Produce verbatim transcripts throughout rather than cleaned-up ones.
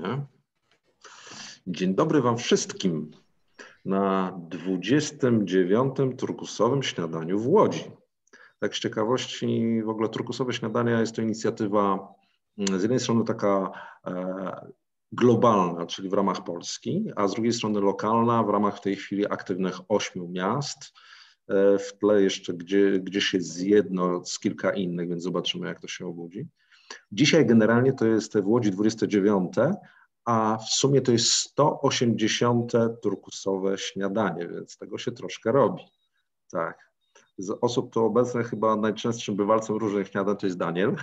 Nagrywanie. Dzień dobry Wam wszystkim na dwudziestym dziewiątym turkusowym śniadaniu w Łodzi. Tak z ciekawości, w ogóle turkusowe śniadania jest to inicjatywa z jednej strony taka e, globalna, czyli w ramach Polski, a z drugiej strony lokalna w ramach w tej chwili aktywnych ośmiu miast. E, w tle jeszcze gdzie, gdzieś jest jedno z kilka innych, więc zobaczymy, jak to się obudzi. Dzisiaj generalnie to jest w Łodzi dwudzieste dziewiąte, a w sumie to jest sto osiemdziesiąte turkusowe śniadanie, więc tego się troszkę robi. Tak. Z osób tu obecnych chyba najczęstszym bywalcem różnych śniadań to jest Daniel.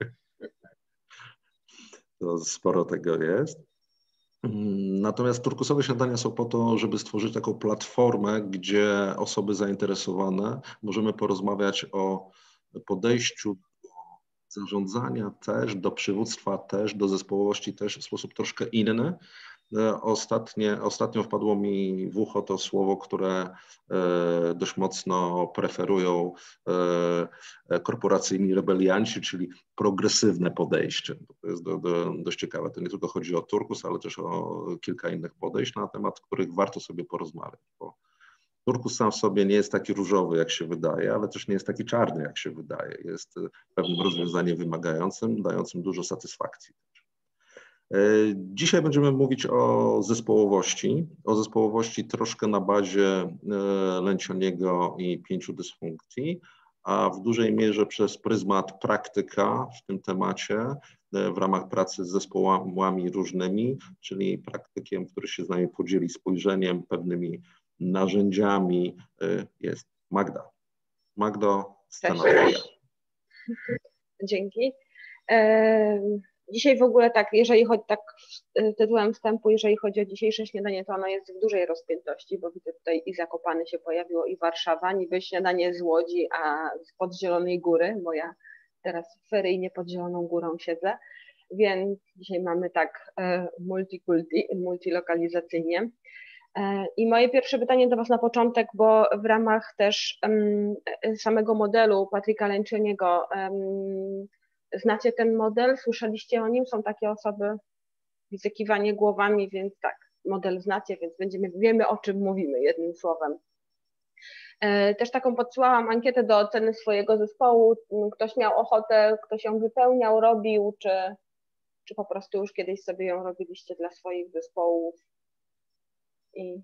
To sporo tego jest. Natomiast turkusowe śniadania są po to, żeby stworzyć taką platformę, gdzie osoby zainteresowane możemy porozmawiać o podejściu do zarządzania też, do przywództwa też, do zespołowości też w sposób troszkę inny. Ostatnie, ostatnio wpadło mi w ucho to słowo, które dość mocno preferują korporacyjni rebelianci, czyli progresywne podejście. To jest do, do, dość ciekawe. To nie tylko chodzi o turkus, ale też o kilka innych podejść, na temat których warto sobie porozmawiać. Bo turkus sam w sobie nie jest taki różowy, jak się wydaje, ale też nie jest taki czarny, jak się wydaje. Jest pewnym rozwiązaniem wymagającym, dającym dużo satysfakcji. Dzisiaj będziemy mówić o zespołowości, o zespołowości troszkę na bazie Lencioniego i pięciu dysfunkcji, a w dużej mierze przez pryzmat praktyka w tym temacie w ramach pracy z zespołami różnymi, czyli praktykiem, który się z nami podzieli spojrzeniem, pewnymi narzędziami, jest Magda. Magdo, scena twoja. Dzięki. Dzisiaj w ogóle tak, jeżeli chodzi tak tytułem wstępu, jeżeli chodzi o dzisiejsze śniadanie, to ono jest w dużej rozpiętości, bo widzę tutaj i Zakopane się pojawiło, i Warszawa, niby śniadanie z Łodzi, a spod Zielonej Góry, bo ja teraz feryjnie pod Zieloną Górą siedzę, więc dzisiaj mamy tak multikulti, multilokalizacyjnie. I moje pierwsze pytanie do Was na początek, bo w ramach też um, samego modelu Patryka Lencioniego um, znacie ten model, słyszeliście o nim, są takie osoby, widzę kiwanie głowami, więc tak, model znacie, więc będziemy, wiemy, o czym mówimy, jednym słowem. Też taką podsyłałam ankietę do oceny swojego zespołu, ktoś miał ochotę, ktoś ją wypełniał, robił, czy, czy po prostu już kiedyś sobie ją robiliście dla swoich zespołów. I...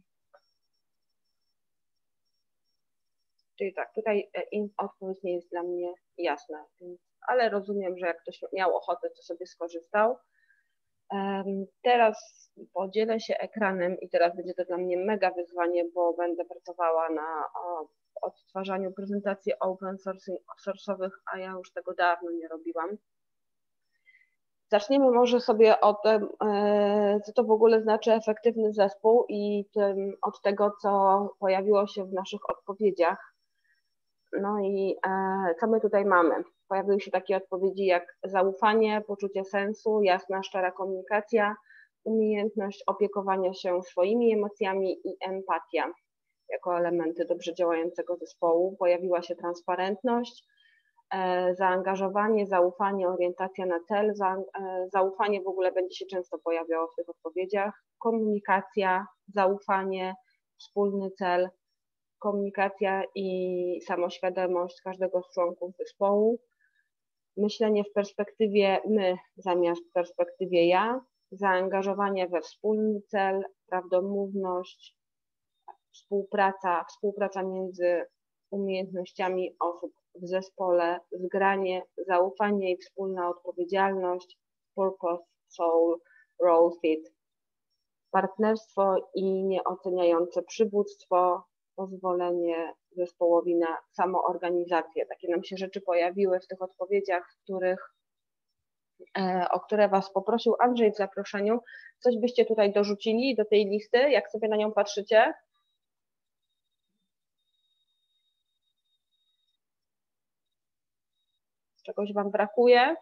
Czyli tak, tutaj odpowiedź nie jest dla mnie jasna, więc, ale rozumiem, że jak ktoś miał ochotę, to sobie skorzystał. Teraz podzielę się ekranem i teraz będzie to dla mnie mega wyzwanie, bo będę pracowała na odtwarzaniu prezentacji open source'owych, a ja już tego dawno nie robiłam. Zaczniemy może sobie od tym, co to w ogóle znaczy efektywny zespół i tym, od tego, co pojawiło się w naszych odpowiedziach. No i co my tutaj mamy? Pojawiły się takie odpowiedzi jak zaufanie, poczucie sensu, jasna, szczera komunikacja, umiejętność opiekowania się swoimi emocjami i empatia jako elementy dobrze działającego zespołu. Pojawiła się transparentność, zaangażowanie, zaufanie, orientacja na cel. Zaufanie w ogóle będzie się często pojawiało w tych odpowiedziach. Komunikacja, zaufanie, wspólny cel, komunikacja i samoświadomość każdego z członków zespołu. Myślenie w perspektywie my zamiast w perspektywie ja. Zaangażowanie we wspólny cel, prawdomówność, współpraca, współpraca między umiejętnościami osób w zespole, zgranie, zaufanie i wspólna odpowiedzialność, purpose, soul, role fit, partnerstwo i nieoceniające przywództwo, pozwolenie zespołowi na samoorganizację. Takie nam się rzeczy pojawiły w tych odpowiedziach, w których, o które Was poprosił Andrzej w zaproszeniu. Coś byście tutaj dorzucili do tej listy, jak sobie na nią patrzycie? Czegoś Wam brakuje?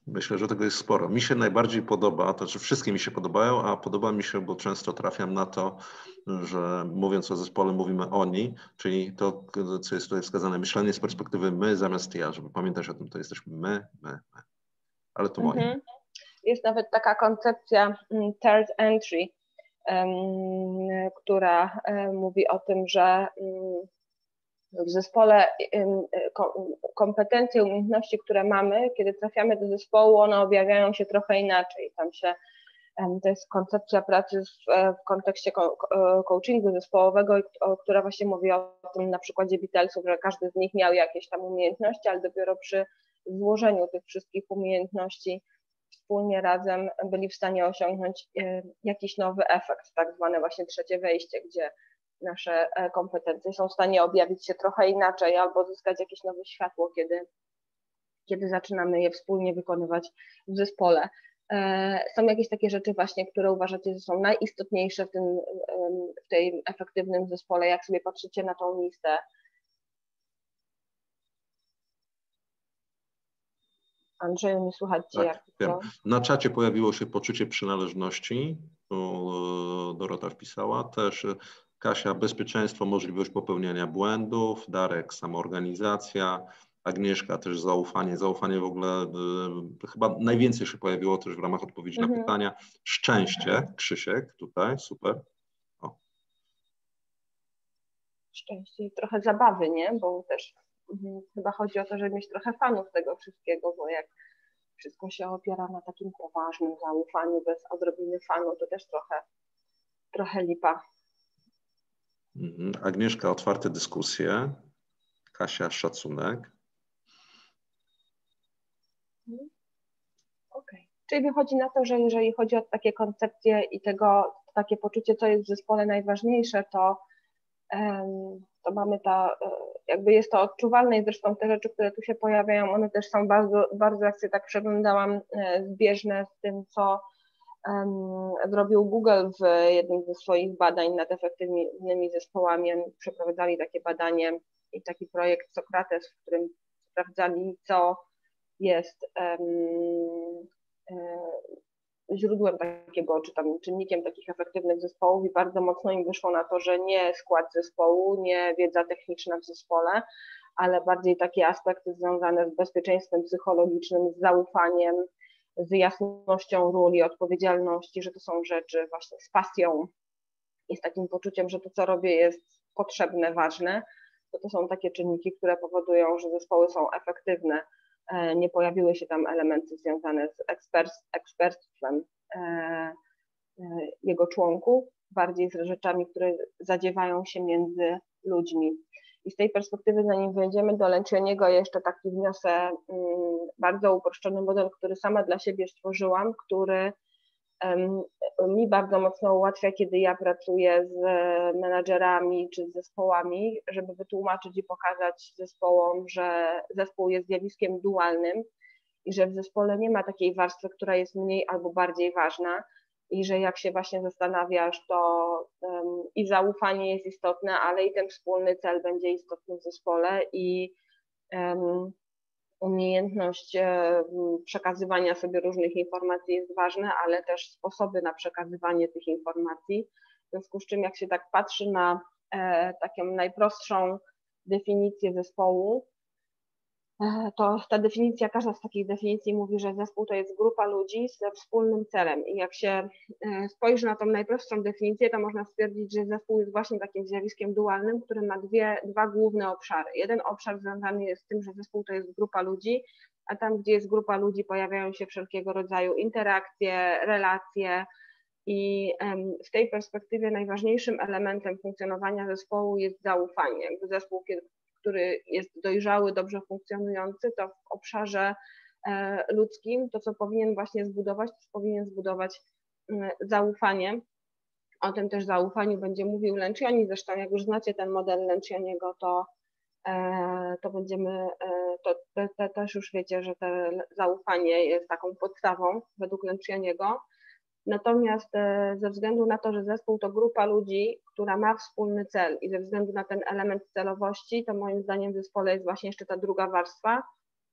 Myślę, że tego jest sporo. Mi się najbardziej podoba, to znaczy wszystkie mi się podobają, a podoba mi się, bo często trafiam na to, że mówiąc o zespole mówimy oni, czyli to, co jest tutaj wskazane, myślenie z perspektywy my zamiast ja, żeby pamiętać o tym, to jesteśmy my, my, my. Ale to moje. Mhm. Jest nawet taka koncepcja third entry, um, która um, mówi o tym, że um, w zespole um, kompetencje, umiejętności, które mamy, kiedy trafiamy do zespołu, one objawiają się trochę inaczej. Tam się, um, to jest koncepcja pracy w, w kontekście coachingu zespołowego, która właśnie mówi o tym na przykładzie Beatlesów, że każdy z nich miał jakieś tam umiejętności, ale dopiero przy złożeniu tych wszystkich umiejętności wspólnie razem byli w stanie osiągnąć jakiś nowy efekt, tak zwane właśnie trzecie wejście, gdzie nasze kompetencje są w stanie objawić się trochę inaczej albo zyskać jakieś nowe światło, kiedy, kiedy zaczynamy je wspólnie wykonywać w zespole. Są jakieś takie rzeczy właśnie, które uważacie, że są najistotniejsze w tym, w tej efektywnym zespole, jak sobie patrzycie na tą listę? Andrzeju, nie słuchać Cię. Tak, wiem. Na czacie pojawiło się poczucie przynależności, Dorota wpisała, też Kasia bezpieczeństwo, możliwość popełniania błędów, Darek samoorganizacja, Agnieszka też zaufanie, zaufanie w ogóle y, chyba najwięcej się pojawiło też w ramach odpowiedzi Mhm. na pytania, szczęście, Krzysiek tutaj, super. O. Szczęście i trochę zabawy, nie? Bo też mhm, chyba chodzi o to, żeby mieć trochę fanów tego wszystkiego, bo jak wszystko się opiera na takim poważnym zaufaniu, bez odrobiny fanu, to też trochę, trochę lipa. Mhm. Agnieszka, otwarte dyskusje. Kasia, szacunek. Mhm. Okej. Okay. Czyli wychodzi na to, że jeżeli chodzi o takie koncepcje i tego, takie poczucie, co jest w zespole najważniejsze, to, um, to mamy ta, jakby jest to odczuwalne i zresztą te rzeczy, które tu się pojawiają, one też są bardzo, bardzo jak się tak przeglądałam, zbieżne z tym, co um, zrobił Google w jednym ze swoich badań nad efektywnymi zespołami. Oni przeprowadzali takie badanie i taki projekt Sokrates, w którym sprawdzali, co jest um, źródłem takiego, czy tam czynnikiem takich efektywnych zespołów i bardzo mocno im wyszło na to, że nie skład zespołu, nie wiedza techniczna w zespole, ale bardziej takie aspekty związane z bezpieczeństwem psychologicznym, z zaufaniem, z jasnością ról i odpowiedzialności, że to są rzeczy właśnie z pasją i z takim poczuciem, że to, co robię, jest potrzebne, ważne, to to są takie czynniki, które powodują, że zespoły są efektywne. Nie pojawiły się tam elementy związane z ekspertstwem jego członków, bardziej z rzeczami, które zadziewają się między ludźmi. I z tej perspektywy, zanim wejdziemy do Lencioniego, jeszcze taki wniosę bardzo uproszczony model, który sama dla siebie stworzyłam, który mi bardzo mocno ułatwia, kiedy ja pracuję z menadżerami czy z zespołami, żeby wytłumaczyć i pokazać zespołom, że zespół jest zjawiskiem dualnym i że w zespole nie ma takiej warstwy, która jest mniej albo bardziej ważna i że jak się właśnie zastanawiasz, to um, i zaufanie jest istotne, ale i ten wspólny cel będzie istotny w zespole i um, umiejętność przekazywania sobie różnych informacji jest ważna, ale też sposoby na przekazywanie tych informacji. W związku z czym, jak się tak patrzy na e, taką najprostszą definicję zespołu, e, to ta definicja, każda z takich definicji mówi, że zespół to jest grupa ludzi ze wspólnym celem. I jak się e, spojrzy na tą najprostszą definicję, to można stwierdzić, że zespół jest właśnie takim zjawiskiem dualnym, który ma dwie, dwa główne obszary. Jeden obszar związany jest z tym, że zespół to jest grupa ludzi, a tam, gdzie jest grupa ludzi, pojawiają się wszelkiego rodzaju interakcje, relacje i w tej perspektywie najważniejszym elementem funkcjonowania zespołu jest zaufanie. Jakby zespół, który jest dojrzały, dobrze funkcjonujący, to w obszarze ludzkim to, co powinien właśnie zbudować, to powinien zbudować zaufanie. O tym też zaufaniu będzie mówił Lencioni, zresztą jak już znacie ten model Lencioniego, to, to będziemy, to, to, to też już wiecie, że to zaufanie jest taką podstawą według Lencioniego. Natomiast ze względu na to, że zespół to grupa ludzi, która ma wspólny cel i ze względu na ten element celowości, to moim zdaniem w zespole jest właśnie jeszcze ta druga warstwa,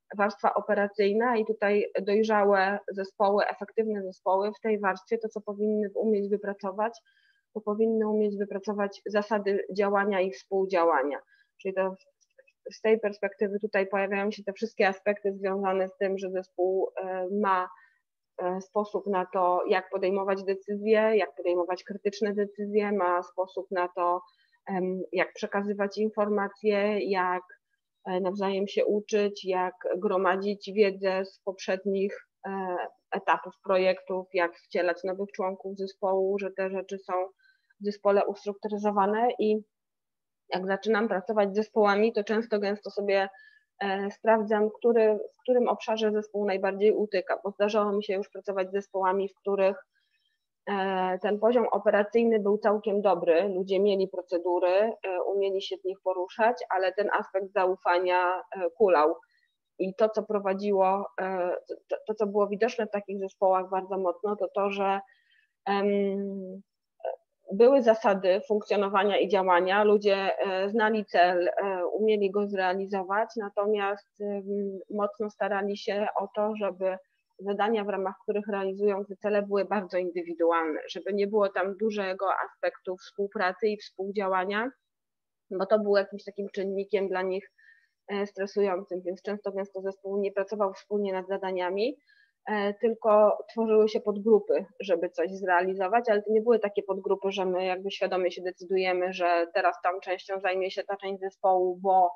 warstwa operacyjna i tutaj dojrzałe zespoły, efektywne zespoły w tej warstwie, to co powinny umieć wypracować, to powinny umieć wypracować zasady działania i współdziałania. Czyli to z tej perspektywy tutaj pojawiają się te wszystkie aspekty związane z tym, że zespół ma sposób na to, jak podejmować decyzje, jak podejmować krytyczne decyzje, ma sposób na to, jak przekazywać informacje, jak nawzajem się uczyć, jak gromadzić wiedzę z poprzednich etapów projektów, jak wcielać nowych członków zespołu, że te rzeczy są w zespole ustrukturyzowane i jak zaczynam pracować z zespołami, to często gęsto sobie sprawdzam, który, w którym obszarze zespół najbardziej utyka, bo zdarzało mi się już pracować z zespołami, w których ten poziom operacyjny był całkiem dobry, ludzie mieli procedury, umieli się w nich poruszać, ale ten aspekt zaufania kulał. I to, co prowadziło, to, to co było widoczne w takich zespołach bardzo mocno, to to, że um, były zasady funkcjonowania i działania, ludzie znali cel, umieli go zrealizować, natomiast mocno starali się o to, żeby zadania, w ramach których realizują te cele, były bardzo indywidualne, żeby nie było tam dużego aspektu współpracy i współdziałania, bo to było jakimś takim czynnikiem dla nich stresującym, więc często gęsto zespół nie pracował wspólnie nad zadaniami, tylko tworzyły się podgrupy, żeby coś zrealizować, ale to nie były takie podgrupy, że my jakby świadomie się decydujemy, że teraz tą częścią zajmie się ta część zespołu, bo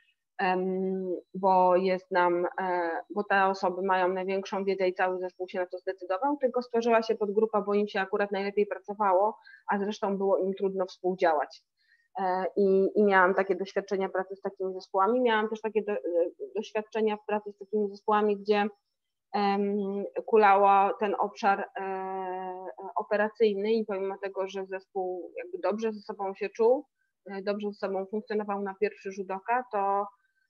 bo jest nam, bo te osoby mają największą wiedzę i cały zespół się na to zdecydował, tylko stworzyła się podgrupa, bo im się akurat najlepiej pracowało, a zresztą było im trudno współdziałać. I, i miałam takie doświadczenia pracy z takimi zespołami. Miałam też takie do, doświadczenia w pracy z takimi zespołami, gdzie um, kulała ten obszar e, operacyjny i pomimo tego, że zespół jakby dobrze ze sobą się czuł, dobrze ze sobą funkcjonował na pierwszy rzut oka, to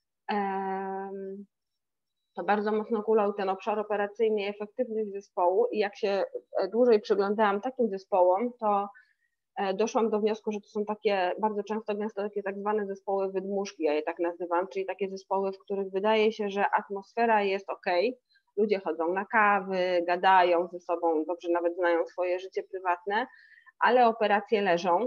to bardzo mocno kulał ten obszar operacyjny i efektywność zespołu i jak się dłużej przyglądałam takim zespołom, to doszłam do wniosku, że to są takie bardzo często gęsto takie tak zwane zespoły wydmuszki, ja je tak nazywam, czyli takie zespoły, w których wydaje się, że atmosfera jest ok, ludzie chodzą na kawy, gadają ze sobą, dobrze nawet znają swoje życie prywatne, ale operacje leżą.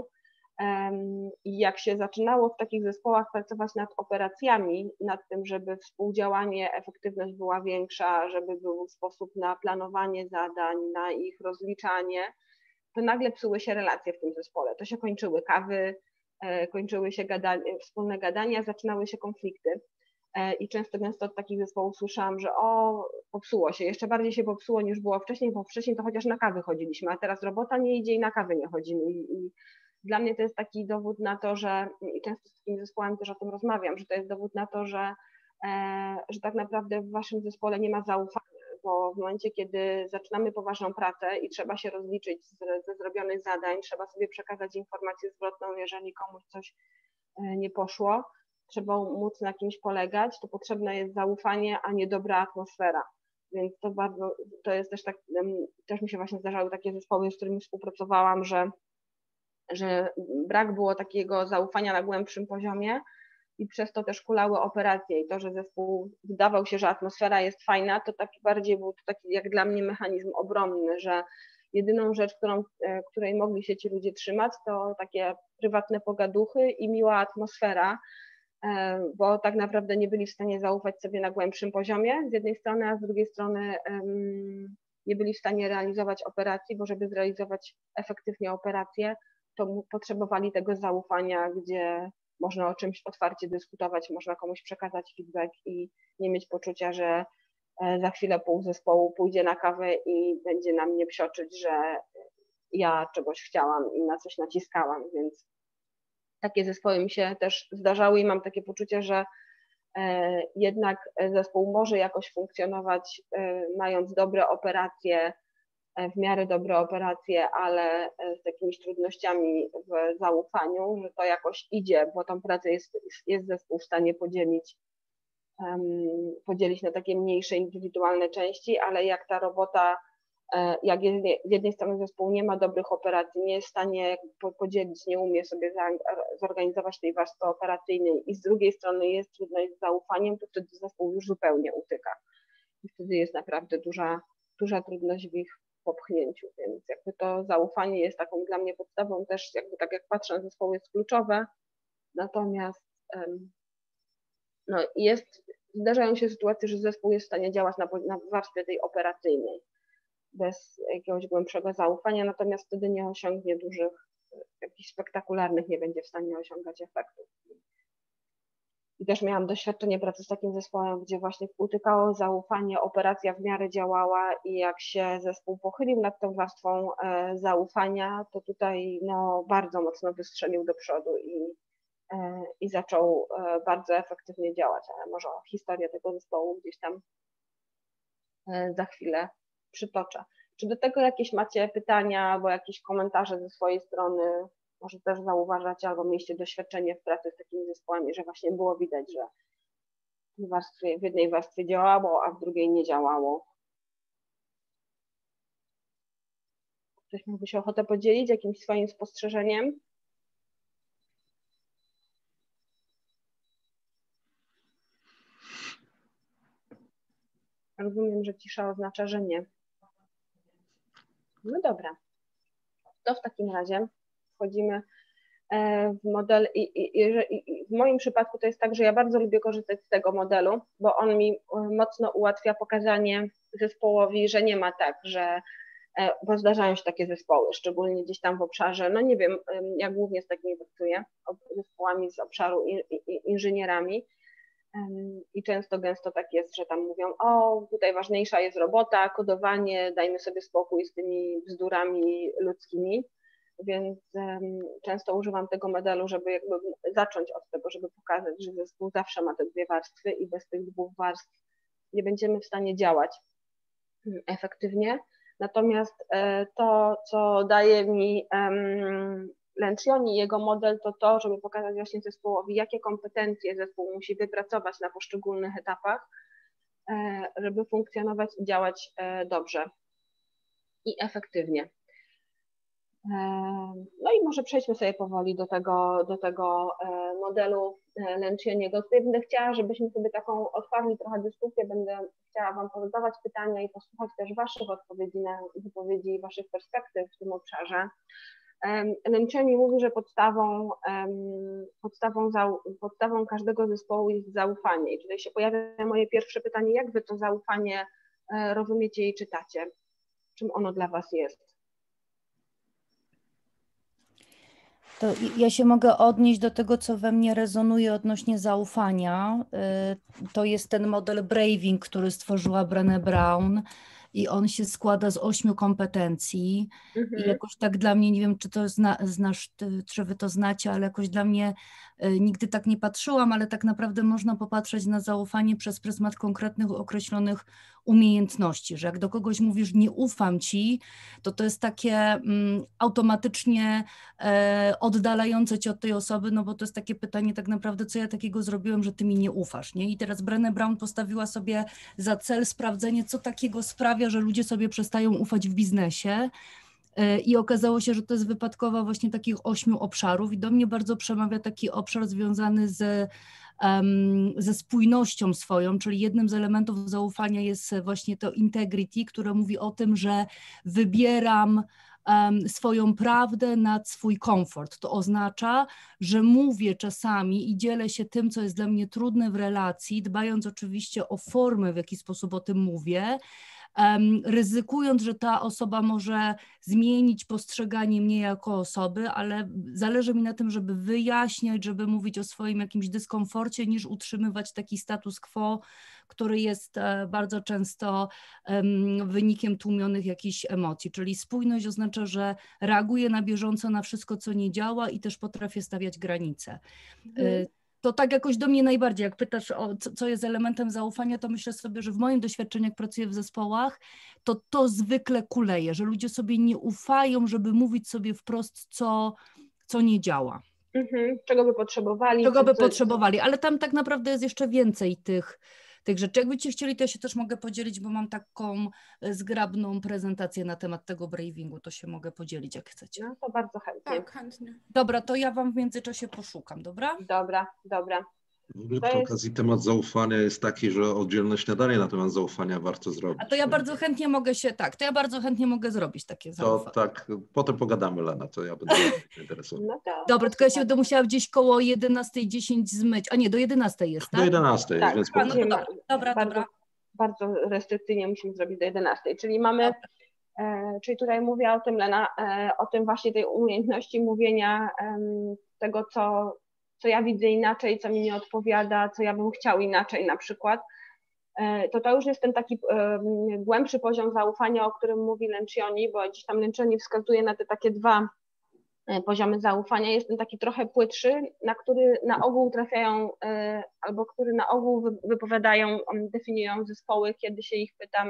I jak się zaczynało w takich zespołach pracować nad operacjami, nad tym, żeby współdziałanie, efektywność była większa, żeby był sposób na planowanie zadań, na ich rozliczanie, to nagle psuły się relacje w tym zespole. To się kończyły kawy, kończyły się gadanie, wspólne gadania, zaczynały się konflikty. I często gęsto od takich zespołów słyszałam, że o, popsuło się, jeszcze bardziej się popsuło niż było wcześniej, bo wcześniej to chociaż na kawy chodziliśmy, a teraz robota nie idzie i na kawy nie chodzimy. I, Dla mnie to jest taki dowód na to, że, i często z takimi zespołami też o tym rozmawiam, że to jest dowód na to, że, e, że tak naprawdę w waszym zespole nie ma zaufania, bo w momencie, kiedy zaczynamy poważną pracę i trzeba się rozliczyć z, ze zrobionych zadań, trzeba sobie przekazać informację zwrotną, jeżeli komuś coś nie poszło, trzeba móc na kimś polegać, to potrzebne jest zaufanie, a nie dobra atmosfera. Więc to bardzo, to jest też tak, też mi się właśnie zdarzały takie zespoły, z którymi współpracowałam, że że brak było takiego zaufania na głębszym poziomie i przez to też kulały operacje i to, że zespół wydawał się, że atmosfera jest fajna, to taki bardziej był to taki jak dla mnie mechanizm obronny, że jedyną rzecz, którą, której mogli się ci ludzie trzymać, to takie prywatne pogaduchy i miła atmosfera, bo tak naprawdę nie byli w stanie zaufać sobie na głębszym poziomie z jednej strony, a z drugiej strony nie byli w stanie realizować operacji, bo żeby zrealizować efektywnie operację, to potrzebowali tego zaufania, gdzie można o czymś otwarcie dyskutować, można komuś przekazać feedback i nie mieć poczucia, że za chwilę pół zespołu pójdzie na kawę i będzie na mnie psioczyć, że ja czegoś chciałam i na coś naciskałam, więc takie zespoły mi się też zdarzały i mam takie poczucie, że jednak zespół może jakoś funkcjonować, mając dobre operacje, w miarę dobre operacje, ale z jakimiś trudnościami w zaufaniu, że to jakoś idzie, bo tą pracę jest, jest zespół w stanie podzielić, um, podzielić na takie mniejsze, indywidualne części, ale jak ta robota jak z jednej strony zespół nie ma dobrych operacji, nie jest w stanie podzielić, nie umie sobie zorganizować tej warstwy operacyjnej i z drugiej strony jest trudność z zaufaniem, to wtedy zespół już zupełnie utyka. I wtedy jest naprawdę duża, duża trudność w ich popchnięciu, więc jakby to zaufanie jest taką dla mnie podstawą też, jakby tak jak patrzę na zespoły, jest kluczowe, natomiast no, jest, zdarzają się sytuacje, że zespół jest w stanie działać na, na warstwie tej operacyjnej bez jakiegoś głębszego zaufania, natomiast wtedy nie osiągnie dużych, jakichś spektakularnych, nie będzie w stanie osiągać efektów. I też miałam doświadczenie pracy z takim zespołem, gdzie właśnie utykało zaufanie, operacja w miarę działała i jak się zespół pochylił nad tą warstwą e, zaufania, to tutaj no, bardzo mocno wystrzelił do przodu i, e, i zaczął e, bardzo efektywnie działać, ale może historię tego zespołu gdzieś tam e, za chwilę przytoczę. Czy do tego jakieś macie pytania albo jakieś komentarze ze swojej strony? Może też zauważacie albo mieliście doświadczenie w pracy z takimi zespołami, że właśnie było widać, że w, warstwie, w jednej warstwie działało, a w drugiej nie działało. Ktoś miałby się ochotę podzielić jakimś swoim spostrzeżeniem? Rozumiem, że cisza oznacza, że nie. No dobra. To w takim razie wchodzimy w model i, i, i, i w moim przypadku to jest tak, że ja bardzo lubię korzystać z tego modelu, bo on mi mocno ułatwia pokazanie zespołowi, że nie ma tak, że bo zdarzają się takie zespoły, szczególnie gdzieś tam w obszarze, no nie wiem, ja głównie z takimi pracuję, zespołami z obszaru in, in, inżynierami i często gęsto tak jest, że tam mówią, o tutaj ważniejsza jest robota, kodowanie, dajmy sobie spokój z tymi bzdurami ludzkimi. Więc um, często używam tego modelu, żeby jakby zacząć od tego, żeby pokazać, że zespół zawsze ma te dwie warstwy i bez tych dwóch warstw nie będziemy w stanie działać efektywnie. Natomiast e, to, co daje mi um, Lencioni, jego model, to to, żeby pokazać właśnie zespołowi, jakie kompetencje zespół musi wypracować na poszczególnych etapach, e, żeby funkcjonować i działać e, dobrze i efektywnie. No i może przejdźmy sobie powoli do tego, do tego modelu Lencioniego. Tutaj będę chciała, żebyśmy sobie taką otwarli trochę dyskusję, będę chciała Wam pozadawać pytania i posłuchać też Waszych odpowiedzi na wypowiedzi, Waszych perspektyw w tym obszarze. Lencioni mówi, że podstawą, podstawą, podstawą każdego zespołu jest zaufanie. I tutaj się pojawia moje pierwsze pytanie, jak Wy to zaufanie rozumiecie i czytacie? Czym ono dla Was jest? To ja się mogę odnieść do tego, co we mnie rezonuje odnośnie zaufania. To jest ten model Braving, który stworzyła Brené Brown i on się składa z ośmiu kompetencji. Mhm. I jakoś tak dla mnie, nie wiem, czy to zna, znasz, czy wy to znacie, ale jakoś dla mnie nigdy tak nie patrzyłam, ale tak naprawdę można popatrzeć na zaufanie przez pryzmat konkretnych, określonych umiejętności, że jak do kogoś mówisz, nie ufam ci, to to jest takie mm, automatycznie e, oddalające cię od tej osoby, no bo to jest takie pytanie tak naprawdę, co ja takiego zrobiłem, że ty mi nie ufasz, nie? I teraz Brené Brown postawiła sobie za cel sprawdzenie, co takiego sprawia, że ludzie sobie przestają ufać w biznesie. I okazało się, że to jest wypadkowa właśnie takich ośmiu obszarów i do mnie bardzo przemawia taki obszar związany z, um, ze spójnością swoją, czyli jednym z elementów zaufania jest właśnie to integrity, które mówi o tym, że wybieram um, swoją prawdę nad swój komfort. To oznacza, że mówię czasami i dzielę się tym, co jest dla mnie trudne w relacji, dbając oczywiście o formę, w jaki sposób o tym mówię, Um, ryzykując, że ta osoba może zmienić postrzeganie mnie jako osoby, ale zależy mi na tym, żeby wyjaśniać, żeby mówić o swoim jakimś dyskomforcie, niż utrzymywać taki status quo, który jest e, bardzo często um, wynikiem tłumionych jakichś emocji. Czyli spójność oznacza, że reaguję na bieżąco na wszystko, co nie działa i też potrafię stawiać granice. Mhm. To tak jakoś do mnie najbardziej, jak pytasz o co, co jest elementem zaufania, to myślę sobie, że w moim doświadczeniu, jak pracuję w zespołach, to to zwykle kuleje, że ludzie sobie nie ufają, żeby mówić sobie wprost, co, co nie działa. Mhm. Czego by potrzebowali. Czego by co... potrzebowali, ale tam tak naprawdę jest jeszcze więcej tych, tych rzeczy. Jakbyście chcieli, to ja się też mogę podzielić, bo mam taką zgrabną prezentację na temat tego bravingu, to się mogę podzielić, jak chcecie. No to bardzo chętnie. Tak, chętnie. Dobra, to ja wam w międzyczasie poszukam, dobra? Dobra, dobra. W ogóle To przy jest- okazji temat zaufania jest taki, że oddzielne śniadanie na temat zaufania warto zrobić. A to ja bardzo chętnie mogę się, tak, to ja bardzo chętnie mogę zrobić takie To zaufanie. tak, potem pogadamy, Lena, to ja będę interesowany. No to, Dobra, to tylko ja się super. będę musiała gdzieś koło jedenastej dziesięć zmyć, a nie, do jedenastej jest, Do tak? jedenastej, Tak, więc A, no to spokojnie. dobra, dobra, bardzo, dobra. bardzo restrykcyjnie musimy zrobić do jedenastej, czyli mamy, e, czyli tutaj mówię o tym, Lena, e, o tym właśnie tej umiejętności mówienia em, tego, co, co ja widzę inaczej, co mi nie odpowiada, co ja bym chciał inaczej na przykład. E, to to już jest ten taki em, głębszy poziom zaufania, o którym mówi Lencioni, bo gdzieś tam Lencioni wskazuje na te takie dwa e, poziomy zaufania. Jest ten taki trochę płytszy, na który na ogół trafiają, e, albo który na ogół wy- wypowiadają, um, definiują zespoły, kiedy się ich pytam,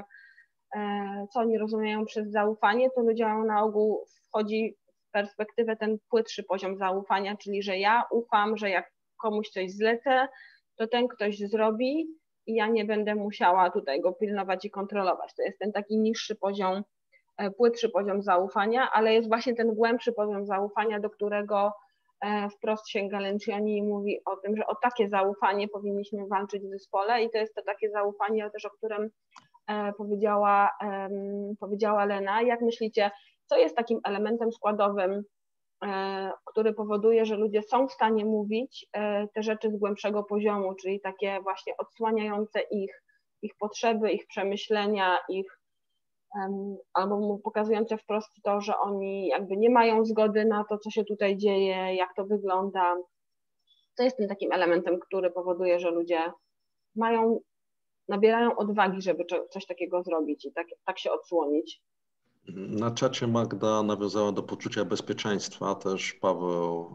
e, co oni rozumieją przez zaufanie, to ludziom na ogół wchodzi w perspektywę ten płytszy poziom zaufania, czyli że ja ufam, że jak komuś coś zlecę, to ten ktoś zrobi i ja nie będę musiała tutaj go pilnować i kontrolować. To jest ten taki niższy poziom, e, płytszy poziom zaufania, ale jest właśnie ten głębszy poziom zaufania, do którego e, wprost sięga Lencioni i mówi o tym, że o takie zaufanie powinniśmy walczyć w zespole i to jest to takie zaufanie też, o którym e, powiedziała, em, powiedziała Lena. Jak myślicie, co jest takim elementem składowym, e, który powoduje, że ludzie są w stanie mówić e, te rzeczy z głębszego poziomu, czyli takie właśnie odsłaniające ich, ich potrzeby, ich przemyślenia, ich em, albo mu pokazujące wprost to, że oni jakby nie mają zgody na to, co się tutaj dzieje, jak to wygląda. Co jest tym takim elementem, który powoduje, że ludzie mają, nabierają odwagi, żeby cze- coś takiego zrobić i tak, tak się odsłonić. Na czacie Magda nawiązała do poczucia bezpieczeństwa, też Paweł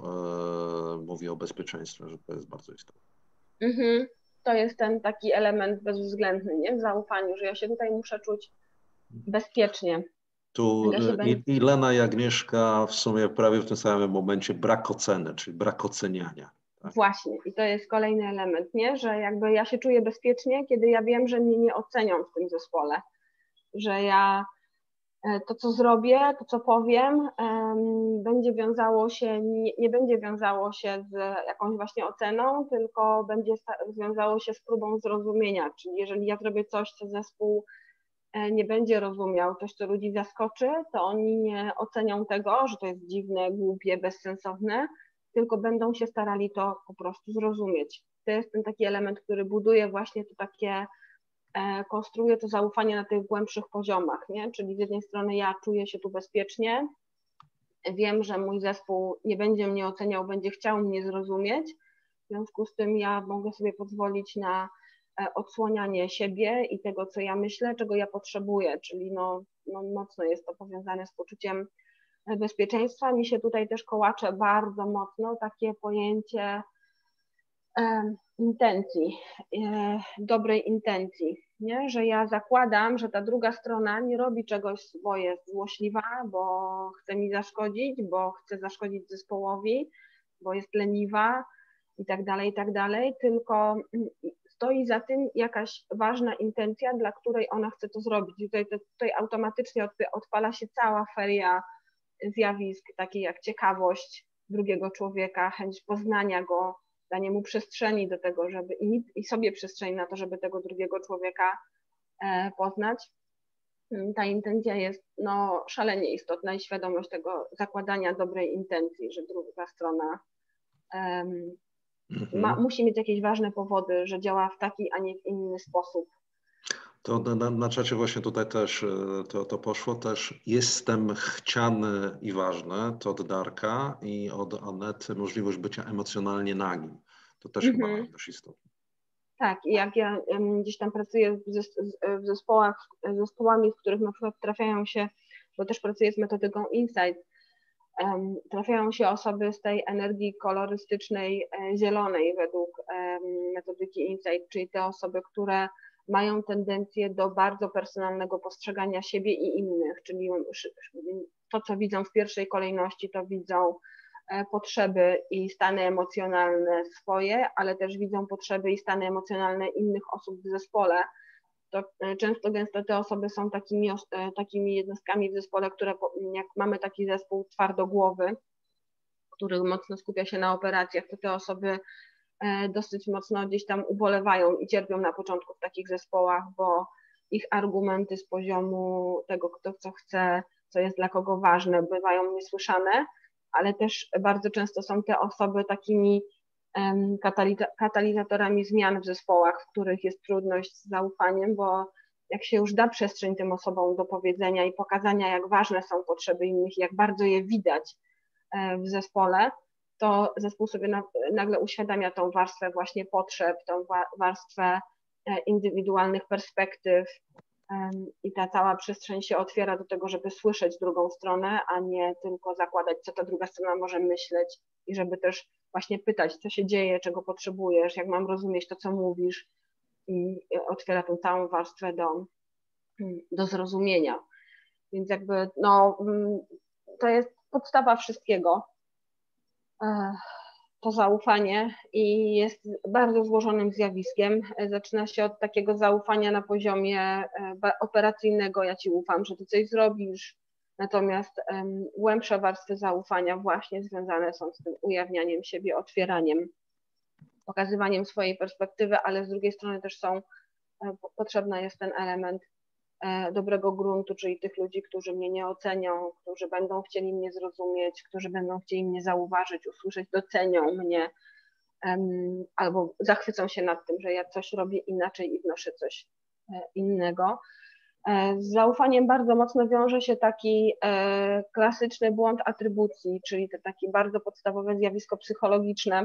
e, mówi o bezpieczeństwie, że to jest bardzo istotne. Mhm. To jest ten taki element bezwzględny, nie? W zaufaniu, że ja się tutaj muszę czuć bezpiecznie. Tu Ja się e, będę- i, i Lena i Agnieszka w sumie prawie w tym samym momencie brak oceny, czyli brak oceniania. Tak. Właśnie, i to jest kolejny element, nie? Że jakby ja się czuję bezpiecznie, kiedy ja wiem, że mnie nie ocenią w tym zespole, że ja e, to, co zrobię, to, co powiem, em, będzie wiązało się, nie, nie będzie wiązało się z jakąś właśnie oceną, tylko będzie sta- wiązało się z próbą zrozumienia, czyli jeżeli ja zrobię coś, co zespół e, nie będzie rozumiał, coś, co ludzi zaskoczy, to oni nie ocenią tego, że to jest dziwne, głupie, bezsensowne, tylko będą się starali to po prostu zrozumieć. To jest ten taki element, który buduje właśnie to takie, e, konstruuje to zaufanie na tych głębszych poziomach, nie? Czyli z jednej strony ja czuję się tu bezpiecznie, wiem, że mój zespół nie będzie mnie oceniał, będzie chciał mnie zrozumieć, w związku z tym ja mogę sobie pozwolić na e, odsłanianie siebie i tego, co ja myślę, czego ja potrzebuję, czyli no, no mocno jest to powiązane z poczuciem e, bezpieczeństwa. Mi się tutaj też kołacze bardzo mocno takie pojęcie e, intencji, e, dobrej intencji, nie? Że ja zakładam, że ta druga strona nie robi czegoś, bo jest złośliwa, bo chce mi zaszkodzić, bo chce zaszkodzić zespołowi, bo jest leniwa i tak dalej, i tak dalej, tylko mm, stoi za tym jakaś ważna intencja, dla której ona chce to zrobić. I tutaj, tutaj automatycznie odp- odpala się cała feria zjawisk, takie jak ciekawość drugiego człowieka, chęć poznania go, danie mu przestrzeni do tego, żeby i, i sobie przestrzeni na to, żeby tego drugiego człowieka e, poznać. Ta intencja jest no, szalenie istotna i świadomość tego zakładania dobrej intencji, że druga strona um, Mhm. ma, musi mieć jakieś ważne powody, że działa w taki, a nie w inny sposób. To na, na czacie właśnie tutaj też e, to, to poszło też. Jestem chciany i ważny, to od Darka i od Anety możliwość bycia emocjonalnie nagim. To też Mhm. chyba dość istotne. Tak, i jak ja em, gdzieś tam pracuję w, zes, w zespołach, z zespołami, w których na przykład trafiają się, bo też pracuję z metodyką Insight, em, trafiają się osoby z tej energii kolorystycznej, e, zielonej według em, metodyki Insight, czyli te osoby, które mają tendencję do bardzo personalnego postrzegania siebie i innych, czyli to, co widzą w pierwszej kolejności, to widzą potrzeby i stany emocjonalne swoje, ale też widzą potrzeby i stany emocjonalne innych osób w zespole. To często gęsto te osoby są takimi, takimi jednostkami w zespole, które jak mamy taki zespół twardogłowy, który mocno skupia się na operacjach, to te osoby dosyć mocno gdzieś tam ubolewają i cierpią na początku w takich zespołach, bo ich argumenty z poziomu tego, kto co chce, co jest dla kogo ważne, bywają niesłyszane, ale też bardzo często są te osoby takimi katalizatorami zmian w zespołach, w których jest trudność z zaufaniem, bo jak się już da przestrzeń tym osobom do powiedzenia i pokazania, jak ważne są potrzeby innych, jak bardzo je widać w zespole, to zespół sobie nagle uświadamia tą warstwę właśnie potrzeb, tą warstwę indywidualnych perspektyw i ta cała przestrzeń się otwiera do tego, żeby słyszeć drugą stronę, a nie tylko zakładać, co ta druga strona może myśleć i żeby też właśnie pytać, co się dzieje, czego potrzebujesz, jak mam rozumieć to, co mówisz, i otwiera tą całą warstwę do, do zrozumienia. Więc jakby no, to jest podstawa wszystkiego, to zaufanie, i jest bardzo złożonym zjawiskiem. Zaczyna się od takiego zaufania na poziomie operacyjnego, ja ci ufam, że ty coś zrobisz, natomiast głębsze warstwy zaufania właśnie związane są z tym ujawnianiem siebie, otwieraniem, pokazywaniem swojej perspektywy, ale z drugiej strony też są, potrzebny jest ten element dobrego gruntu, czyli tych ludzi, którzy mnie nie ocenią, którzy będą chcieli mnie zrozumieć, którzy będą chcieli mnie zauważyć, usłyszeć, docenią mnie um, albo zachwycą się nad tym, że ja coś robię inaczej i wnoszę coś innego. Z zaufaniem bardzo mocno wiąże się taki e, klasyczny błąd atrybucji, czyli to takie bardzo podstawowe zjawisko psychologiczne.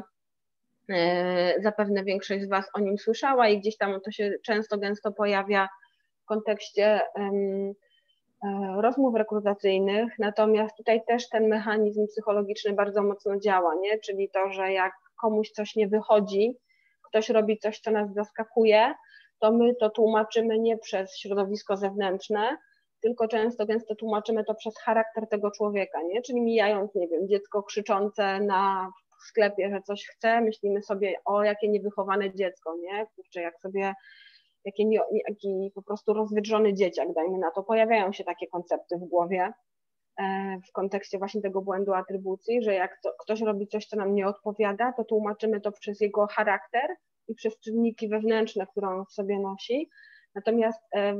E, zapewne większość z Was o nim słyszała i gdzieś tam to się często, gęsto pojawia w kontekście um, rozmów rekrutacyjnych, natomiast tutaj też ten mechanizm psychologiczny bardzo mocno działa, nie? Czyli to, że jak komuś coś nie wychodzi, ktoś robi coś, co nas zaskakuje, to my to tłumaczymy nie przez środowisko zewnętrzne, tylko często, gęsto tłumaczymy to przez charakter tego człowieka, nie? Czyli mijając, nie wiem, dziecko krzyczące na w sklepie, że coś chce, myślimy sobie, o jakie niewychowane dziecko, nie? Kurczę, jak sobie Jaki, jaki po prostu rozwydrzony dzieciak, dajmy na to, pojawiają się takie koncepty w głowie w kontekście właśnie tego błędu atrybucji, że jak to, ktoś robi coś, co nam nie odpowiada, to tłumaczymy to przez jego charakter i przez czynniki wewnętrzne, które on w sobie nosi. Natomiast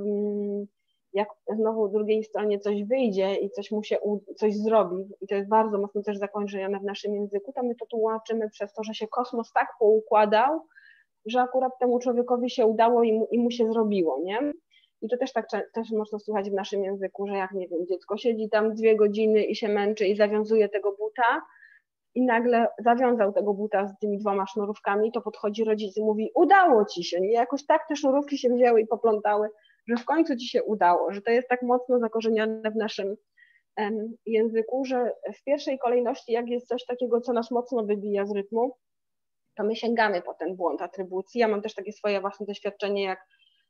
jak znowu drugiej stronie coś wyjdzie i coś mu się coś zrobi, i to jest bardzo mocno też zakończone w naszym języku, to my to tłumaczymy przez to, że się kosmos tak poukładał, że akurat temu człowiekowi się udało i mu, i mu się zrobiło, nie? I to też tak też można słuchać w naszym języku, że jak, nie wiem, dziecko siedzi tam dwie godziny i się męczy i zawiązuje tego buta i nagle zawiązał tego buta z tymi dwoma sznurówkami, to podchodzi rodzic i mówi, udało ci się, nie? Jakoś tak te sznurówki się wzięły i poplątały, że w końcu ci się udało, że to jest tak mocno zakorzenione w naszym em, języku, że w pierwszej kolejności, jak jest coś takiego, co nas mocno wybija z rytmu, to my sięgamy po ten błąd atrybucji. Ja mam też takie swoje własne doświadczenie, jak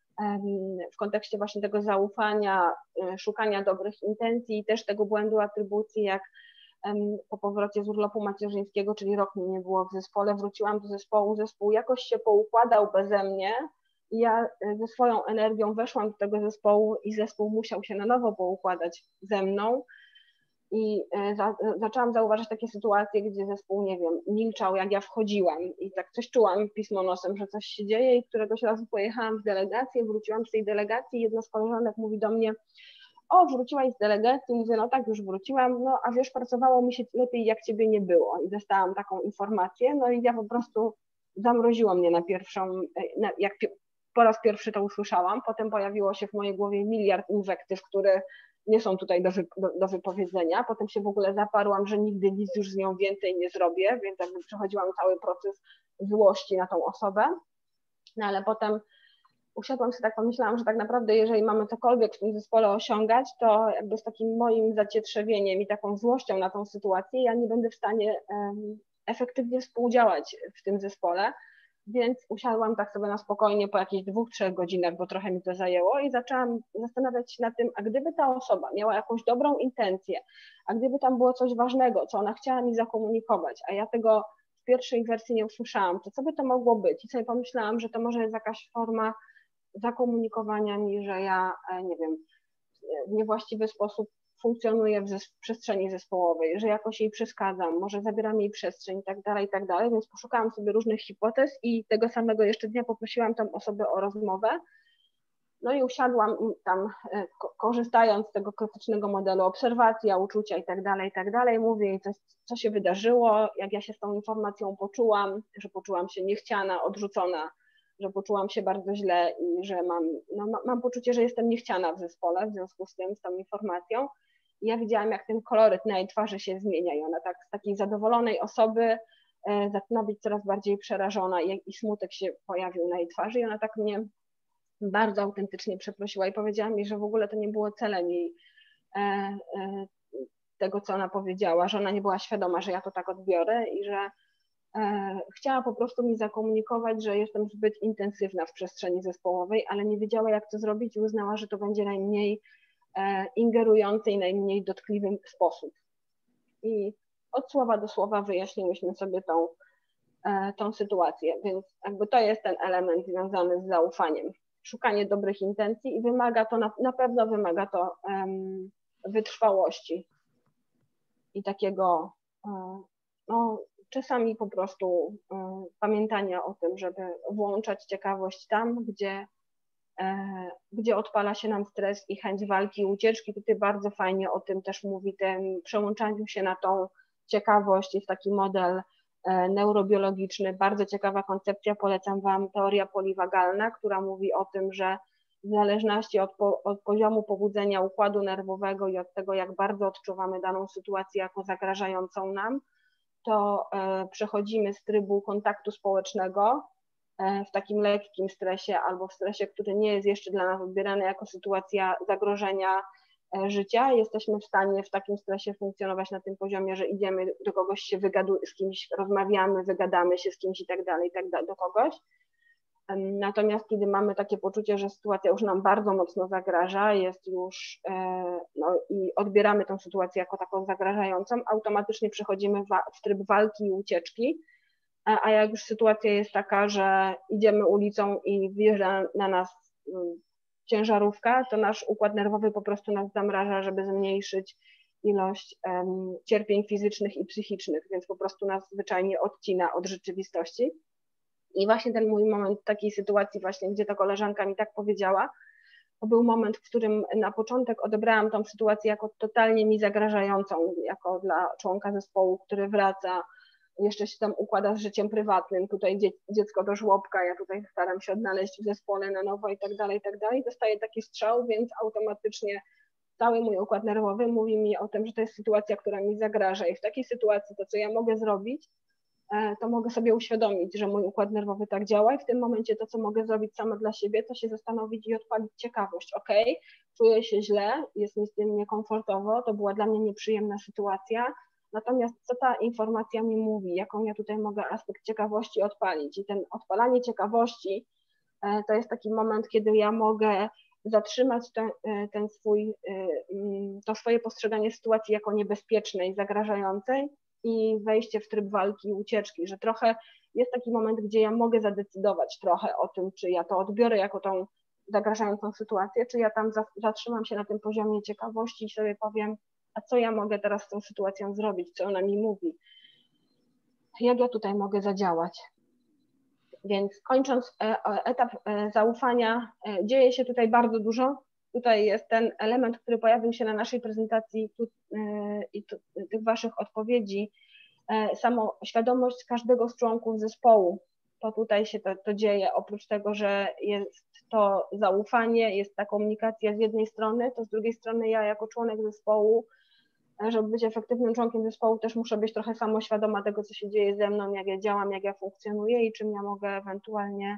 w kontekście właśnie tego zaufania, szukania dobrych intencji i też tego błędu atrybucji, jak po powrocie z urlopu macierzyńskiego, czyli rok mnie nie było w zespole, wróciłam do zespołu, zespół jakoś się poukładał beze mnie i ja ze swoją energią weszłam do tego zespołu i zespół musiał się na nowo poukładać ze mną. I za, zaczęłam zauważać takie sytuacje, gdzie zespół, nie wiem, milczał, jak ja wchodziłam i tak coś czułam pismo nosem, że coś się dzieje, i któregoś razu pojechałam w delegację, wróciłam z tej delegacji i jedna z koleżanek mówi do mnie, o, wróciłaś z delegacji, mówię, no tak, już wróciłam, no a wiesz, pracowało mi się lepiej, jak ciebie nie było, i dostałam taką informację, no i ja po prostu zamroziło mnie na pierwszą, na, jak po raz pierwszy to usłyszałam, potem pojawiło się w mojej głowie miliard inwektyw, które nie są tutaj do, wy, do, do wypowiedzenia. Potem się w ogóle zaparłam, że nigdy nic już z nią więcej nie zrobię, więc jakby przechodziłam cały proces złości na tą osobę. No ale potem usiadłam sobie, tak pomyślałam, że tak naprawdę jeżeli mamy cokolwiek w tym zespole osiągać, to jakby z takim moim zacietrzewieniem i taką złością na tą sytuację ja nie będę w stanie um, efektywnie współdziałać w tym zespole, Więc usiadłam tak sobie na spokojnie po jakichś dwóch, trzech godzinach, bo trochę mi to zajęło i zaczęłam zastanawiać się nad tym, a gdyby ta osoba miała jakąś dobrą intencję, a gdyby tam było coś ważnego, co ona chciała mi zakomunikować, a ja tego w pierwszej wersji nie usłyszałam, to co by to mogło być? I sobie pomyślałam, że to może jest jakaś forma zakomunikowania mi, że ja, nie wiem, w niewłaściwy sposób funkcjonuje w, zes- w przestrzeni zespołowej, że jakoś jej przeszkadzam, może zabieram jej przestrzeń i tak dalej, i tak dalej, więc poszukałam sobie różnych hipotez i tego samego jeszcze dnia poprosiłam tą osobę o rozmowę. No i usiadłam i tam, korzystając z tego klasycznego modelu obserwacja, uczucia i tak dalej, i tak dalej, mówię jej, co, co się wydarzyło, jak ja się z tą informacją poczułam, że poczułam się niechciana, odrzucona, że poczułam się bardzo źle i że mam, no, mam poczucie, że jestem niechciana w zespole w związku z tym, z tą informacją. I ja widziałam, jak ten koloryt na jej twarzy się zmienia i ona tak z takiej zadowolonej osoby e, zaczyna być coraz bardziej przerażona i, i smutek się pojawił na jej twarzy i ona tak mnie bardzo autentycznie przeprosiła i powiedziała mi, że w ogóle to nie było celem jej e, e, tego, co ona powiedziała, że ona nie była świadoma, że ja to tak odbiorę i że e, chciała po prostu mi zakomunikować, że jestem zbyt intensywna w przestrzeni zespołowej, ale nie wiedziała, jak to zrobić i uznała, że to będzie najmniej e, ingerujący i najmniej dotkliwy sposób. I od słowa do słowa wyjaśniłyśmy sobie tą, e, tą sytuację, więc jakby to jest ten element związany z zaufaniem. Szukanie dobrych intencji i wymaga to, na, na pewno wymaga to um, wytrwałości i takiego um, no, czasami po prostu um, pamiętania o tym, żeby włączać ciekawość tam, gdzie, e, gdzie odpala się nam stres i chęć walki i ucieczki. Tutaj bardzo fajnie o tym też mówi, tym przełączaniu się na tą ciekawość. Jest taki model neurobiologiczny, bardzo ciekawa koncepcja, polecam Wam, teoria poliwagalna, która mówi o tym, że w zależności od, po, od poziomu pobudzenia układu nerwowego i od tego, jak bardzo odczuwamy daną sytuację jako zagrażającą nam, to e, przechodzimy z trybu kontaktu społecznego e, w takim lekkim stresie albo w stresie, który nie jest jeszcze dla nas odbierany jako sytuacja zagrożenia życia, jesteśmy w stanie w takim stresie funkcjonować na tym poziomie, że idziemy do kogoś się wygadujemy, z kimś rozmawiamy, wygadamy się z kimś i tak dalej, i tak dalej, do kogoś. Natomiast kiedy mamy takie poczucie, że sytuacja już nam bardzo mocno zagraża, jest już, no i odbieramy tę sytuację jako taką zagrażającą, automatycznie przechodzimy w tryb walki i ucieczki, a jak już sytuacja jest taka, że idziemy ulicą i wjeżdża na nas ciężarówka, to nasz układ nerwowy po prostu nas zamraża, żeby zmniejszyć ilość um, cierpień fizycznych i psychicznych, więc po prostu nas zwyczajnie odcina od rzeczywistości. I właśnie ten mój moment takiej sytuacji właśnie, gdzie ta koleżanka mi tak powiedziała, to był moment, w którym na początek odebrałam tą sytuację jako totalnie mi zagrażającą, jako dla członka zespołu, który wraca, jeszcze się tam układa z życiem prywatnym, tutaj dziecko do żłobka, ja tutaj staram się odnaleźć w zespole na nowo i tak dalej, i tak dalej. Dostaję taki strzał, więc automatycznie cały mój układ nerwowy mówi mi o tym, że to jest sytuacja, która mi zagraża i w takiej sytuacji to, co ja mogę zrobić, to mogę sobie uświadomić, że mój układ nerwowy tak działa i w tym momencie to, co mogę zrobić sama dla siebie, to się zastanowić i odpalić ciekawość. Okej, okay, czuję się źle, jest mi z tym niekomfortowo, to była dla mnie nieprzyjemna sytuacja, natomiast co ta informacja mi mówi, jaką ja tutaj mogę aspekt ciekawości odpalić. I ten odpalanie ciekawości to jest taki moment, kiedy ja mogę zatrzymać ten, ten swój, to swoje postrzeganie sytuacji jako niebezpiecznej, zagrażającej i wejście w tryb walki i ucieczki, że trochę jest taki moment, gdzie ja mogę zadecydować trochę o tym, czy ja to odbiorę jako tą zagrażającą sytuację, czy ja tam zatrzymam się na tym poziomie ciekawości i sobie powiem, a co ja mogę teraz z tą sytuacją zrobić, co ona mi mówi, jak ja tutaj mogę zadziałać. Więc kończąc etap zaufania, dzieje się tutaj bardzo dużo. Tutaj jest ten element, który pojawił się na naszej prezentacji tu, i tu, tych Waszych odpowiedzi, samo świadomość każdego z członków zespołu. To tutaj się to, to dzieje, oprócz tego, że jest to zaufanie, jest ta komunikacja z jednej strony, to z drugiej strony ja jako członek zespołu, żeby być efektywnym członkiem zespołu, też muszę być trochę samoświadoma tego, co się dzieje ze mną, jak ja działam, jak ja funkcjonuję i czym ja mogę ewentualnie,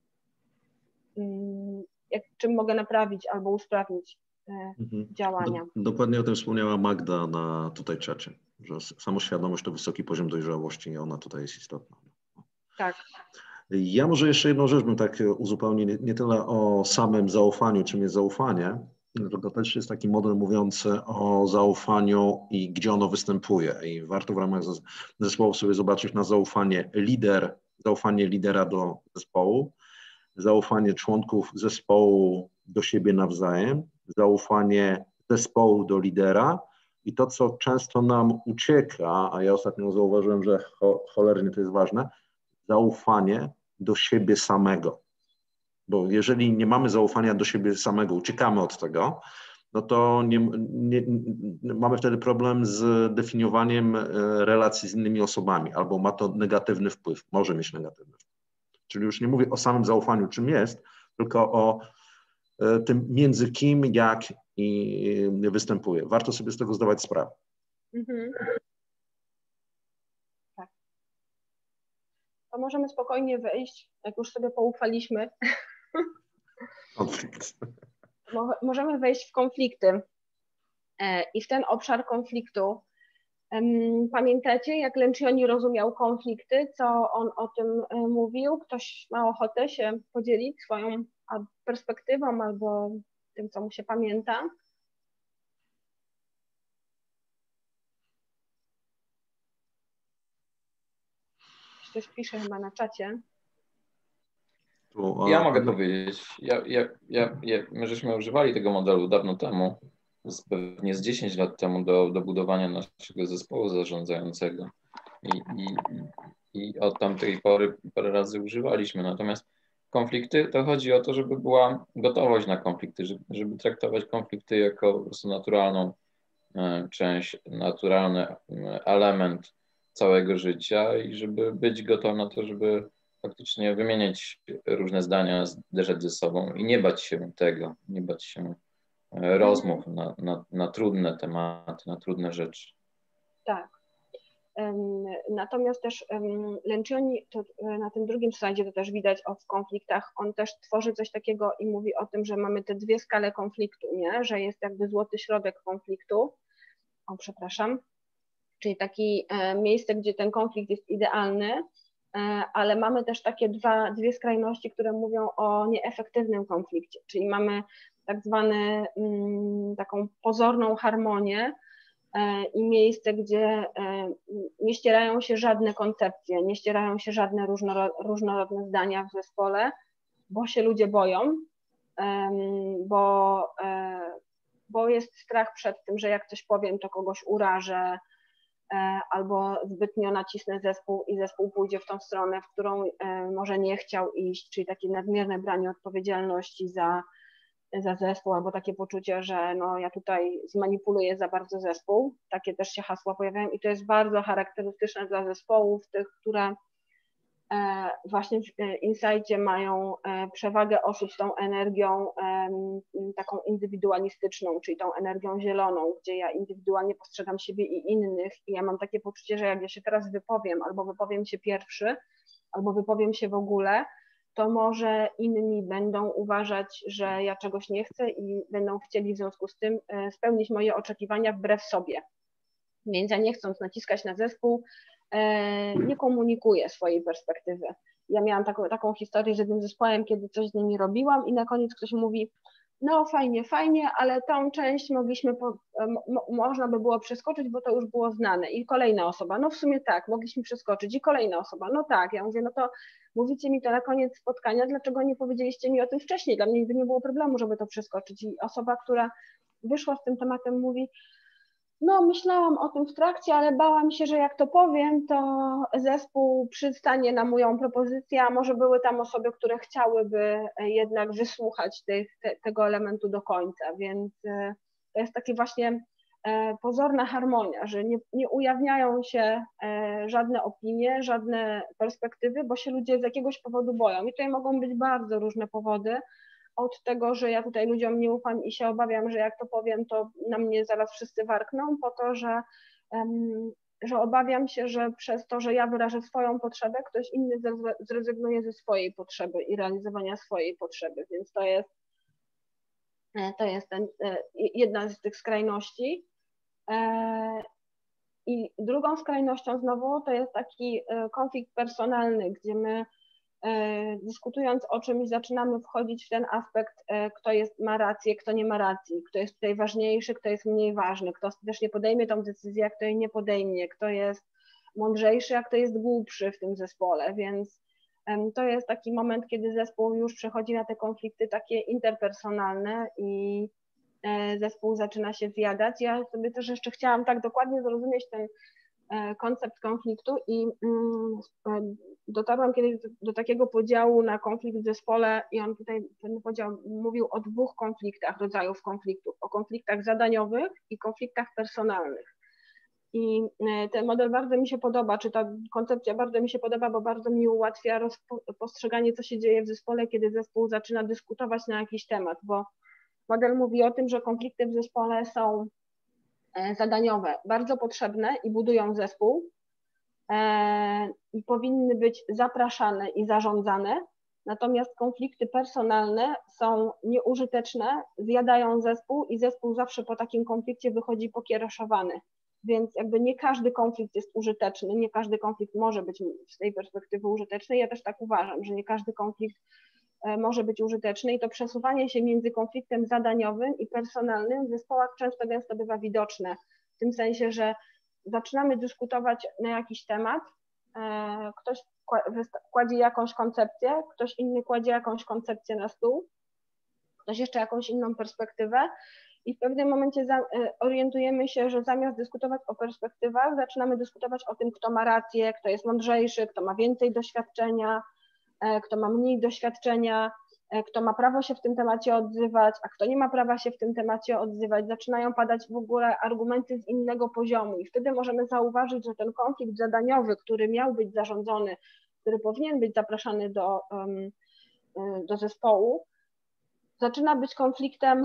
jak, czym mogę naprawić albo usprawnić mhm. działania. Do, dokładnie o tym wspomniała Magda na tutaj czacie, że samoświadomość to wysoki poziom dojrzałości i ona tutaj jest istotna. Tak. Ja może jeszcze jedną rzecz bym tak uzupełnił, nie, nie tyle o samym zaufaniu, czym jest zaufanie, tylko też jest taki model mówiący o zaufaniu i gdzie ono występuje. I warto w ramach zespołu sobie zobaczyć na zaufanie lider, zaufanie lidera do zespołu, zaufanie członków zespołu do siebie nawzajem, zaufanie zespołu do lidera i to, co często nam ucieka, a ja ostatnio zauważyłem, że cho, cholernie to jest ważne, zaufanie do siebie samego. Bo jeżeli nie mamy zaufania do siebie samego, uciekamy od tego, no to nie, nie, nie, mamy wtedy problem z definiowaniem relacji z innymi osobami, albo ma to negatywny wpływ, może mieć negatywny wpływ. Czyli już nie mówię o samym zaufaniu, czym jest, tylko o tym między kim, jak i występuje. Warto sobie z tego zdawać sprawę. Mhm. Tak. To możemy spokojnie wejść, jak już sobie poufaliśmy. Konflikt. Możemy wejść w konflikty i w ten obszar konfliktu. Pamiętacie, jak Lencioni rozumiał konflikty, co on o tym mówił? Ktoś ma ochotę się podzielić swoją perspektywą albo tym, co mu się pamięta? Ktoś pisze chyba na czacie. Ja mogę powiedzieć. Ja, ja, ja, ja, my żeśmy używali tego modelu dawno temu, z, pewnie z dziesięć lat temu do, do budowania naszego zespołu zarządzającego. I, i, I od tamtej pory parę razy używaliśmy. Natomiast konflikty, to chodzi o to, żeby była gotowość na konflikty, żeby, żeby traktować konflikty jako po prostu naturalną e, część, naturalny e, element całego życia i żeby być gotowym na to, żeby faktycznie wymieniać różne zdania, zderzać ze sobą i nie bać się tego, nie bać się rozmów na, na, na trudne tematy, na trudne rzeczy. Tak. Natomiast też Lencioni, to na tym drugim slajdzie to też widać o w konfliktach, on też tworzy coś takiego i mówi o tym, że mamy te dwie skale konfliktu, nie? Że jest jakby złoty środek konfliktu, o przepraszam, czyli takie miejsce, gdzie ten konflikt jest idealny, ale mamy też takie dwa, dwie skrajności, które mówią o nieefektywnym konflikcie, czyli mamy tak zwane taką pozorną harmonię i miejsce, gdzie nie ścierają się żadne koncepcje, nie ścierają się żadne różnorodne zdania w zespole, bo się ludzie boją, bo, bo jest strach przed tym, że jak coś powiem, to kogoś urażę, albo zbytnio nacisnę zespół i zespół pójdzie w tą stronę, w którą może nie chciał iść, czyli takie nadmierne branie odpowiedzialności za, za zespół, albo takie poczucie, że no ja tutaj zmanipuluję za bardzo zespół. Takie też się hasła pojawiają i to jest bardzo charakterystyczne dla zespołów, tych, które właśnie w Insightie mają przewagę osób z tą energią taką indywidualistyczną, czyli tą energią zieloną, gdzie ja indywidualnie postrzegam siebie i innych i ja mam takie poczucie, że jak ja się teraz wypowiem, albo wypowiem się pierwszy, albo wypowiem się w ogóle, to może inni będą uważać, że ja czegoś nie chcę i będą chcieli w związku z tym spełnić moje oczekiwania wbrew sobie. Więc ja nie chcąc naciskać na zespół, nie komunikuję swojej perspektywy. Ja miałam taką, taką historię z jednym zespołem, kiedy coś z nimi robiłam i na koniec ktoś mówi, no fajnie, fajnie, ale tą część mogliśmy, po, mo, można by było przeskoczyć, bo to już było znane. I kolejna osoba, no w sumie tak, mogliśmy przeskoczyć. I kolejna osoba, no tak. Ja mówię, no to mówicie mi to na koniec spotkania, dlaczego nie powiedzieliście mi o tym wcześniej? Dla mnie nigdy nie było problemu, żeby to przeskoczyć. I osoba, która wyszła z tym tematem mówi, no myślałam o tym w trakcie, ale bałam się, że jak to powiem, to zespół przystanie na moją propozycję, a może były tam osoby, które chciałyby jednak wysłuchać tych, te, tego elementu do końca, więc to jest takie właśnie pozorna harmonia, że nie, nie ujawniają się żadne opinie, żadne perspektywy, bo się ludzie z jakiegoś powodu boją i tutaj mogą być bardzo różne powody, od tego, że ja tutaj ludziom nie ufam i się obawiam, że jak to powiem, to na mnie zaraz wszyscy warkną, po to, że, um, że obawiam się, że przez to, że ja wyrażę swoją potrzebę, ktoś inny zrezygnuje ze swojej potrzeby i realizowania swojej potrzeby, więc to jest, to jest ten, jedna z tych skrajności. I drugą skrajnością znowu to jest taki konflikt personalny, gdzie my dyskutując o czymś, zaczynamy wchodzić w ten aspekt, kto jest, ma rację, kto nie ma racji, kto jest tutaj ważniejszy, kto jest mniej ważny, kto ostatecznie podejmie tą decyzję, a kto jej nie podejmie, kto jest mądrzejszy, a kto jest głupszy w tym zespole, więc to jest taki moment, kiedy zespół już przechodzi na te konflikty takie interpersonalne i zespół zaczyna się zjadać. Ja sobie też jeszcze chciałam tak dokładnie zrozumieć ten koncept konfliktu i dotarłam kiedyś do, do takiego podziału na konflikt w zespole i on tutaj, ten podział mówił o dwóch konfliktach, rodzajów konfliktów, o konfliktach zadaniowych i konfliktach personalnych. I ten model bardzo mi się podoba, czy ta koncepcja bardzo mi się podoba, bo bardzo mi ułatwia postrzeganie, co się dzieje w zespole, kiedy zespół zaczyna dyskutować na jakiś temat, bo model mówi o tym, że konflikty w zespole są zadaniowe, bardzo potrzebne i budują zespół i powinny być zapraszane i zarządzane, natomiast konflikty personalne są nieużyteczne, zjadają zespół i zespół zawsze po takim konflikcie wychodzi pokiereszowany, więc jakby nie każdy konflikt jest użyteczny, nie każdy konflikt może być z tej perspektywy użyteczny, ja też tak uważam, że nie każdy konflikt może być użyteczny i to przesuwanie się między konfliktem zadaniowym i personalnym w zespołach często gęsto bywa widoczne, w tym sensie, że zaczynamy dyskutować na jakiś temat, ktoś kładzie jakąś koncepcję, ktoś inny kładzie jakąś koncepcję na stół, ktoś jeszcze jakąś inną perspektywę i w pewnym momencie orientujemy się, że zamiast dyskutować o perspektywach, zaczynamy dyskutować o tym, kto ma rację, kto jest mądrzejszy, kto ma więcej doświadczenia, kto ma mniej doświadczenia, kto ma prawo się w tym temacie odzywać, a kto nie ma prawa się w tym temacie odzywać. Zaczynają padać w ogóle argumenty z innego poziomu i wtedy możemy zauważyć, że ten konflikt zadaniowy, który miał być zarządzony, który powinien być zapraszany do, do zespołu, zaczyna być konfliktem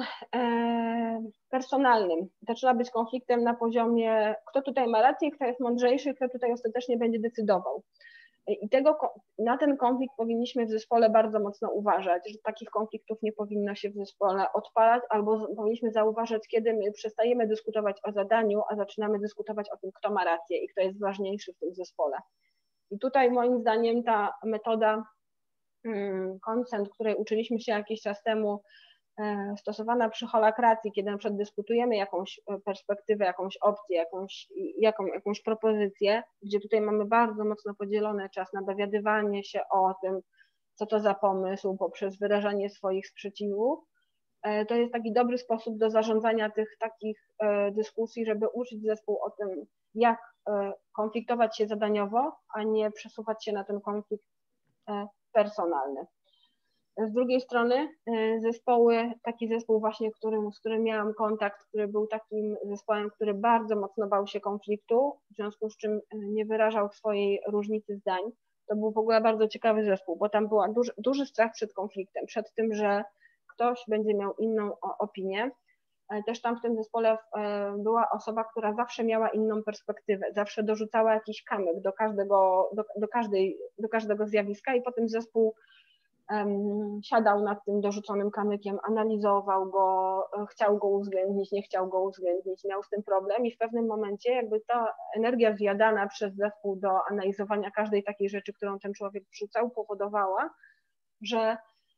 personalnym, zaczyna być konfliktem na poziomie, kto tutaj ma rację, kto jest mądrzejszy, kto tutaj ostatecznie będzie decydował. I tego, na ten konflikt powinniśmy w zespole bardzo mocno uważać, że takich konfliktów nie powinno się w zespole odpalać, albo powinniśmy zauważyć, kiedy my przestajemy dyskutować o zadaniu, a zaczynamy dyskutować o tym, kto ma rację i kto jest ważniejszy w tym zespole. I tutaj moim zdaniem ta metoda Consent, której uczyliśmy się jakiś czas temu, stosowana przy holakracji, kiedy na przykład dyskutujemy jakąś perspektywę, jakąś opcję, jakąś, jaką, jakąś propozycję, gdzie tutaj mamy bardzo mocno podzielony czas na dowiadywanie się o tym, co to za pomysł, poprzez wyrażanie swoich sprzeciwów, to jest taki dobry sposób do zarządzania tych takich dyskusji, żeby uczyć zespół o tym, jak konfliktować się zadaniowo, a nie przesuwać się na ten konflikt personalny. Z drugiej strony zespoły, taki zespół właśnie, którym, z którym miałam kontakt, który był takim zespołem, który bardzo mocno bał się konfliktu, w związku z czym nie wyrażał swojej różnicy zdań, to był w ogóle bardzo ciekawy zespół, bo tam był duży, duży strach przed konfliktem, przed tym, że ktoś będzie miał inną opinię. Też tam w tym zespole była osoba, która zawsze miała inną perspektywę, zawsze dorzucała jakiś kamyk do każdego, do, do każdej, do każdego zjawiska i potem zespół um, siadał nad tym dorzuconym kamykiem, analizował go, chciał go uwzględnić, nie chciał go uwzględnić, miał z tym problem i w pewnym momencie jakby ta energia zjadana przez zespół do analizowania każdej takiej rzeczy, którą ten człowiek wrzucał, powodowała, że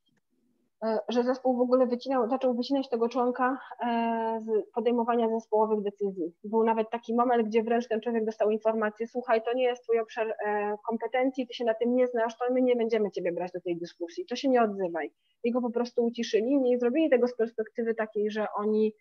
że zespół w ogóle wycinał, zaczął wycinać tego członka z podejmowania zespołowych decyzji. Był nawet taki moment, gdzie wręcz ten człowiek dostał informację: słuchaj, to nie jest twój obszar kompetencji, ty się na tym nie znasz, to my nie będziemy ciebie brać do tej dyskusji, to się nie odzywaj. I go po prostu uciszyli, nie zrobili tego z perspektywy takiej, że oni,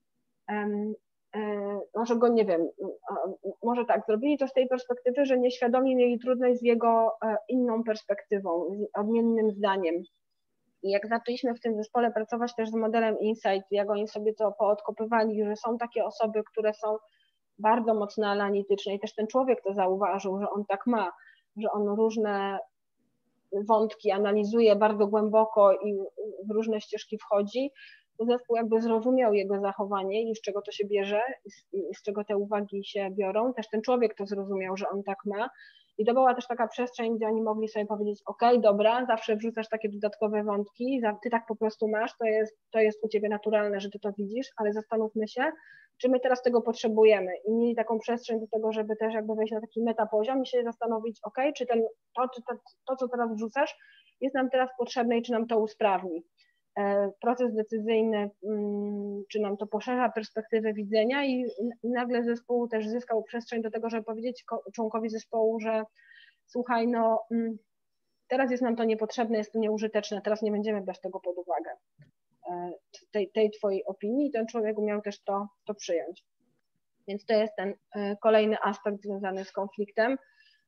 może go, nie wiem, może tak, zrobili to z tej perspektywy, że nieświadomie mieli trudność z jego inną perspektywą, z odmiennym zdaniem. I jak zaczęliśmy w tym zespole pracować też z modelem Insight, jak oni sobie to poodkopywali, że są takie osoby, które są bardzo mocno analityczne i też ten człowiek to zauważył, że on tak ma, że on różne wątki analizuje bardzo głęboko i w różne ścieżki wchodzi, to zespół jakby zrozumiał jego zachowanie i z czego to się bierze i z czego te uwagi się biorą. Też ten człowiek to zrozumiał, że on tak ma I to była też taka przestrzeń, gdzie oni mogli sobie powiedzieć, ok, dobra, zawsze wrzucasz takie dodatkowe wątki, ty tak po prostu masz, to jest, to jest u ciebie naturalne, że ty to widzisz, ale zastanówmy się, czy my teraz tego potrzebujemy. I mieli taką przestrzeń do tego, żeby też jakby wejść na taki metapoziom i się zastanowić, ok, czy ten, to, czy to, to, co teraz wrzucasz, jest nam teraz potrzebne i czy nam to usprawni. Proces decyzyjny, czy nam to poszerza perspektywę widzenia i nagle zespół też zyskał przestrzeń do tego, żeby powiedzieć członkowi zespołu, że słuchaj, no teraz jest nam to niepotrzebne, jest to nieużyteczne, teraz nie będziemy brać tego pod uwagę, tej, tej twojej opinii i ten człowiek umiał też to, to przyjąć. Więc to jest ten kolejny aspekt związany z konfliktem.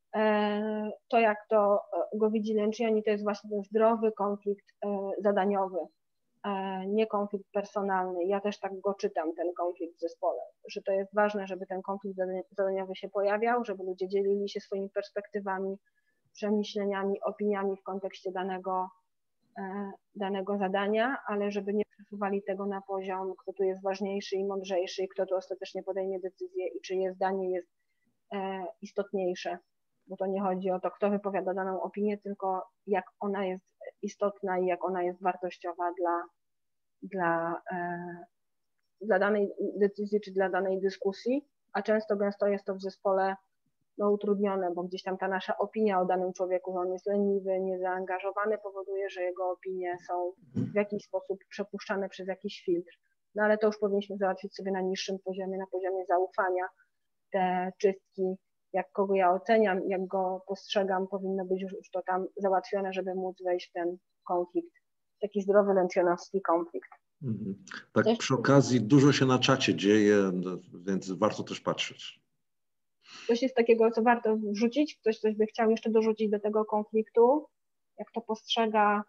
To, jak to go widzi Lencioni, to jest właśnie ten zdrowy konflikt zadaniowy, nie konflikt personalny. Ja też tak go czytam, ten konflikt w zespole, że to jest ważne, żeby ten konflikt zadaniowy się pojawiał, żeby ludzie dzielili się swoimi perspektywami, przemyśleniami, opiniami w kontekście danego, danego zadania, ale żeby nie przesuwali tego na poziom, kto tu jest ważniejszy i mądrzejszy i kto tu ostatecznie podejmie decyzję i czyje zdanie jest istotniejsze. Bo to nie chodzi o to, kto wypowiada daną opinię, tylko jak ona jest istotna i jak ona jest wartościowa dla, dla, e, dla danej decyzji czy dla danej dyskusji, a często gęsto jest to w zespole no, utrudnione, bo gdzieś tam ta nasza opinia o danym człowieku, że on jest leniwy, niezaangażowany, powoduje, że jego opinie są w jakiś sposób przepuszczane przez jakiś filtr. No ale to już powinniśmy załatwić sobie na niższym poziomie, na poziomie zaufania. Te czystki, jak kogo ja oceniam, jak go postrzegam, powinno być już to tam załatwione, żeby móc wejść w ten konflikt, taki zdrowy lencjonowski konflikt. Mhm. Tak Coś... przy okazji dużo się na czacie dzieje, więc warto też patrzeć. Coś jest takiego, co warto wrzucić? Ktoś coś by chciał jeszcze dorzucić do tego konfliktu? Jak to postrzega?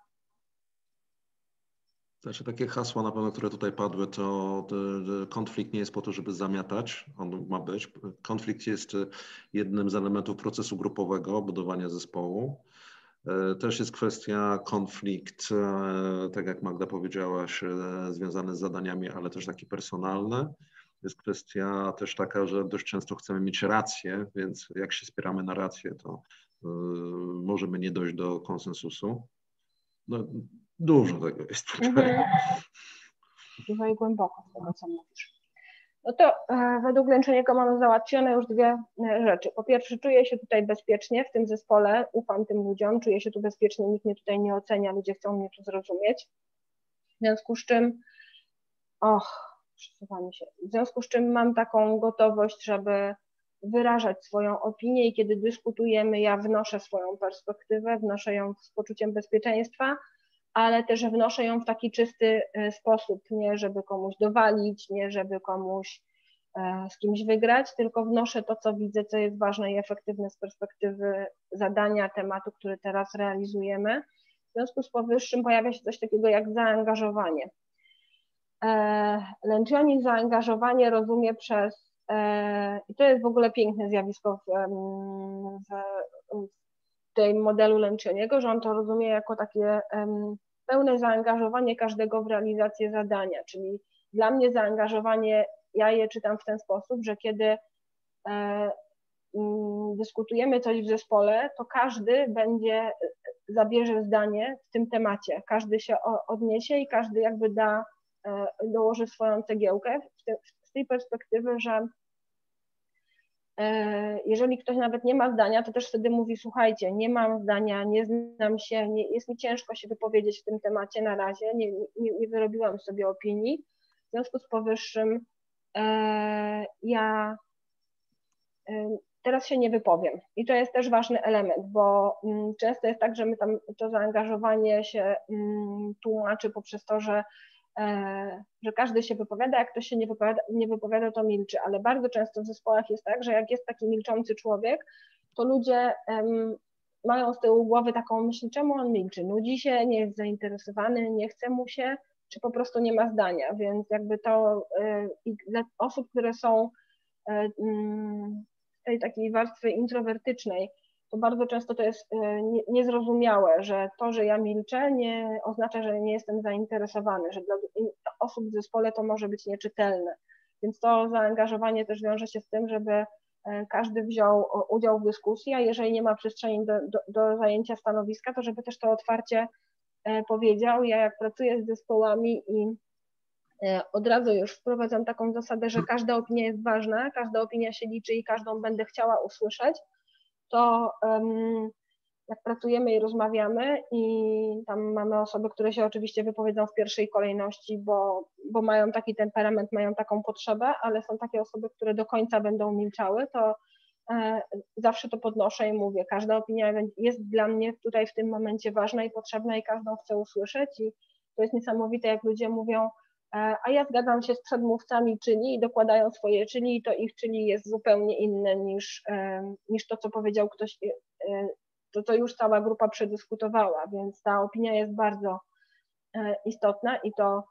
Znaczy takie hasła na pewno, które tutaj padły, to, to konflikt nie jest po to, żeby zamiatać, on ma być. Konflikt jest jednym z elementów procesu grupowego, budowania zespołu. Też jest kwestia konflikt, tak jak Magda powiedziałaś, związany z zadaniami, ale też taki personalny. Jest kwestia też taka, że dość często chcemy mieć rację, więc jak się spieramy na rację, to możemy nie dojść do konsensusu. No, dużo tego jest. Mhm. Dużo i głęboko z tego, co mówisz. No to e, według Lencioniego mamy załatwione już dwie e, rzeczy. Po pierwsze, czuję się tutaj bezpiecznie w tym zespole, ufam tym ludziom, czuję się tu bezpiecznie, nikt mnie tutaj nie ocenia, ludzie chcą mnie tu zrozumieć. W związku z czym, och, przesuwamy się, w związku z czym mam taką gotowość, żeby wyrażać swoją opinię i kiedy dyskutujemy, ja wnoszę swoją perspektywę, wnoszę ją z poczuciem bezpieczeństwa, ale też wnoszę ją w taki czysty sposób, nie żeby komuś dowalić, nie żeby komuś z kimś wygrać, tylko wnoszę to, co widzę, co jest ważne i efektywne z perspektywy zadania, tematu, który teraz realizujemy. W związku z powyższym pojawia się coś takiego jak zaangażowanie. Lencioni zaangażowanie rozumie przez, i to jest w ogóle piękne zjawisko w, w, w tym modelu Lencioniego, że on to rozumie jako takie pełne zaangażowanie każdego w realizację zadania, czyli dla mnie zaangażowanie, ja je czytam w ten sposób, że kiedy e, dyskutujemy coś w zespole, to każdy będzie, zabierze zdanie w tym temacie, każdy się odniesie i każdy jakby da, e, dołoży swoją cegiełkę w te, z tej perspektywy, że jeżeli ktoś nawet nie ma zdania, to też wtedy mówi, słuchajcie, nie mam zdania, nie znam się, nie, jest mi ciężko się wypowiedzieć w tym temacie na razie, nie, nie, nie wyrobiłam sobie opinii. W związku z powyższym e, ja e, teraz się nie wypowiem. I to jest też ważny element, bo m, często jest tak, że my tam to zaangażowanie się m, tłumaczy poprzez to, że że każdy się wypowiada, jak ktoś się nie wypowiada, nie wypowiada, to milczy, ale bardzo często w zespołach jest tak, że jak jest taki milczący człowiek, to ludzie um, mają z tyłu głowy taką myśl, czemu on milczy, nudzi się, nie jest zainteresowany, nie chce mu się, czy po prostu nie ma zdania, więc jakby to y, i dla osób, które są y, y, w tej takiej warstwie introwertycznej, to bardzo często to jest niezrozumiałe, że to, że ja milczę, nie oznacza, że nie jestem zainteresowany, że dla osób w zespole to może być nieczytelne. Więc to zaangażowanie też wiąże się z tym, żeby każdy wziął udział w dyskusji, a jeżeli nie ma przestrzeni do, do, do zajęcia stanowiska, to żeby też to otwarcie powiedział. Ja jak pracuję z zespołami i od razu już wprowadzam taką zasadę, że każda opinia jest ważna, każda opinia się liczy i każdą będę chciała usłyszeć, to um, jak pracujemy i rozmawiamy i tam mamy osoby, które się oczywiście wypowiedzą w pierwszej kolejności, bo, bo mają taki temperament, mają taką potrzebę, ale są takie osoby, które do końca będą milczały, to e, zawsze to podnoszę i mówię, każda opinia jest dla mnie tutaj w tym momencie ważna i potrzebna i każdą chcę usłyszeć i to jest niesamowite, jak ludzie mówią, e, a ja zgadzam się z przedmówcami czyni i dokładają swoje czyni i to ich czyni jest zupełnie inne niż, e, niż to, co powiedział ktoś, e, to to już cała grupa przedyskutowała, więc ta opinia jest bardzo istotna i to,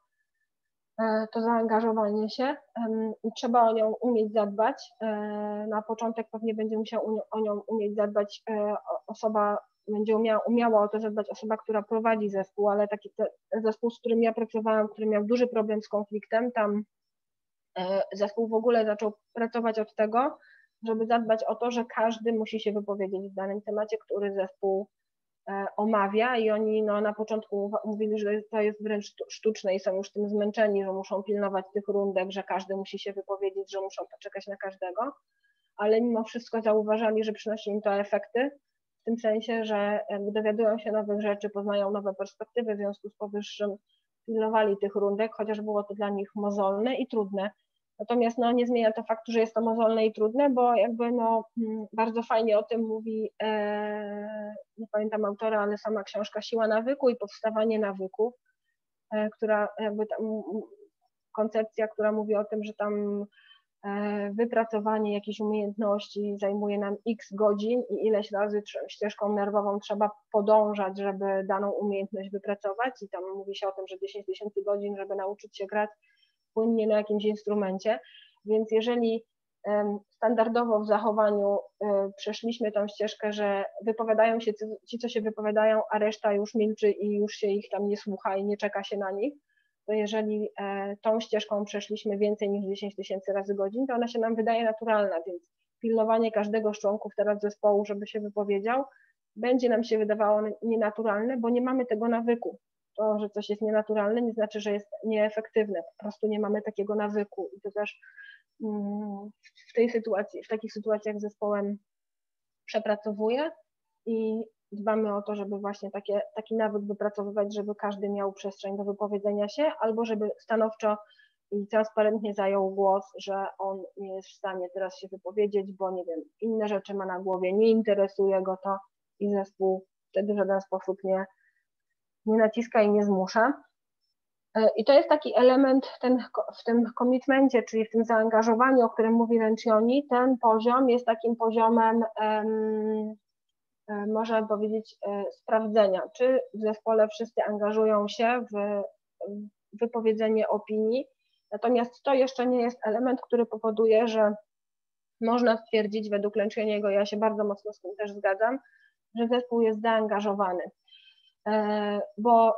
to zaangażowanie się i trzeba o nią umieć zadbać. Na początek pewnie będzie musiał o nią umieć zadbać osoba, będzie umiała, umiała o to zadbać osoba, która prowadzi zespół, ale taki zespół, z którym ja pracowałam, który miał duży problem z konfliktem, tam zespół w ogóle zaczął pracować od tego, żeby zadbać o to, że każdy musi się wypowiedzieć w danym temacie, który zespół omawia i oni no, na początku mówili, że to jest wręcz sztuczne i są już tym zmęczeni, że muszą pilnować tych rundek, że każdy musi się wypowiedzieć, że muszą poczekać na każdego, ale mimo wszystko zauważali, że przynosi im to efekty, w tym sensie, że jakby dowiadują się nowych rzeczy, poznają nowe perspektywy, w związku z powyższym pilnowali tych rundek, chociaż było to dla nich mozolne i trudne. Natomiast no, nie zmienia to faktu, że jest to mozolne i trudne, bo jakby no, bardzo fajnie o tym mówi, e, nie pamiętam autora, ale sama książka Siła nawyku i powstawanie nawyków, e, która jakby tam, koncepcja, która mówi o tym, że tam e, wypracowanie jakiejś umiejętności zajmuje nam x godzin i ileś razy ścieżką nerwową trzeba podążać, żeby daną umiejętność wypracować i tam mówi się o tym, że dziesięć tysięcy godzin, żeby nauczyć się grać płynnie na jakimś instrumencie, więc jeżeli standardowo w zachowaniu przeszliśmy tą ścieżkę, że wypowiadają się ci, co się wypowiadają, a reszta już milczy i już się ich tam nie słucha i nie czeka się na nich, to jeżeli tą ścieżką przeszliśmy więcej niż dziesięć tysięcy razy godzin, to ona się nam wydaje naturalna, więc pilnowanie każdego z członków teraz zespołu, żeby się wypowiedział, będzie nam się wydawało nienaturalne, bo nie mamy tego nawyku. To, że coś jest nienaturalne, nie znaczy, że jest nieefektywne, po prostu nie mamy takiego nawyku i to też w tej sytuacji, w takich sytuacjach z zespołem przepracowuję i dbamy o to, żeby właśnie takie, taki nawyk wypracowywać, żeby każdy miał przestrzeń do wypowiedzenia się albo żeby stanowczo i transparentnie zajął głos, że on nie jest w stanie teraz się wypowiedzieć, bo nie wiem, inne rzeczy ma na głowie, nie interesuje go to i zespół wtedy w żaden sposób nie nie naciska i nie zmusza. I to jest taki element ten, w tym komitmencie, czyli w tym zaangażowaniu, o którym mówi Lencioni, ten poziom jest takim poziomem, um, można powiedzieć, sprawdzenia, czy w zespole wszyscy angażują się w wypowiedzenie opinii, natomiast to jeszcze nie jest element, który powoduje, że można stwierdzić według Lencioniego, ja się bardzo mocno z tym też zgadzam, że zespół jest zaangażowany. Bo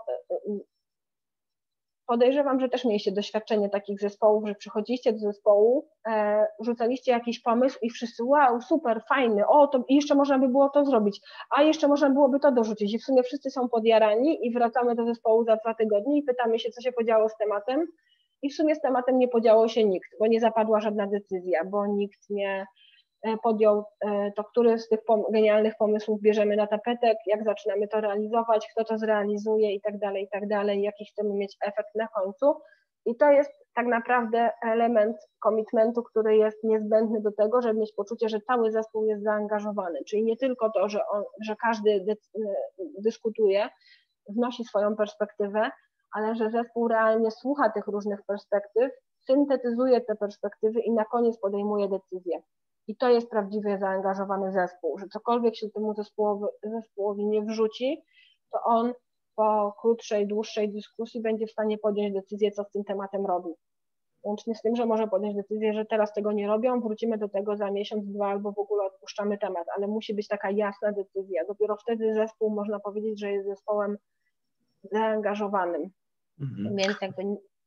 podejrzewam, że też mieliście doświadczenie takich zespołów, że przychodziliście do zespołu, rzucaliście jakiś pomysł i wszyscy wow, super, fajny, o, to jeszcze można by było to zrobić, a jeszcze można byłoby to dorzucić i w sumie wszyscy są podjarani i wracamy do zespołu za dwa tygodnie i pytamy się, co się podziało z tematem i w sumie z tematem nie podziało się nikt, bo nie zapadła żadna decyzja, bo nikt nie podjął to, który z tych genialnych pomysłów bierzemy na tapetę, jak zaczynamy to realizować, kto to zrealizuje i tak dalej, i tak dalej, jaki chcemy mieć efekt na końcu. I to jest tak naprawdę element komitmentu, który jest niezbędny do tego, żeby mieć poczucie, że cały zespół jest zaangażowany, czyli nie tylko to, że, on, że każdy dyskutuje, wnosi swoją perspektywę, ale że zespół realnie słucha tych różnych perspektyw, syntetyzuje te perspektywy i na koniec podejmuje decyzję. I to jest prawdziwie zaangażowany zespół, że cokolwiek się temu zespołowi, zespołowi nie wrzuci, to on po krótszej, dłuższej dyskusji będzie w stanie podjąć decyzję, co z tym tematem robi. Łącznie z tym, że może podjąć decyzję, że teraz tego nie robią, wrócimy do tego za miesiąc, dwa albo w ogóle odpuszczamy temat, ale musi być taka jasna decyzja. Dopiero wtedy zespół, można powiedzieć, że jest zespołem zaangażowanym. Mhm. Więc jakby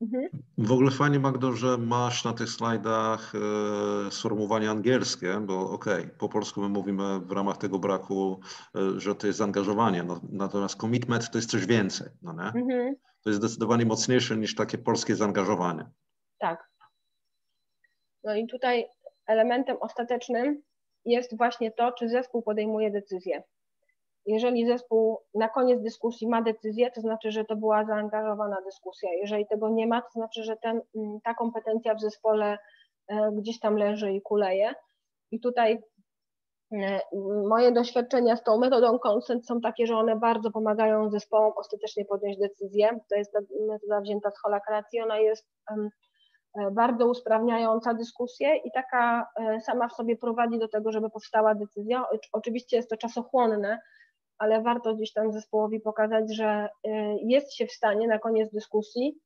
Mhm. W ogóle fajnie, Magdo, że masz na tych slajdach e, sformułowanie angielskie, bo okej, okay, po polsku my mówimy w ramach tego braku, e, że to jest zaangażowanie, no, natomiast commitment to jest coś więcej, no nie? Mhm. To jest zdecydowanie mocniejsze niż takie polskie zaangażowanie. Tak. No i tutaj elementem ostatecznym jest właśnie to, czy zespół podejmuje decyzję. Jeżeli zespół na koniec dyskusji ma decyzję, to znaczy, że to była zaangażowana dyskusja. Jeżeli tego nie ma, to znaczy, że ten, ta kompetencja w zespole gdzieś tam leży i kuleje. I tutaj moje doświadczenia z tą metodą consent są takie, że one bardzo pomagają zespołom ostatecznie podjąć decyzję. To jest ta metoda wzięta z holakracji, ona jest bardzo usprawniająca dyskusję i taka sama w sobie prowadzi do tego, żeby powstała decyzja. Oczywiście jest to czasochłonne, ale warto gdzieś tam zespołowi pokazać, że jest się w stanie na koniec dyskusji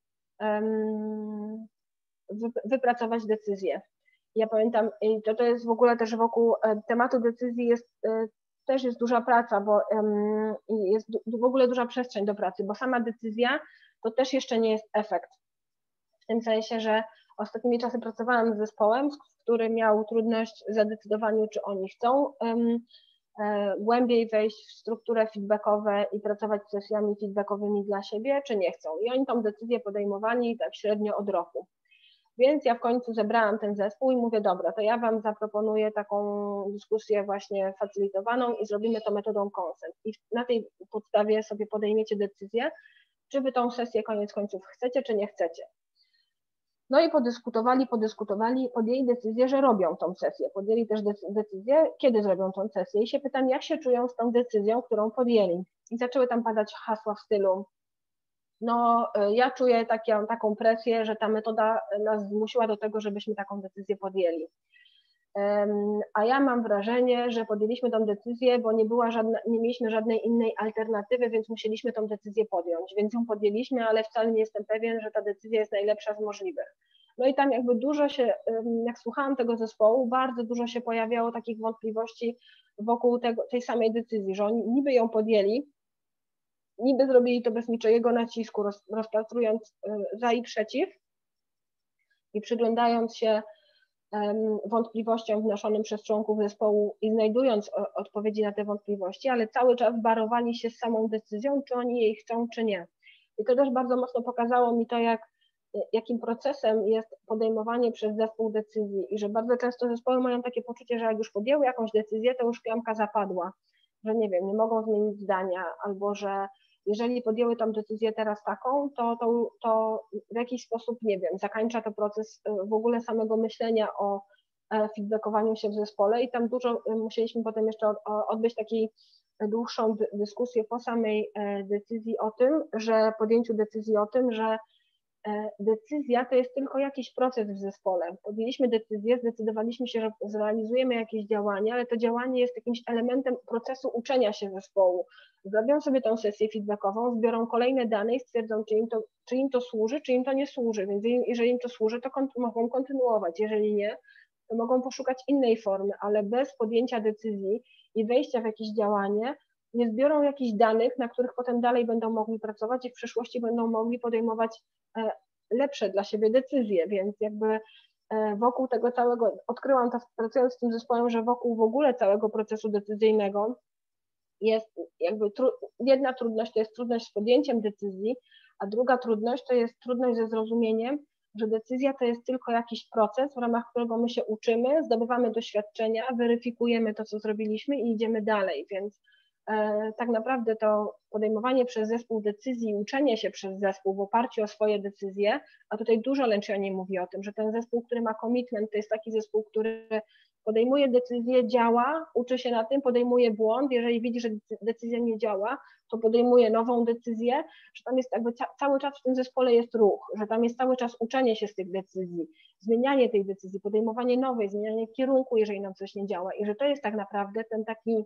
wypracować decyzję. Ja pamiętam, i to, to jest w ogóle też wokół tematu decyzji jest, też jest duża praca, bo jest w ogóle duża przestrzeń do pracy, bo sama decyzja to też jeszcze nie jest efekt. W tym sensie, że ostatnimi czasy pracowałam z zespołem, który miał trudność w zadecydowaniu, czy oni chcą głębiej wejść w strukturę feedbackową i pracować z sesjami feedbackowymi dla siebie, czy nie chcą. I oni tą decyzję podejmowali tak średnio od roku. Więc ja w końcu zebrałam ten zespół i mówię, dobra, to ja Wam zaproponuję taką dyskusję właśnie facylitowaną i zrobimy to metodą consent. I na tej podstawie sobie podejmiecie decyzję, czy Wy tą sesję koniec końców chcecie, czy nie chcecie. No i podyskutowali, podyskutowali, podjęli decyzję, że robią tą sesję. Podjęli też decyzję, kiedy zrobią tą sesję. I się pytam, jak się czują z tą decyzją, którą podjęli. I zaczęły tam padać hasła w stylu, no ja czuję takie, taką presję, że ta metoda nas zmusiła do tego, żebyśmy taką decyzję podjęli. A ja mam wrażenie, że podjęliśmy tą decyzję, bo nie, była żadna, nie mieliśmy żadnej innej alternatywy, więc musieliśmy tą decyzję podjąć. Więc ją podjęliśmy, ale wcale nie jestem pewien, że ta decyzja jest najlepsza z możliwych. No i tam jakby dużo się, jak słuchałam tego zespołu, bardzo dużo się pojawiało takich wątpliwości wokół tego, tej samej decyzji, że oni niby ją podjęli, niby zrobili to bez niczego nacisku, roz, rozpatrując za i przeciw i przyglądając się um, wątpliwościom wnoszonym przez członków zespołu i znajdując o, odpowiedzi na te wątpliwości, ale cały czas barowali się z samą decyzją, czy oni jej chcą, czy nie. I to też bardzo mocno pokazało mi to, jak, jakim procesem jest podejmowanie przez zespół decyzji i że bardzo często zespoły mają takie poczucie, że jak już podjęły jakąś decyzję, to już klamka zapadła, że nie wiem, nie mogą zmienić zdania albo że jeżeli podjęły tą decyzję teraz taką, to, to, to w jakiś sposób, nie wiem, zakańcza to proces w ogóle samego myślenia o feedbackowaniu się w zespole i tam dużo musieliśmy potem jeszcze odbyć takiej dłuższą dyskusję po samej decyzji o tym, że podjęciu decyzji o tym, że decyzja to jest tylko jakiś proces w zespole. Podjęliśmy decyzję, zdecydowaliśmy się, że zrealizujemy jakieś działanie, ale to działanie jest jakimś elementem procesu uczenia się zespołu. Zrobią sobie tą sesję feedbackową, zbiorą kolejne dane i stwierdzą, czy im to, czy im to służy, czy im to nie służy. Więc jeżeli im to służy, to kont- mogą kontynuować. Jeżeli nie, to mogą poszukać innej formy, ale bez podjęcia decyzji i wejścia w jakieś działanie nie zbiorą jakichś danych, na których potem dalej będą mogli pracować i w przyszłości będą mogli podejmować lepsze dla siebie decyzje, więc jakby wokół tego całego, odkryłam to pracując z tym zespołem, że wokół w ogóle całego procesu decyzyjnego jest jakby tru, jedna trudność to jest trudność z podjęciem decyzji, a druga trudność to jest trudność ze zrozumieniem, że decyzja to jest tylko jakiś proces, w ramach którego my się uczymy, zdobywamy doświadczenia, weryfikujemy to, co zrobiliśmy i idziemy dalej, więc tak naprawdę to podejmowanie przez zespół decyzji, uczenie się przez zespół w oparciu o swoje decyzje, a tutaj dużo Lencioni mówi o tym, że ten zespół, który ma commitment, to jest taki zespół, który podejmuje decyzję, działa, uczy się na tym, podejmuje błąd, jeżeli widzi, że decyzja nie działa, to podejmuje nową decyzję, że tam jest jakby cały czas w tym zespole jest ruch, że tam jest cały czas uczenie się z tych decyzji, zmienianie tej decyzji, podejmowanie nowej, zmienianie kierunku, jeżeli nam coś nie działa i że to jest tak naprawdę ten taki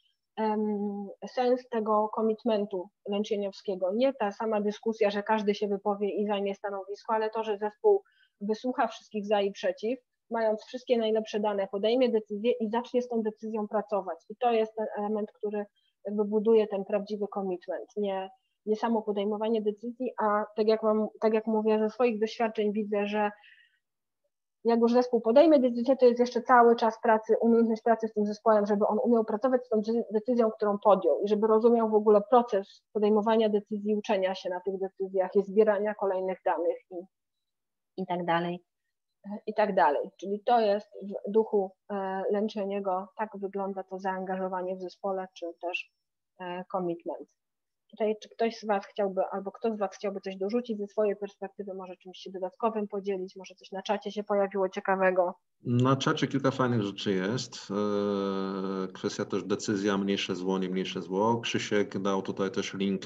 sens tego komitmentu lęcieniowskiego. Nie ta sama dyskusja, że każdy się wypowie i zajmie stanowisko, ale to, że zespół wysłucha wszystkich za i przeciw, mając wszystkie najlepsze dane, podejmie decyzję i zacznie z tą decyzją pracować. I to jest ten element, który jakby buduje ten prawdziwy commitment. Nie, nie samo podejmowanie decyzji, a tak jak mam, tak jak mówię, ze swoich doświadczeń widzę, że jak już zespół podejmie decyzję, to jest jeszcze cały czas pracy, umiejętność pracy z tym zespołem, żeby on umiał pracować z tą decyzją, którą podjął i żeby rozumiał w ogóle proces podejmowania decyzji, uczenia się na tych decyzjach i zbierania kolejnych danych i, i tak dalej, i tak dalej. Czyli to jest w duchu Lencioniego, tak wygląda to zaangażowanie w zespole, czy też commitment. Tutaj, czy ktoś z Was chciałby, albo kto z Was chciałby coś dorzucić ze swojej perspektywy, może czymś się dodatkowym podzielić, może coś na czacie się pojawiło ciekawego? Na czacie kilka fajnych rzeczy jest. Kwestia też decyzja, mniejsze zło, nie mniejsze zło. Krzysiek dał tutaj też link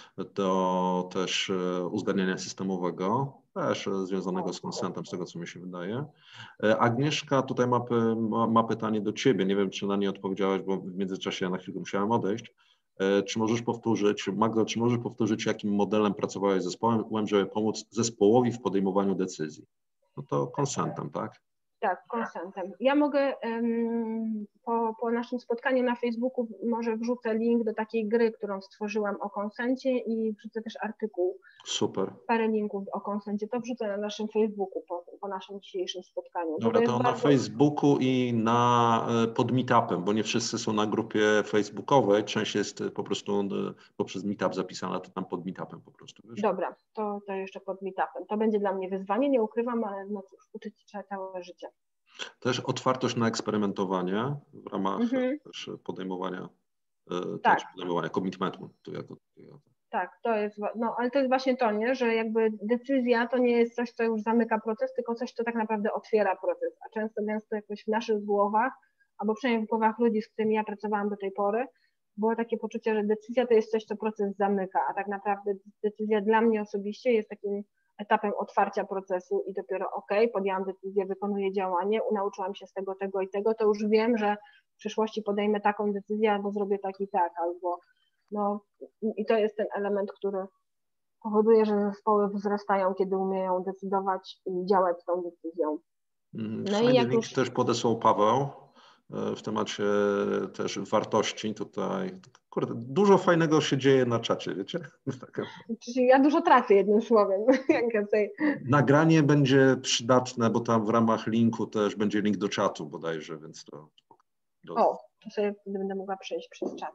do też uzgadniania systemowego, też związanego z konsentem, z tego co mi się wydaje. Agnieszka tutaj ma, ma, ma pytanie do Ciebie, nie wiem czy na nie odpowiedziałaś, bo w międzyczasie ja na chwilkę musiałem odejść. Czy możesz powtórzyć, Magda, czy możesz powtórzyć, jakim modelem pracowałeś z zespołem, żeby pomóc zespołowi w podejmowaniu decyzji? No to konsentem, tak? Tak, konsentem. Ja mogę um, po, po naszym spotkaniu na Facebooku może wrzucę link do takiej gry, którą stworzyłam o konsencie i wrzucę też artykuł. Super. Parę linków o konsencie. To wrzucę na naszym Facebooku po, po naszym dzisiejszym spotkaniu. Dobra, to, to na bardzo... Facebooku i na pod Meetupem, bo nie wszyscy są na grupie facebookowej, część jest po prostu poprzez Meetup zapisana, to tam pod Meetupem po prostu. Wiesz? Dobra, to, to jeszcze pod Meetupem. To będzie dla mnie wyzwanie, nie ukrywam, ale no cóż, uczyć trzeba całe życie. Też otwartość na eksperymentowanie w ramach mhm. też podejmowania, tak. też podejmowania commitmentu. Tu jako, tu jako. Tak, to jest, no ale to jest właśnie to, nie, że jakby decyzja to nie jest coś, co już zamyka proces, tylko coś, co tak naprawdę otwiera proces, a często gęsto jakoś w naszych głowach, albo przynajmniej w głowach ludzi, z którymi ja pracowałam do tej pory, było takie poczucie, że decyzja to jest coś, co proces zamyka, a tak naprawdę decyzja dla mnie osobiście jest takim etapem otwarcia procesu i dopiero ok, podjęłam decyzję, wykonuję działanie, nauczyłam się z tego, tego i tego, to już wiem, że w przyszłości podejmę taką decyzję albo zrobię tak i tak, albo no i to jest ten element, który powoduje, że zespoły wzrastają, kiedy umieją decydować i działać z tą decyzją. No Fajny i jak link już... też podesłał Paweł w temacie też wartości tutaj. Kurde, dużo fajnego się dzieje na czacie, wiecie? Czyli ja dużo tracę jednym słowem. Nagranie będzie przydatne, bo tam w ramach linku też będzie link do czatu bodajże, więc to... Do... O, to sobie będę mogła przejść przez czat.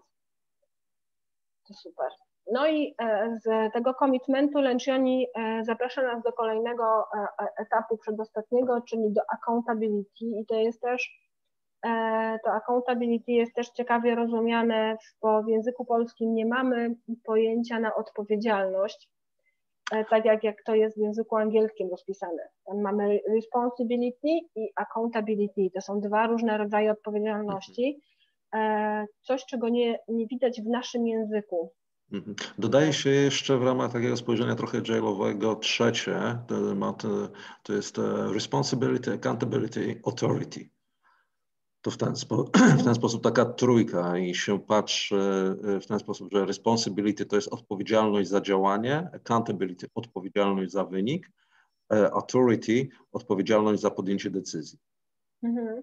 To super. No i z tego commitmentu Lencioni zaprasza nas do kolejnego etapu przedostatniego, czyli do accountability i to jest też, to accountability jest też ciekawie rozumiane, bo w języku polskim nie mamy pojęcia na odpowiedzialność, tak jak, jak to jest w języku angielskim rozpisane. Tam mamy responsibility i accountability, to są dwa różne rodzaje odpowiedzialności, coś czego nie, nie widać w naszym języku. Dodaje się jeszcze w ramach takiego spojrzenia trochę agile'owego trzecie, to, to jest responsibility, accountability, authority. To w ten, spo, w ten sposób taka trójka i się patrzy w ten sposób, że responsibility to jest odpowiedzialność za działanie, accountability odpowiedzialność za wynik, authority odpowiedzialność za podjęcie decyzji. Mhm.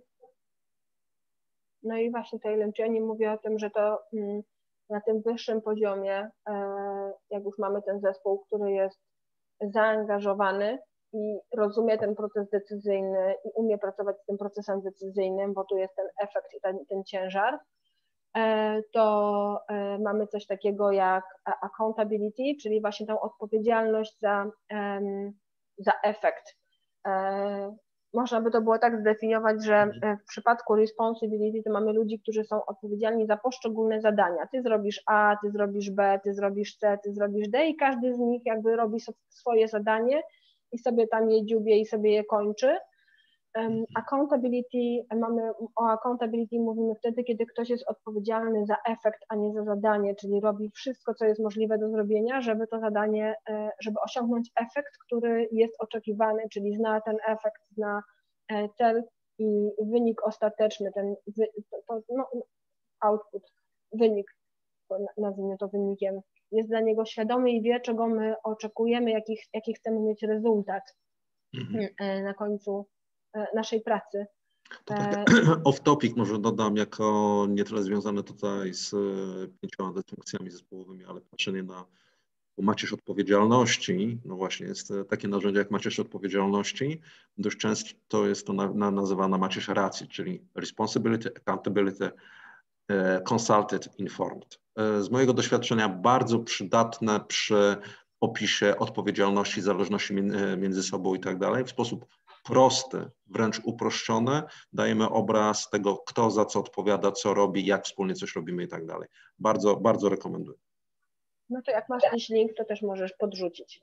No i właśnie tutaj Lencioni mówi o tym, że to na tym wyższym poziomie, jak już mamy ten zespół, który jest zaangażowany i rozumie ten proces decyzyjny i umie pracować z tym procesem decyzyjnym, bo tu jest ten efekt i ten, ten ciężar, to mamy coś takiego jak accountability, czyli właśnie tą odpowiedzialność za, za efekt. Można by to było tak zdefiniować, że w przypadku responsibility to mamy ludzi, którzy są odpowiedzialni za poszczególne zadania. Ty zrobisz A, ty zrobisz B, ty zrobisz C, ty zrobisz D i każdy z nich jakby robi swoje zadanie i sobie tam je dziubie i sobie je kończy. Um, accountability, mamy, o accountability mówimy wtedy, kiedy ktoś jest odpowiedzialny za efekt, a nie za zadanie, czyli robi wszystko, co jest możliwe do zrobienia, żeby to zadanie, żeby osiągnąć efekt, który jest oczekiwany, czyli zna ten efekt, zna cel i wynik ostateczny, ten to, no, output, wynik, nazwijmy to wynikiem, jest dla niego świadomy i wie, czego my oczekujemy, jaki, jaki chcemy mieć rezultat mhm. na końcu naszej pracy. To tak off topic może dodam, jako nie tyle związane tutaj z pięcioma dysfunkcjami zespołowymi, ale patrzenie na Bo macierz odpowiedzialności, no właśnie, jest takie narzędzie jak macierz odpowiedzialności, dość często jest to na, na, nazywana macierz racji, czyli responsibility, accountability, consulted, informed. Z mojego doświadczenia bardzo przydatne przy opisie odpowiedzialności, zależności między sobą i tak dalej. W sposób prosty, wręcz uproszczony, dajemy obraz tego, kto za co odpowiada, co robi, jak wspólnie coś robimy i tak dalej. Bardzo, bardzo rekomenduję. No to jak masz jakiś link, to też możesz podrzucić.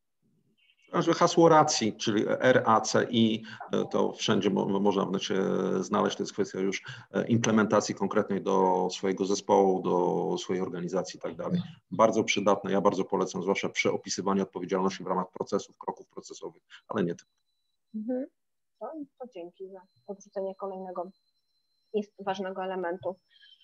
Hasło racji, czyli R A C I, to wszędzie mo można w necie znaleźć, to jest kwestia już implementacji konkretnej do swojego zespołu, do swojej organizacji i tak dalej. Bardzo przydatne, ja bardzo polecam, zwłaszcza przy opisywaniu odpowiedzialności w ramach procesów, kroków procesowych, ale nie tylko. Mhm. To, to dzięki za podrzucenie kolejnego ważnego elementu.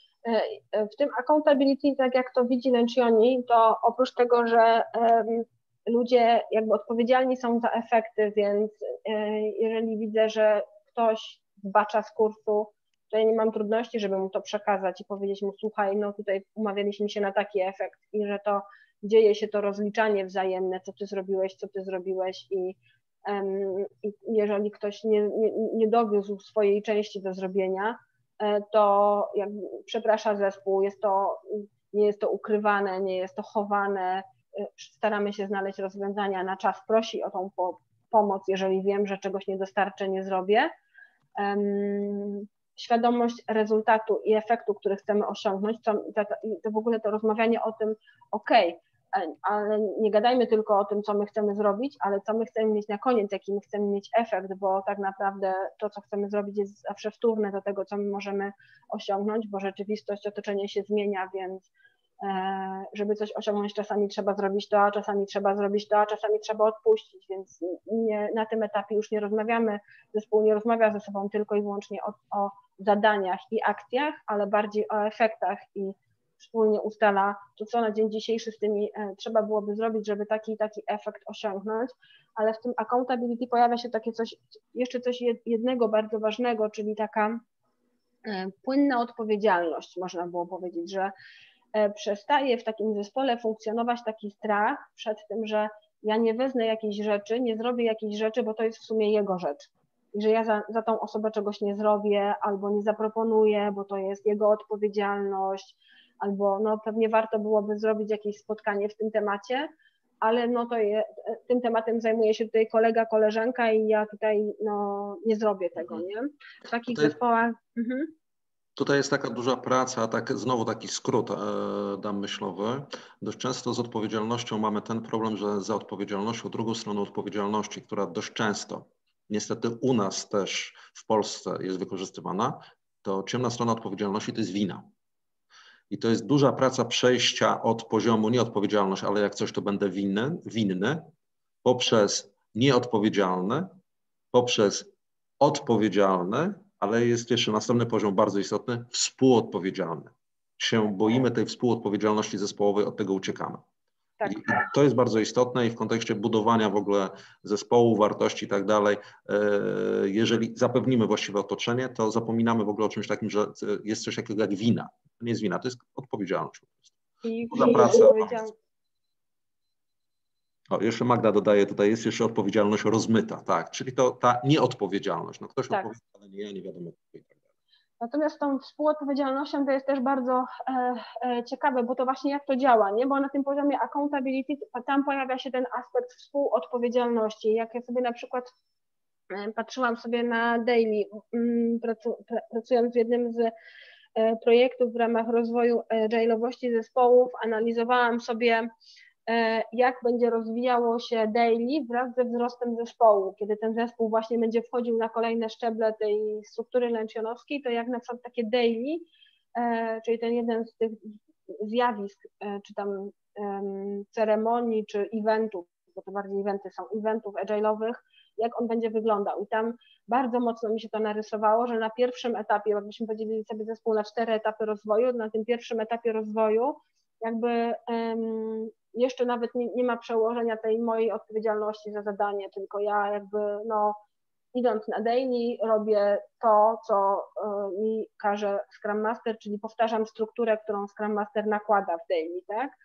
W tym accountability, tak jak to widzi Lencioni, to oprócz tego, że um, ludzie jakby odpowiedzialni są za efekty, więc e, jeżeli widzę, że ktoś zbacza z kursu, to ja nie mam trudności, żeby mu to przekazać i powiedzieć mu, słuchaj, no tutaj umawialiśmy się na taki efekt i że to dzieje się to rozliczanie wzajemne, co ty zrobiłeś, co ty zrobiłeś i, um, i jeżeli ktoś nie, nie, nie dowiózł swojej części do zrobienia, e, to jakby przeprasza zespół, jest to, nie jest to ukrywane, nie jest to chowane, staramy się znaleźć rozwiązania na czas, prosi o tą po pomoc, jeżeli wiem, że czegoś nie dostarczę, nie zrobię. Um, świadomość rezultatu i efektu, który chcemy osiągnąć, to, to, to w ogóle to rozmawianie o tym, ok, ale nie gadajmy tylko o tym, co my chcemy zrobić, ale co my chcemy mieć na koniec, jaki my chcemy mieć efekt, bo tak naprawdę to, co chcemy zrobić, jest zawsze wtórne do tego, co my możemy osiągnąć, bo rzeczywistość, otoczenie się zmienia, więc żeby coś osiągnąć, czasami trzeba zrobić to, a czasami trzeba zrobić to, a czasami trzeba odpuścić, więc nie, na tym etapie już nie rozmawiamy, zespół nie rozmawia ze sobą tylko i wyłącznie o, o zadaniach i akcjach, ale bardziej o efektach i wspólnie ustala to, co na dzień dzisiejszy z tymi e, trzeba byłoby zrobić, żeby taki i taki efekt osiągnąć, ale w tym accountability pojawia się takie coś, jeszcze coś jednego bardzo ważnego, czyli taka e, płynna odpowiedzialność, można było powiedzieć, że przestaje w takim zespole funkcjonować taki strach przed tym, że ja nie wezmę jakiejś rzeczy, nie zrobię jakiejś rzeczy, bo to jest w sumie jego rzecz. I że ja za, za tą osobę czegoś nie zrobię albo nie zaproponuję, bo to jest jego odpowiedzialność, albo no pewnie warto byłoby zrobić jakieś spotkanie w tym temacie, ale no to je, tym tematem zajmuje się tutaj kolega, koleżanka i ja tutaj no nie zrobię tego, nie? W takich tutaj... zespołach... Mhm. Tutaj jest taka duża praca, tak, znowu taki skrót e, dam myślowy. Dość często z odpowiedzialnością mamy ten problem, że za odpowiedzialnością, drugą stroną odpowiedzialności, która dość często, niestety u nas też w Polsce jest wykorzystywana, to ciemna strona odpowiedzialności to jest wina. I to jest duża praca przejścia od poziomu nie odpowiedzialność, ale jak coś to będę winny, winny poprzez nieodpowiedzialne, poprzez odpowiedzialne, ale jest jeszcze następny poziom bardzo istotny, współodpowiedzialny. Się boimy tej współodpowiedzialności zespołowej, od tego uciekamy. Tak. I to jest bardzo istotne i w kontekście budowania w ogóle zespołu, wartości i tak dalej, jeżeli zapewnimy właściwe otoczenie, to zapominamy w ogóle o czymś takim, że jest coś takiego jak wina. To nie jest wina, to jest odpowiedzialność. I Duża praca. O, jeszcze Magda dodaje, tutaj jest jeszcze odpowiedzialność rozmyta, tak, czyli to ta nieodpowiedzialność. No ktoś tak odpowiada, ale nie ja, nie wiadomo. Natomiast tą współodpowiedzialnością to jest też bardzo e, e, ciekawe, bo to właśnie jak to działa, nie? Bo na tym poziomie accountability tam pojawia się ten aspekt współodpowiedzialności. Jak ja sobie na przykład e, patrzyłam sobie na daily, m, pracu, pr, pracując w jednym z e, projektów w ramach rozwoju agile'owości zespołów, analizowałam sobie, jak będzie rozwijało się daily wraz ze wzrostem zespołu. Kiedy ten zespół właśnie będzie wchodził na kolejne szczeble tej struktury lencjonowskiej, to jak na przykład takie daily, czyli ten jeden z tych zjawisk, czy tam ceremonii, czy eventów, bo to bardziej eventy są, eventów agile'owych, jak on będzie wyglądał. I tam bardzo mocno mi się to narysowało, że na pierwszym etapie, jakbyśmy podzielili sobie zespół na cztery etapy rozwoju, na tym pierwszym etapie rozwoju jakby um, jeszcze nawet nie, nie ma przełożenia tej mojej odpowiedzialności za zadanie, tylko ja jakby no idąc na daily robię to, co y, mi każe Scrum Master, czyli powtarzam strukturę, którą Scrum Master nakłada w daily, tak?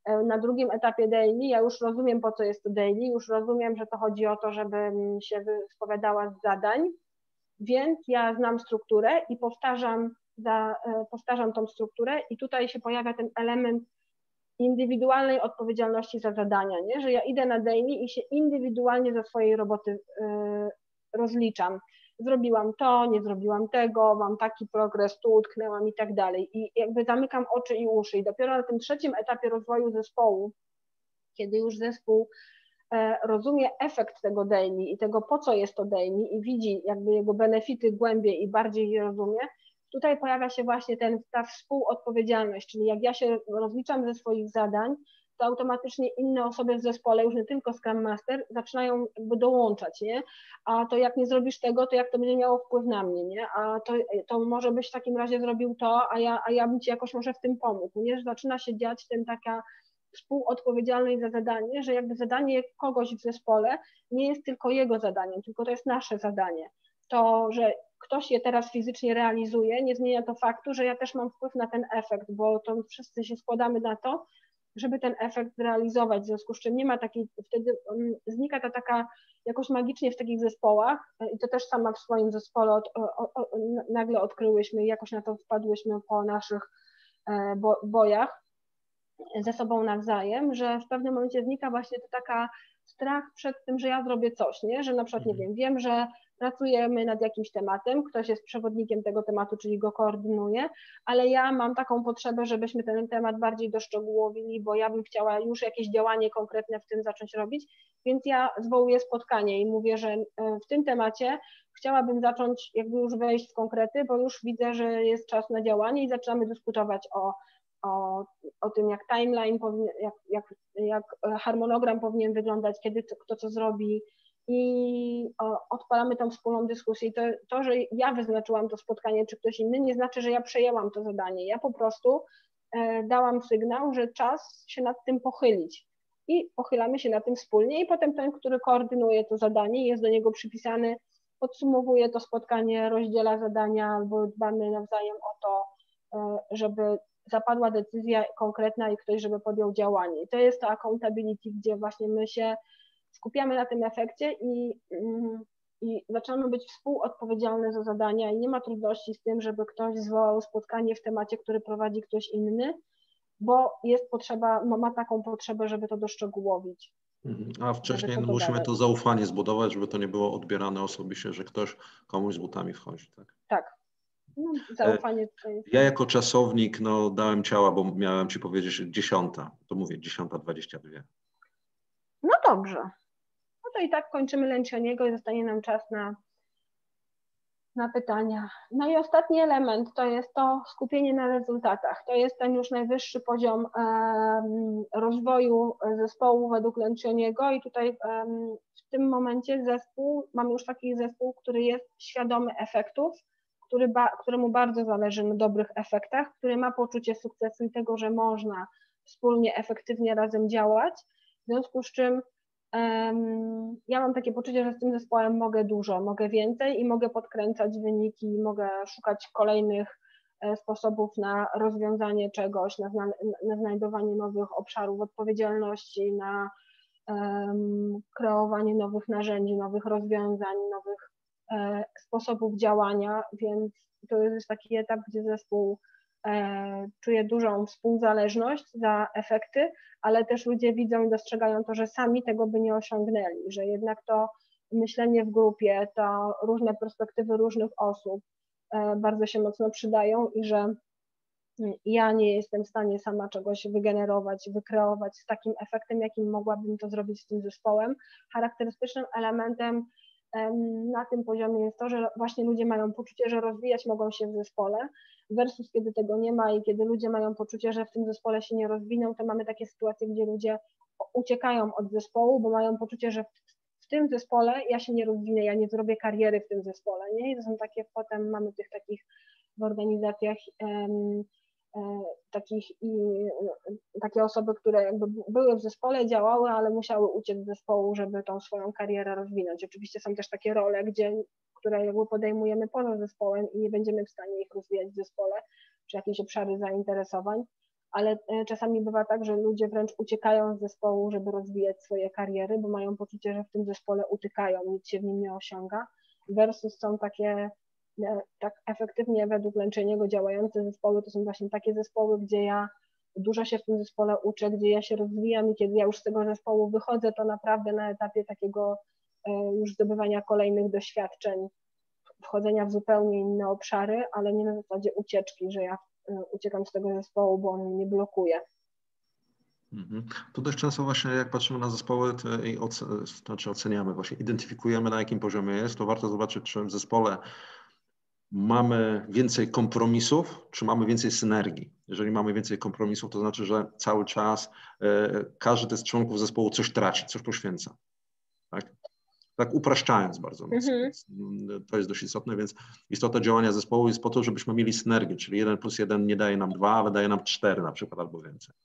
Na drugim etapie daily ja już rozumiem, po co jest to daily, już rozumiem, że to chodzi o to, żebym się wyspowiadała z zadań, więc ja znam strukturę i powtarzam, za, powtarzam tą strukturę i tutaj się pojawia ten element indywidualnej odpowiedzialności za zadania, nie? Że ja idę na daily i się indywidualnie za swojej roboty y, rozliczam. Zrobiłam to, nie zrobiłam tego, mam taki progres, tu utknęłam i tak dalej. I jakby zamykam oczy i uszy. I dopiero na tym trzecim etapie rozwoju zespołu, kiedy już zespół e, rozumie efekt tego daily i tego, po co jest to daily i widzi jakby jego benefity głębiej i bardziej je rozumie, tutaj pojawia się właśnie ten, ta współodpowiedzialność, czyli jak ja się rozliczam ze swoich zadań, to automatycznie inne osoby w zespole, już nie tylko Scrum Master, zaczynają jakby dołączać, nie? A to jak nie zrobisz tego, to jak to będzie miało wpływ na mnie, nie? A to, to może byś w takim razie zrobił to, a ja, a ja bym ci jakoś może w tym pomógł, nie? Że zaczyna się dziać ten taka współodpowiedzialność za zadanie, że jakby zadanie kogoś w zespole nie jest tylko jego zadaniem, tylko to jest nasze zadanie. To, że ktoś je teraz fizycznie realizuje, nie zmienia to faktu, że ja też mam wpływ na ten efekt, bo to wszyscy się składamy na to, żeby ten efekt zrealizować, w związku z czym nie ma takiej, wtedy znika ta taka jakoś magicznie w takich zespołach i to też sama w swoim zespole od, o, o, nagle odkryłyśmy i jakoś na to wpadłyśmy po naszych bo, bojach ze sobą nawzajem, że w pewnym momencie znika właśnie to taka strach przed tym, że ja zrobię coś, nie? Że na przykład, nie wiem, wiem, że pracujemy nad jakimś tematem, ktoś jest przewodnikiem tego tematu, czyli go koordynuje, ale ja mam taką potrzebę, żebyśmy ten temat bardziej doszczegółowili, bo ja bym chciała już jakieś działanie konkretne w tym zacząć robić, więc ja zwołuję spotkanie i mówię, że w tym temacie chciałabym zacząć jakby już wejść w konkrety, bo już widzę, że jest czas na działanie i zaczynamy dyskutować o O, o tym, jak timeline, powinien, jak, jak, jak harmonogram powinien wyglądać, kiedy to, kto co zrobi i o, odpalamy tą wspólną dyskusję. I to, to, że ja wyznaczyłam to spotkanie, czy ktoś inny, nie znaczy, że ja przejęłam to zadanie. Ja po prostu e, dałam sygnał, że czas się nad tym pochylić i pochylamy się nad tym wspólnie i potem ten, który koordynuje to zadanie, jest do niego przypisany, podsumowuje to spotkanie, rozdziela zadania albo dbamy nawzajem o to, e, żeby zapadła decyzja konkretna i ktoś, żeby podjął działanie. I to jest to accountability, gdzie właśnie my się skupiamy na tym efekcie i, i zaczynamy być współodpowiedzialne za zadania i nie ma trudności z tym, żeby ktoś zwołał spotkanie w temacie, który prowadzi ktoś inny, bo jest potrzeba, ma taką potrzebę, żeby to doszczegółowić. A wcześniej no, musimy to zaufanie zbudować, żeby to nie było odbierane osobiście, że ktoś komuś z butami wchodzi. Tak. Tak. No, zaufanie tutaj jest. Ja jako czasownik no, dałem ciała, bo miałem ci powiedzieć dziesiąta. To mówię dziesiąta dwadzieścia dwa. No dobrze. No to i tak kończymy Lencioniego i zostanie nam czas na, na pytania. No i ostatni element to jest to skupienie na rezultatach. To jest ten już najwyższy poziom um, rozwoju zespołu według Lencioniego i tutaj um, w tym momencie zespół, mamy już taki zespół, który jest świadomy efektów, Który ba, któremu bardzo zależy na dobrych efektach, który ma poczucie sukcesu i tego, że można wspólnie, efektywnie razem działać, w związku z czym um, ja mam takie poczucie, że z tym zespołem mogę dużo, mogę więcej i mogę podkręcać wyniki, mogę szukać kolejnych e, sposobów na rozwiązanie czegoś, na, zna, na znajdowanie nowych obszarów odpowiedzialności, na um, kreowanie nowych narzędzi, nowych rozwiązań, nowych sposobów działania, więc to jest taki etap, gdzie zespół e, czuje dużą współzależność za efekty, ale też ludzie widzą i dostrzegają to, że sami tego by nie osiągnęli, że jednak to myślenie w grupie, to różne perspektywy różnych osób e, bardzo się mocno przydają i że ja nie jestem w stanie sama czegoś wygenerować, wykreować z takim efektem, jakim mogłabym to zrobić z tym zespołem. Charakterystycznym elementem na tym poziomie jest to, że właśnie ludzie mają poczucie, że rozwijać mogą się w zespole, versus kiedy tego nie ma i kiedy ludzie mają poczucie, że w tym zespole się nie rozwiną, to mamy takie sytuacje, gdzie ludzie uciekają od zespołu, bo mają poczucie, że w tym zespole ja się nie rozwinę, ja nie zrobię kariery w tym zespole, nie? I to są takie, potem mamy tych takich w organizacjach um, takich i takie osoby, które jakby były w zespole, działały, ale musiały uciec z zespołu, żeby tą swoją karierę rozwinąć. Oczywiście są też takie role, gdzie, które jakby podejmujemy poza zespołem i nie będziemy w stanie ich rozwijać w zespole, czy jakieś obszary zainteresowań, ale czasami bywa tak, że ludzie wręcz uciekają z zespołu, żeby rozwijać swoje kariery, bo mają poczucie, że w tym zespole utykają, nic się w nim nie osiąga, versus są takie tak efektywnie według Lencioniego działające zespoły, to są właśnie takie zespoły, gdzie ja dużo się w tym zespole uczę, gdzie ja się rozwijam i kiedy ja już z tego zespołu wychodzę, to naprawdę na etapie takiego już zdobywania kolejnych doświadczeń, wchodzenia w zupełnie inne obszary, ale nie na zasadzie ucieczki, że ja uciekam z tego zespołu, bo on mnie blokuje. Mhm. To dość często właśnie jak patrzymy na zespoły i oce, znaczy oceniamy, właśnie identyfikujemy na jakim poziomie jest, to warto zobaczyć, czy w zespole mamy więcej kompromisów, czy mamy więcej synergii. Jeżeli mamy więcej kompromisów, to znaczy, że cały czas e, każdy z członków zespołu coś traci, coś poświęca. Tak, tak upraszczając bardzo mocno. Mhm. Więc to jest dość istotne, więc istota działania zespołu jest po to, żebyśmy mieli synergię, czyli jeden plus jeden nie daje nam dwa, ale daje nam cztery na przykład albo więcej.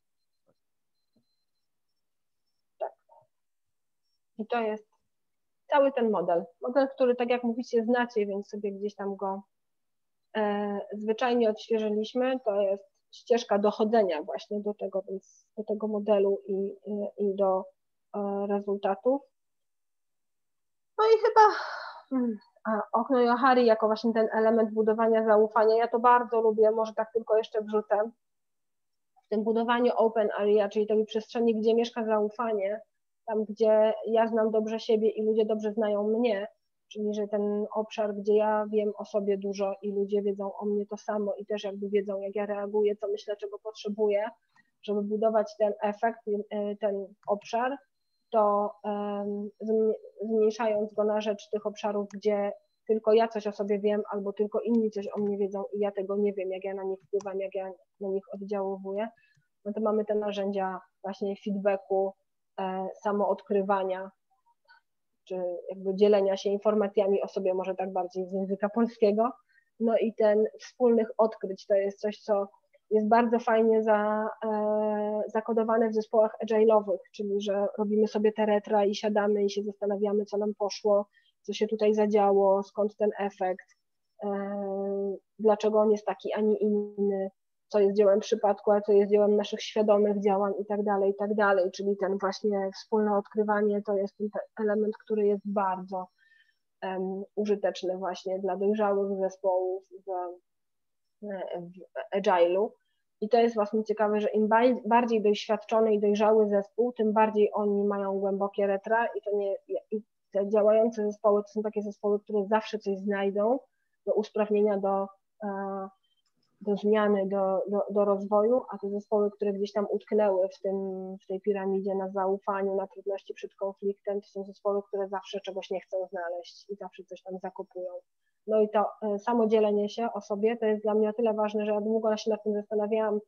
Tak. I to jest cały ten model. Model, który tak jak mówicie znacie, więc sobie gdzieś tam go e, zwyczajnie odświeżyliśmy, to jest ścieżka dochodzenia właśnie do tego, więc do tego modelu i, i, i do e, rezultatów. No i chyba hmm, a okno Johari jako właśnie ten element budowania zaufania, ja to bardzo lubię, może tak tylko jeszcze wrzucę. W tym budowaniu open area, czyli tej przestrzeni, gdzie mieszka zaufanie, tam gdzie ja znam dobrze siebie i ludzie dobrze znają mnie, czyli że ten obszar, gdzie ja wiem o sobie dużo i ludzie wiedzą o mnie to samo i też jakby wiedzą, jak ja reaguję, co myślę, czego potrzebuję, żeby budować ten efekt, ten obszar, to um, zmniejszając go na rzecz tych obszarów, gdzie tylko ja coś o sobie wiem, albo tylko inni coś o mnie wiedzą i ja tego nie wiem, jak ja na nich wpływam, jak ja na nich oddziaływuję, no to mamy te narzędzia właśnie feedbacku, e, samoodkrywania, czy jakby dzielenia się informacjami o sobie, może tak bardziej z języka polskiego. No i ten wspólnych odkryć to jest coś, co jest bardzo fajnie za, e, zakodowane w zespołach agile'owych, czyli że robimy sobie te retra i siadamy i się zastanawiamy, co nam poszło, co się tutaj zadziało, skąd ten efekt, e, dlaczego on jest taki, a nie inny, co jest dziełem przypadku, a co jest dziełem naszych świadomych działań i tak dalej, i tak dalej, czyli ten właśnie wspólne odkrywanie to jest ten element, który jest bardzo um, użyteczny właśnie dla dojrzałych zespołów w, w agile'u. I to jest właśnie ciekawe, że im bardziej doświadczony i dojrzały zespół, tym bardziej oni mają głębokie retra i to nie, i te działające zespoły to są takie zespoły, które zawsze coś znajdą do usprawnienia, do, do zmiany, do, do, do rozwoju, a te zespoły, które gdzieś tam utknęły w, tym, w tej piramidzie na zaufaniu, na trudności przed konfliktem, to są zespoły, które zawsze czegoś nie chcą znaleźć i zawsze coś tam zakopują. No i to samo dzielenie się o sobie to jest dla mnie o tyle ważne, że ja długo się nad tym zastanawiałam,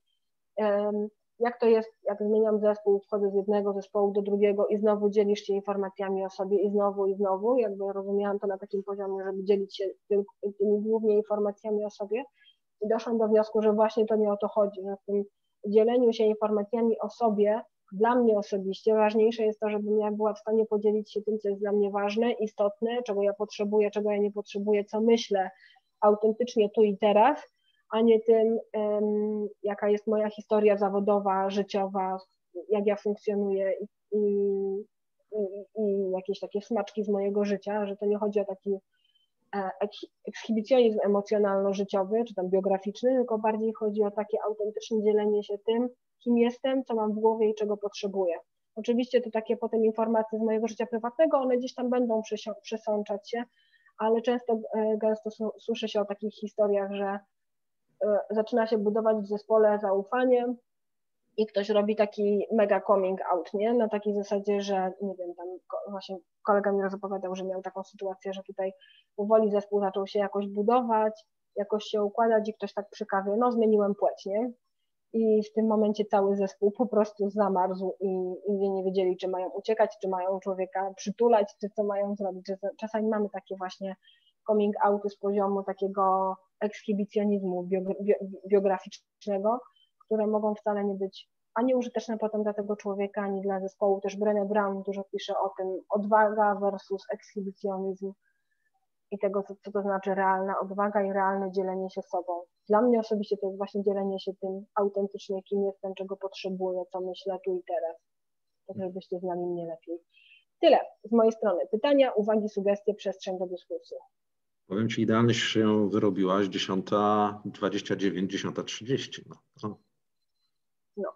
jak to jest, jak zmieniam zespół, wchodzę z jednego zespołu do drugiego i znowu dzielisz się informacjami o sobie i znowu i znowu, jakby rozumiałam to na takim poziomie, żeby dzielić się tym, tymi głównie informacjami o sobie i doszłam do wniosku, że właśnie to nie o to chodzi, że w tym dzieleniu się informacjami o sobie dla mnie osobiście ważniejsze jest to, żebym ja była w stanie podzielić się tym, co jest dla mnie ważne, istotne, czego ja potrzebuję, czego ja nie potrzebuję, co myślę autentycznie tu i teraz, a nie tym, um, jaka jest moja historia zawodowa, życiowa, jak ja funkcjonuję i, i, i jakieś takie smaczki z mojego życia, że to nie chodzi o taki ekshibicjonizm emocjonalno-życiowy, czy tam biograficzny, tylko bardziej chodzi o takie autentyczne dzielenie się tym, kim jestem, co mam w głowie i czego potrzebuję. Oczywiście to takie potem informacje z mojego życia prywatnego, one gdzieś tam będą przesączać się, ale często gęsto słyszy się o takich historiach, że zaczyna się budować w zespole zaufanie i ktoś robi taki mega coming out, nie? Na takiej zasadzie, że nie wiem, tam właśnie kolega mi opowiadał, że miał taką sytuację, że tutaj powoli zespół zaczął się jakoś budować, jakoś się układać i ktoś tak przy kawie, no zmieniłem płeć, nie? I w tym momencie cały zespół po prostu zamarzł i ludzie nie wiedzieli, czy mają uciekać, czy mają człowieka przytulać, czy co mają zrobić. Czasami mamy takie właśnie coming outy z poziomu takiego ekshibicjonizmu biograficznego, które mogą wcale nie być ani użyteczne potem dla tego człowieka, ani dla zespołu. Też Brené Brown dużo pisze o tym, odwaga versus ekshibicjonizm. i tego, co, co to znaczy realna odwaga i realne dzielenie się sobą. Dla mnie osobiście to jest właśnie dzielenie się tym autentycznie, kim jestem, czego potrzebuję, co myślę tu i teraz, tak żebyście znali mnie lepiej. Tyle z mojej strony. Pytania, uwagi, sugestie, przestrzeń do dyskusji. Powiem Ci, idealnie się wyrobiłaś, dziesiąta dwadzieścia dziewięć, dziesiąta trzydzieści. No. No. No.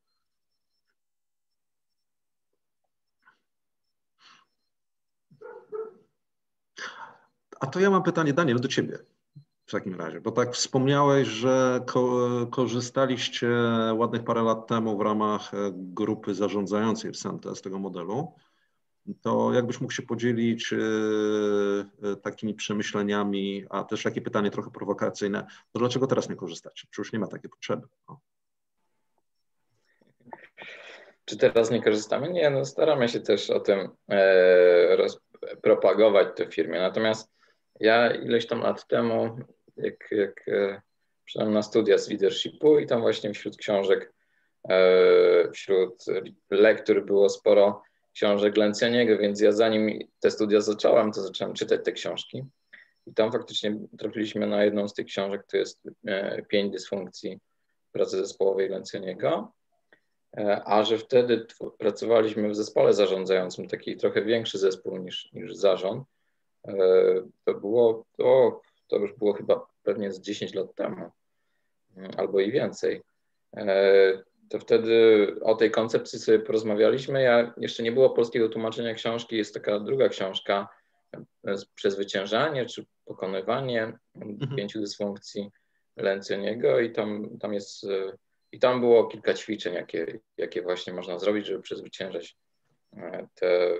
A to ja mam pytanie, Daniel, do Ciebie w takim razie, bo tak wspomniałeś, że ko korzystaliście ładnych parę lat temu w ramach grupy zarządzającej w Sente z tego modelu. To jakbyś mógł się podzielić yy, takimi przemyśleniami, a też takie pytanie trochę prowokacyjne, to dlaczego teraz nie korzystacie? Czy już nie ma takiej potrzeby? No. Czy teraz nie korzystamy? Nie, no staramy się też o tym e, roz, propagować to w firmie. Natomiast ja ileś tam lat temu, jak, jak e, przyszedłem na studia z leadershipu i tam właśnie wśród książek, e, wśród lektur było sporo książek Lencioniego, więc ja zanim te studia zacząłem, to zacząłem czytać te książki. I tam faktycznie trafiliśmy na jedną z tych książek, to jest e, Pięć dysfunkcji pracy zespołowej Lencioniego. A że wtedy pracowaliśmy w zespole zarządzającym, taki trochę większy zespół niż, niż zarząd, to było, to, to już było chyba pewnie z dziesięć lat temu, albo i więcej. To wtedy o tej koncepcji sobie porozmawialiśmy. Ja, jeszcze nie było polskiego tłumaczenia książki, jest taka druga książka, Przezwyciężanie czy Pokonywanie mhm. pięciu dysfunkcji Lencioniego i tam, tam jest... I tam było kilka ćwiczeń, jakie, jakie właśnie można zrobić, żeby przezwyciężać te,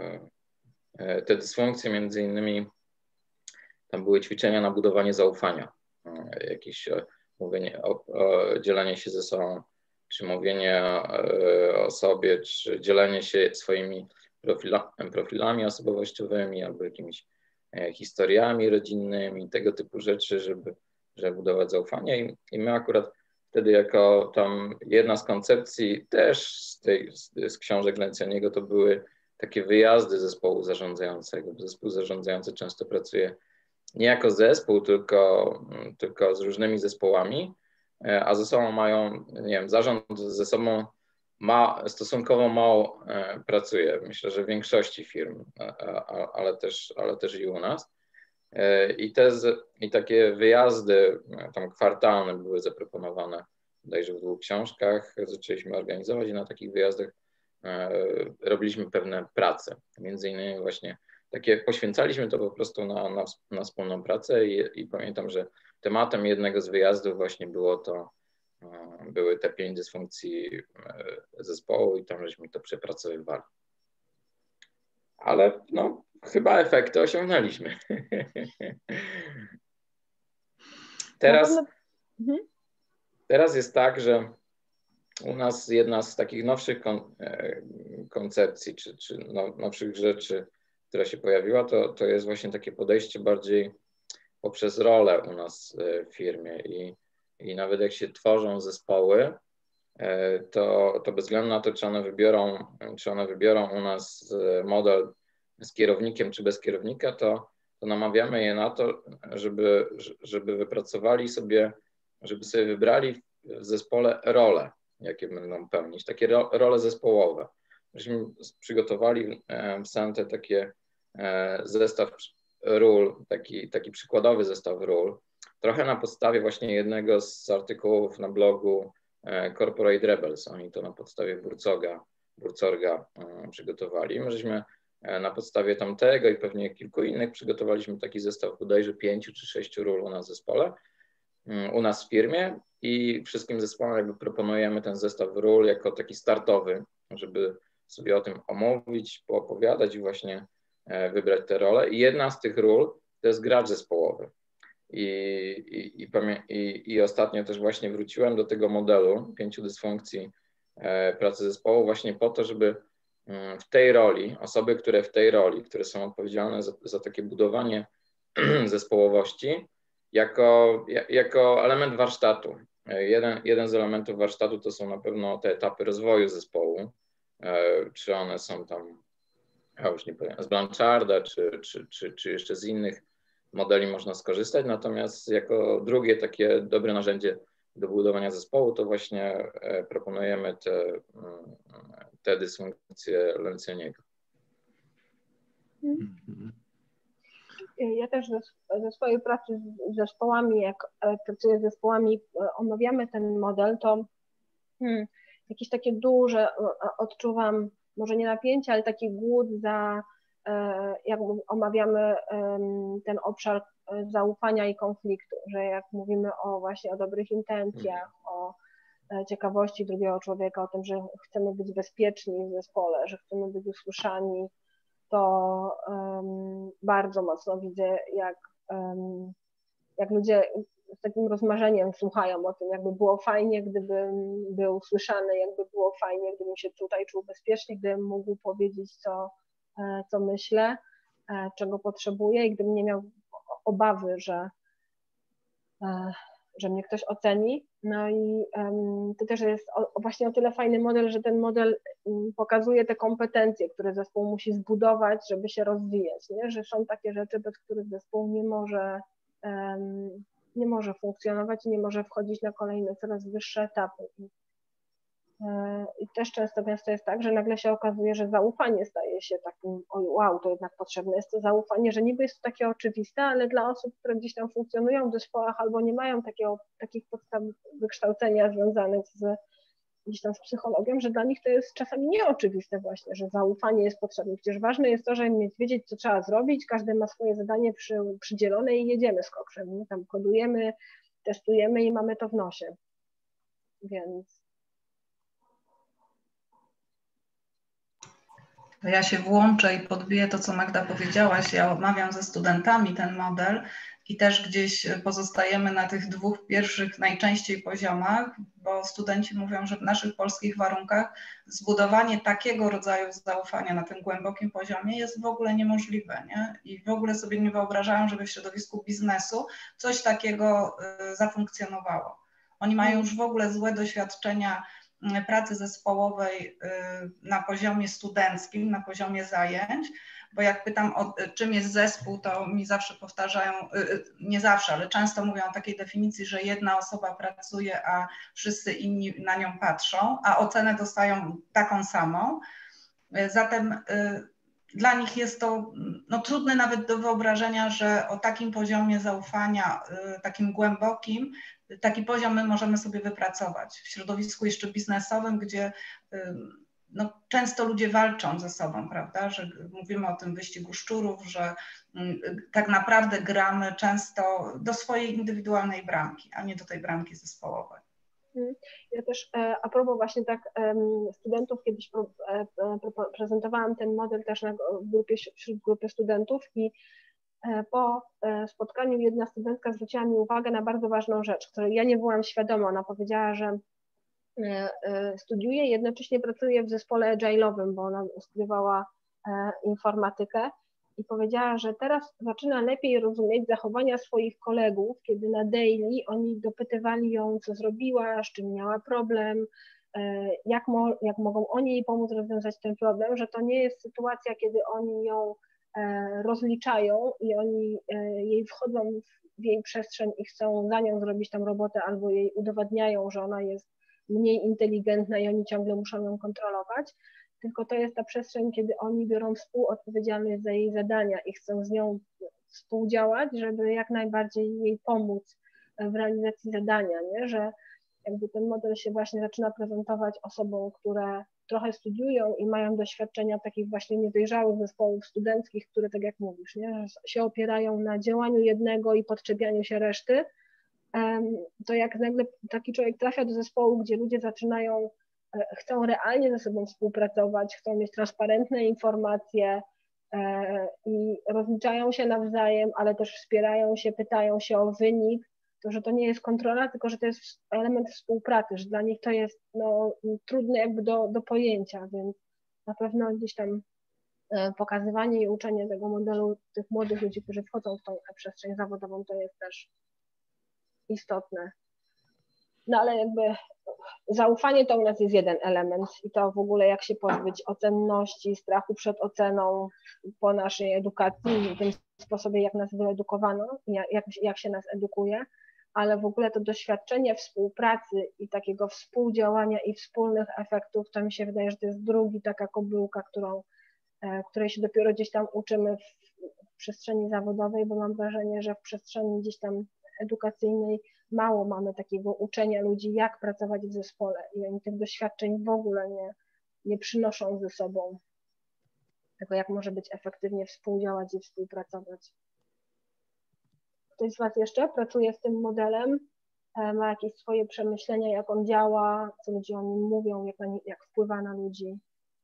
te dysfunkcje. Między innymi tam były ćwiczenia na budowanie zaufania, jakieś mówienie, o, o, dzielenie się ze sobą, czy mówienie o sobie, czy dzielenie się swoimi profila, profilami osobowościowymi albo jakimiś historiami rodzinnymi, tego typu rzeczy, żeby, żeby budować zaufanie. I, i my akurat wtedy jako tam jedna z koncepcji też z, tej, z, z książek Lencioniego to były takie wyjazdy zespołu zarządzającego. Zespół zarządzający często pracuje nie jako zespół, tylko, tylko z różnymi zespołami, a ze sobą mają, nie wiem, zarząd ze sobą ma, stosunkowo mało pracuje. Myślę, że w większości firm, ale też, ale też i u nas. I, te, I takie wyjazdy tam kwartalne były zaproponowane bodajże w dwóch książkach. Zaczęliśmy organizować i na takich wyjazdach e, robiliśmy pewne prace. Między innymi właśnie takie, poświęcaliśmy to po prostu na, na, na wspólną pracę i, i pamiętam, że tematem jednego z wyjazdów właśnie było to, e, były te pięć dysfunkcji zespołu i tam żeśmy to przepracowywali. Ale no, chyba efekty osiągnęliśmy. Teraz, teraz jest tak, że u nas jedna z takich nowszych kon, koncepcji, czy, czy nowszych rzeczy, która się pojawiła, to, to jest właśnie takie podejście bardziej poprzez rolę u nas w firmie. I, i nawet jak się tworzą zespoły, to, to bez względu na to, czy one wybiorą, czy one wybiorą u nas model z kierownikiem czy bez kierownika, to, to namawiamy je na to, żeby, żeby wypracowali sobie, żeby sobie wybrali w zespole role, jakie będą pełnić, takie ro, role zespołowe. Myśmy przygotowali w Sente takie zestaw ról, taki, taki przykładowy zestaw ról, trochę na podstawie właśnie jednego z artykułów na blogu Corporate Rebels. Oni to na podstawie Burcoga, Burcorga przygotowali. My żeśmy na podstawie tamtego i pewnie kilku innych przygotowaliśmy taki zestaw bodajże pięciu czy sześciu ról u nas w zespole, u nas w firmie i wszystkim zespołom jakby proponujemy ten zestaw ról jako taki startowy, żeby sobie o tym omówić, poopowiadać i właśnie wybrać te role. I jedna z tych ról to jest gracz zespołowy. I, i, i, i, i ostatnio też właśnie wróciłem do tego modelu pięciu dysfunkcji pracy zespołu właśnie po to, żeby w tej roli, osoby, które w tej roli, które są odpowiedzialne za, za takie budowanie zespołowości, jako, jako element warsztatu. Jeden, jeden z elementów warsztatu to są na pewno te etapy rozwoju zespołu, czy one są tam, ja już nie powiem, z Blancharda, czy, czy, czy, czy jeszcze z innych modeli można skorzystać, natomiast jako drugie takie dobre narzędzie do budowania zespołu to właśnie proponujemy te, te dysfunkcje Lencioniego. Ja też ze, ze swojej pracy z zespołami, jak pracuję z zespołami, omawiamy ten model, to hmm, jakieś takie duże odczuwam, może nie napięcie, ale taki głód za, jak omawiamy ten obszar zaufania i konfliktu, że jak mówimy o właśnie o dobrych intencjach, o ciekawości drugiego człowieka, o tym, że chcemy być bezpieczni w zespole, że chcemy być usłyszani, to um, bardzo mocno widzę, jak, um, jak ludzie z takim rozmarzeniem słuchają o tym, jakby było fajnie, gdybym był słyszany, jakby było fajnie, gdybym się tutaj czuł bezpiecznie, gdybym mógł powiedzieć, co, co myślę, czego potrzebuję i gdybym nie miał obawy, że, że mnie ktoś oceni. No i um, to też jest o, właśnie o tyle fajny model, że ten model um, pokazuje te kompetencje, które zespół musi zbudować, żeby się rozwijać, nie? Że są takie rzeczy, bez których zespół nie może, um, nie może funkcjonować i nie może wchodzić na kolejne, coraz wyższe etapy. I, e, i też często gęsto jest tak, że nagle się okazuje, że zaufanie staje się takim, oj, wow, to jednak potrzebne jest to zaufanie, że niby jest to takie oczywiste, ale dla osób, które gdzieś tam funkcjonują w zespołach albo nie mają takiego, takich podstaw wykształcenia związanych z, gdzieś tam z psychologią, że dla nich to jest czasami nieoczywiste właśnie, że zaufanie jest potrzebne. Przecież ważne jest to, żeby wiedzieć, co trzeba zrobić, każdy ma swoje zadanie przy, przydzielone i jedziemy z koksem, nie? Tam kodujemy, testujemy i mamy to w nosie. Więc To ja się włączę i podbiję to, co Magda powiedziałaś. Ja omawiam ze studentami ten model i też gdzieś pozostajemy na tych dwóch pierwszych najczęściej poziomach, bo studenci mówią, że w naszych polskich warunkach zbudowanie takiego rodzaju zaufania na tym głębokim poziomie jest w ogóle niemożliwe, nie? I w ogóle sobie nie wyobrażają, żeby w środowisku biznesu coś takiego zafunkcjonowało. Oni mają już w ogóle złe doświadczenia pracy zespołowej na poziomie studenckim, na poziomie zajęć, bo jak pytam, o czym jest zespół, to mi zawsze powtarzają, nie zawsze, ale często mówią o takiej definicji, że jedna osoba pracuje, a wszyscy inni na nią patrzą, a ocenę dostają taką samą. Zatem dla nich jest to no, trudne nawet do wyobrażenia, że o takim poziomie zaufania, takim głębokim, taki poziom my możemy sobie wypracować w środowisku jeszcze biznesowym, gdzie no, często ludzie walczą ze sobą, prawda, że mówimy o tym wyścigu szczurów, że tak naprawdę gramy często do swojej indywidualnej bramki, a nie do tej bramki zespołowej. Ja też a propos właśnie tak studentów, kiedyś prezentowałam ten model też na grupie, wśród grupy studentów i po spotkaniu jedna studentka zwróciła mi uwagę na bardzo ważną rzecz, której ja nie byłam świadoma. Ona powiedziała, że studiuje i jednocześnie pracuje w zespole agile'owym, bo ona studiowała informatykę i powiedziała, że teraz zaczyna lepiej rozumieć zachowania swoich kolegów, kiedy na daily oni dopytywali ją, co zrobiła, z czym miała problem, jak, mo jak mogą oni jej pomóc rozwiązać ten problem, że to nie jest sytuacja, kiedy oni ją rozliczają i oni jej wchodzą w jej przestrzeń i chcą za nią zrobić tam robotę albo jej udowadniają, że ona jest mniej inteligentna i oni ciągle muszą ją kontrolować, tylko to jest ta przestrzeń, kiedy oni biorą współodpowiedzialność za jej zadania i chcą z nią współdziałać, żeby jak najbardziej jej pomóc w realizacji zadania, nie? Że jakby ten model się właśnie zaczyna prezentować osobom, które trochę studiują i mają doświadczenia takich właśnie niedojrzałych zespołów studenckich, które tak jak mówisz, nie? Że się opierają na działaniu jednego i podczepianiu się reszty, to jak nagle taki człowiek trafia do zespołu, gdzie ludzie zaczynają, chcą realnie ze sobą współpracować, chcą mieć transparentne informacje i rozliczają się nawzajem, ale też wspierają się, pytają się o wynik, to że to nie jest kontrola, tylko że to jest element współpracy, że dla nich to jest no, trudne jakby do, do pojęcia, więc na pewno gdzieś tam pokazywanie i uczenie tego modelu tych młodych ludzi, którzy wchodzą w tą przestrzeń zawodową, to jest też istotne. No ale jakby zaufanie to u nas jest jeden element i to w ogóle jak się pozbyć ocenności, strachu przed oceną po naszej edukacji, tym sposobie jak nas wyedukowano, jak, jak się nas edukuje, ale w ogóle to doświadczenie współpracy i takiego współdziałania i wspólnych efektów, to mi się wydaje, że to jest drugi taka kobyłka, którą, której się dopiero gdzieś tam uczymy w, w przestrzeni zawodowej, bo mam wrażenie, że w przestrzeni gdzieś tam edukacyjnej mało mamy takiego uczenia ludzi, jak pracować w zespole i oni tych doświadczeń w ogóle nie, nie przynoszą ze sobą. Tego, jak może być efektywnie współdziałać i współpracować. Ktoś z Was jeszcze pracuje z tym modelem, ma jakieś swoje przemyślenia, jak on działa, co ludzie o nim mówią, jak, na, jak wpływa na ludzi?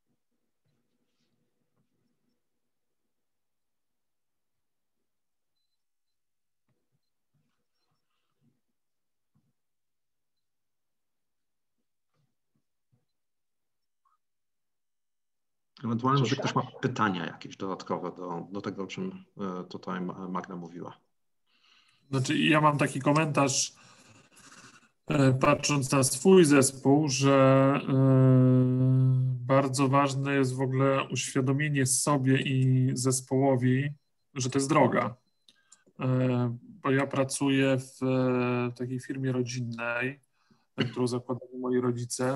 Ewentualnie, że ktoś ma pytania jakieś dodatkowe do, do tego, o czym tutaj Magda mówiła. Znaczy, ja mam taki komentarz, patrząc na swój zespół, że bardzo ważne jest w ogóle uświadomienie sobie i zespołowi, że to jest droga. Bo ja pracuję w takiej firmie rodzinnej, którą zakładali moi rodzice.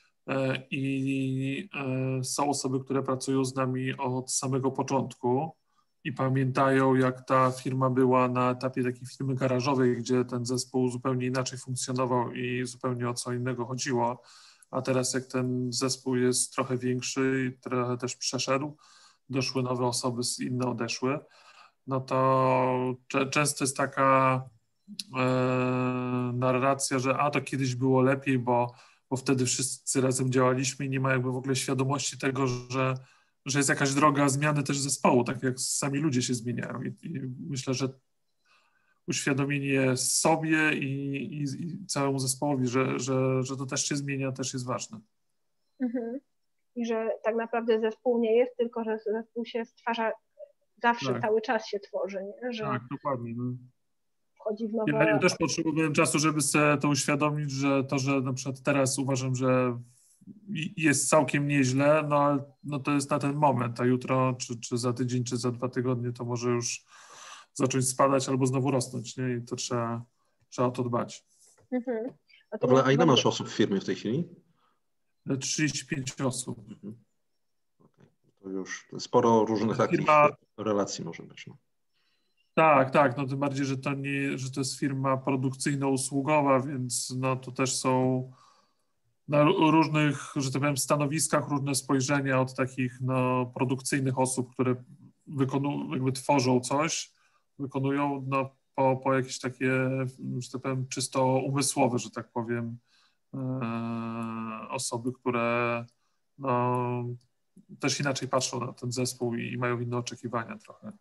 I są osoby, które pracują z nami od samego początku i pamiętają, jak ta firma była na etapie takiej firmy garażowej, gdzie ten zespół zupełnie inaczej funkcjonował i zupełnie o co innego chodziło, a teraz jak ten zespół jest trochę większy i trochę też przeszedł, doszły nowe osoby, inne odeszły, no to często jest taka e, narracja, że a to kiedyś było lepiej, bo bo wtedy wszyscy razem działaliśmy i nie ma jakby w ogóle świadomości tego, że, że jest jakaś droga zmiany też zespołu, tak jak sami ludzie się zmieniają. I, i myślę, że uświadomienie sobie i, i, i całemu zespołowi, że, że, że to też się zmienia, też jest ważne. Mhm. I że tak naprawdę zespół nie jest, tylko że zespół się stwarza, zawsze tak. cały czas się tworzy, nie? Że tak, dokładnie. No. wchodzi w nowe... Ja, ja też potrzebowałem czasu, żeby sobie to uświadomić, że to, że na przykład teraz uważam, że jest całkiem nieźle, no ale no to jest na ten moment, a jutro, czy, czy za tydzień, czy za dwa tygodnie to może już zacząć spadać albo znowu rosnąć, nie? I to trzeba, trzeba o to dbać. Mhm. A, Pawle, a ile masz osób w firmie w tej chwili? trzydzieści pięć osób. Mhm. Okay. To już sporo różnych takich firma... relacji może być. No. Tak, tak, no tym bardziej, że to, nie, że to jest firma produkcyjno-usługowa, więc no to też są na różnych, że tak powiem, stanowiskach różne spojrzenia od takich no, produkcyjnych osób, które wykonują, jakby tworzą coś, wykonują no, po, po jakieś takie, że tak powiem, czysto umysłowe, że tak powiem, e, osoby, które no, też inaczej patrzą na ten zespół i, i mają inne oczekiwania trochę.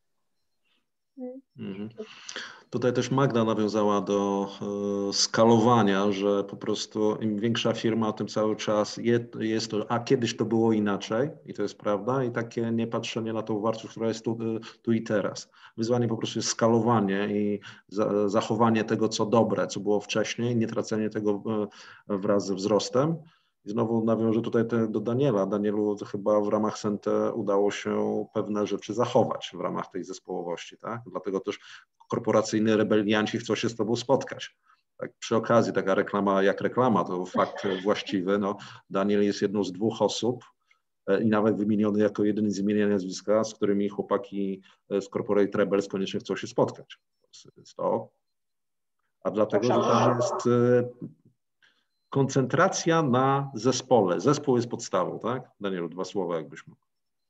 Mhm. Tutaj też Magda nawiązała do e, skalowania, że po prostu im większa firma, tym cały czas je, jest to, a kiedyś to było inaczej i to jest prawda i takie niepatrzenie na tą wartość, która jest tu, tu i teraz. Wyzwanie po prostu jest skalowanie i za, zachowanie tego, co dobre, co było wcześniej, nie tracenie tego e, wraz ze wzrostem. I znowu nawiążę tutaj te, do Daniela. Danielu, to chyba w ramach Sente udało się pewne rzeczy zachować w ramach tej zespołowości, tak? Dlatego też korporacyjni rebelianci chcą się z tobą spotkać. Tak, przy okazji taka reklama jak reklama, to fakt właściwy. No, Daniel jest jedną z dwóch osób i nawet wymieniony jako jedyny z imienia i nazwiska, z którymi chłopaki z Corporate Rebels koniecznie chcą się spotkać. To jest to. A dlatego, że tam jest koncentracja na zespole. Zespół jest podstawą, tak? Danielu, dwa słowa jakbyś mógł.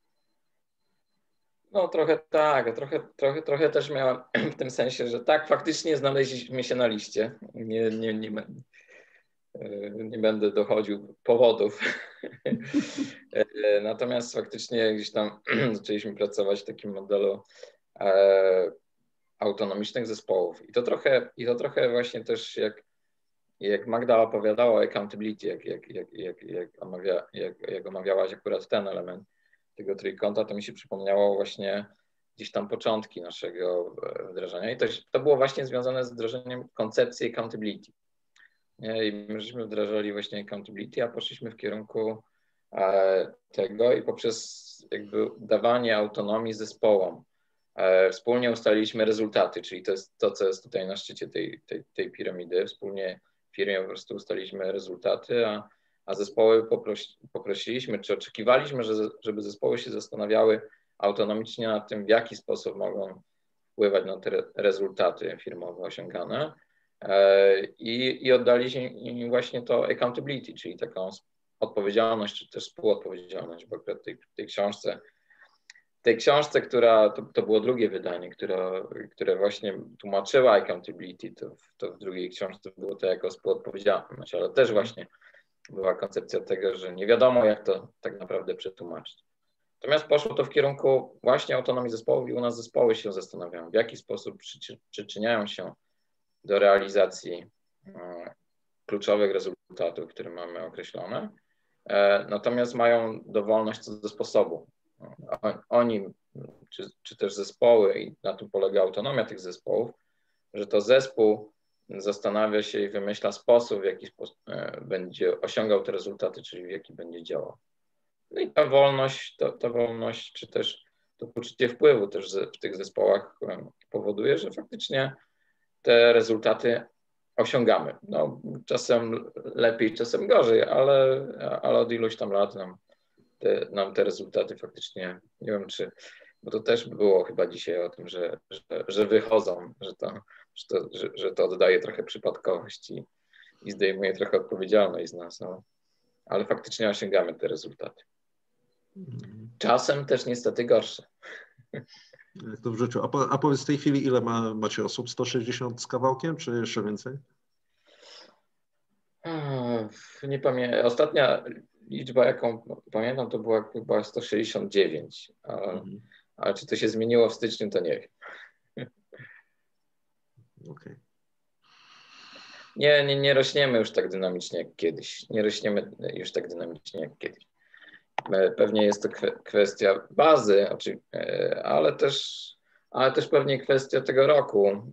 No trochę tak, trochę, trochę, trochę też miałem w tym sensie, że tak, faktycznie znaleźliśmy się na liście. Nie, nie, nie, nie będę dochodził powodów. Natomiast faktycznie gdzieś tam zaczęliśmy pracować w takim modelu e, autonomicznych zespołów. I to trochę, i to trochę właśnie też jak Jak Magda opowiadała o accountability, jak, jak, jak, jak, jak, omawia, jak, jak omawiałaś akurat ten element tego trójkąta, to mi się przypomniało właśnie gdzieś tam początki naszego wdrażania i to, to było właśnie związane z wdrożeniem koncepcji accountability. Nie? I my żeśmy wdrażali właśnie accountability, a poszliśmy w kierunku tego i poprzez jakby dawanie autonomii zespołom wspólnie ustaliliśmy rezultaty, czyli to jest to, co jest tutaj na szczycie tej, tej, tej piramidy. Wspólnie w firmie po prostu ustaliliśmy rezultaty, a, a zespoły poprosi, poprosiliśmy, czy oczekiwaliśmy, że, żeby zespoły się zastanawiały autonomicznie nad tym, w jaki sposób mogą wpływać na te rezultaty firmowe osiągane i, i oddaliśmy im właśnie to accountability, czyli taką odpowiedzialność, czy też współodpowiedzialność, bo akurat w tej, tej książce, w tej książce, która, to, to było drugie wydanie, która, które właśnie tłumaczyła accountability, to, to w drugiej książce było to jako współodpowiedzialność, ale też właśnie była koncepcja tego, że nie wiadomo, jak to tak naprawdę przetłumaczyć. Natomiast poszło to w kierunku właśnie autonomii zespołów i u nas zespoły się zastanawiają, w jaki sposób przyczy, przyczyniają się do realizacji e, kluczowych rezultatów, które mamy określone, e, natomiast mają dowolność co do sposobu. O, oni, czy, czy też zespoły, i na tym polega autonomia tych zespołów, że to zespół zastanawia się i wymyśla sposób, w jaki sposób e, będzie osiągał te rezultaty, czyli w jaki będzie działał. No i ta wolność, ta, ta wolność, czy też to poczucie wpływu też w tych zespołach powoduje, że faktycznie te rezultaty osiągamy. No, czasem lepiej, czasem gorzej, ale, ale od iluś tam lat nam te, nam te rezultaty faktycznie, nie wiem czy, bo to też było chyba dzisiaj o tym, że, że, że wychodzą, że to, że, to, że, że to oddaje trochę przypadkowość i, i zdejmuje trochę odpowiedzialność z nas, no. Ale faktycznie osiągamy te rezultaty. Czasem też niestety gorsze. Jak to w życiu. A, po, a powiedz w tej chwili, ile ma, macie osób? sto sześćdziesiąt z kawałkiem, czy jeszcze więcej? Nie pamiętam. Ostatnia liczba, jaką pamiętam, to była chyba sto sześćdziesiąt dziewięć. Ale, mhm. ale czy to się zmieniło w styczniu, to nie wiem. Okay. Nie, nie, nie rośniemy już tak dynamicznie jak kiedyś. Nie rośniemy już tak dynamicznie jak kiedyś. Pewnie jest to kwestia bazy, ale też, ale też pewnie kwestia tego roku.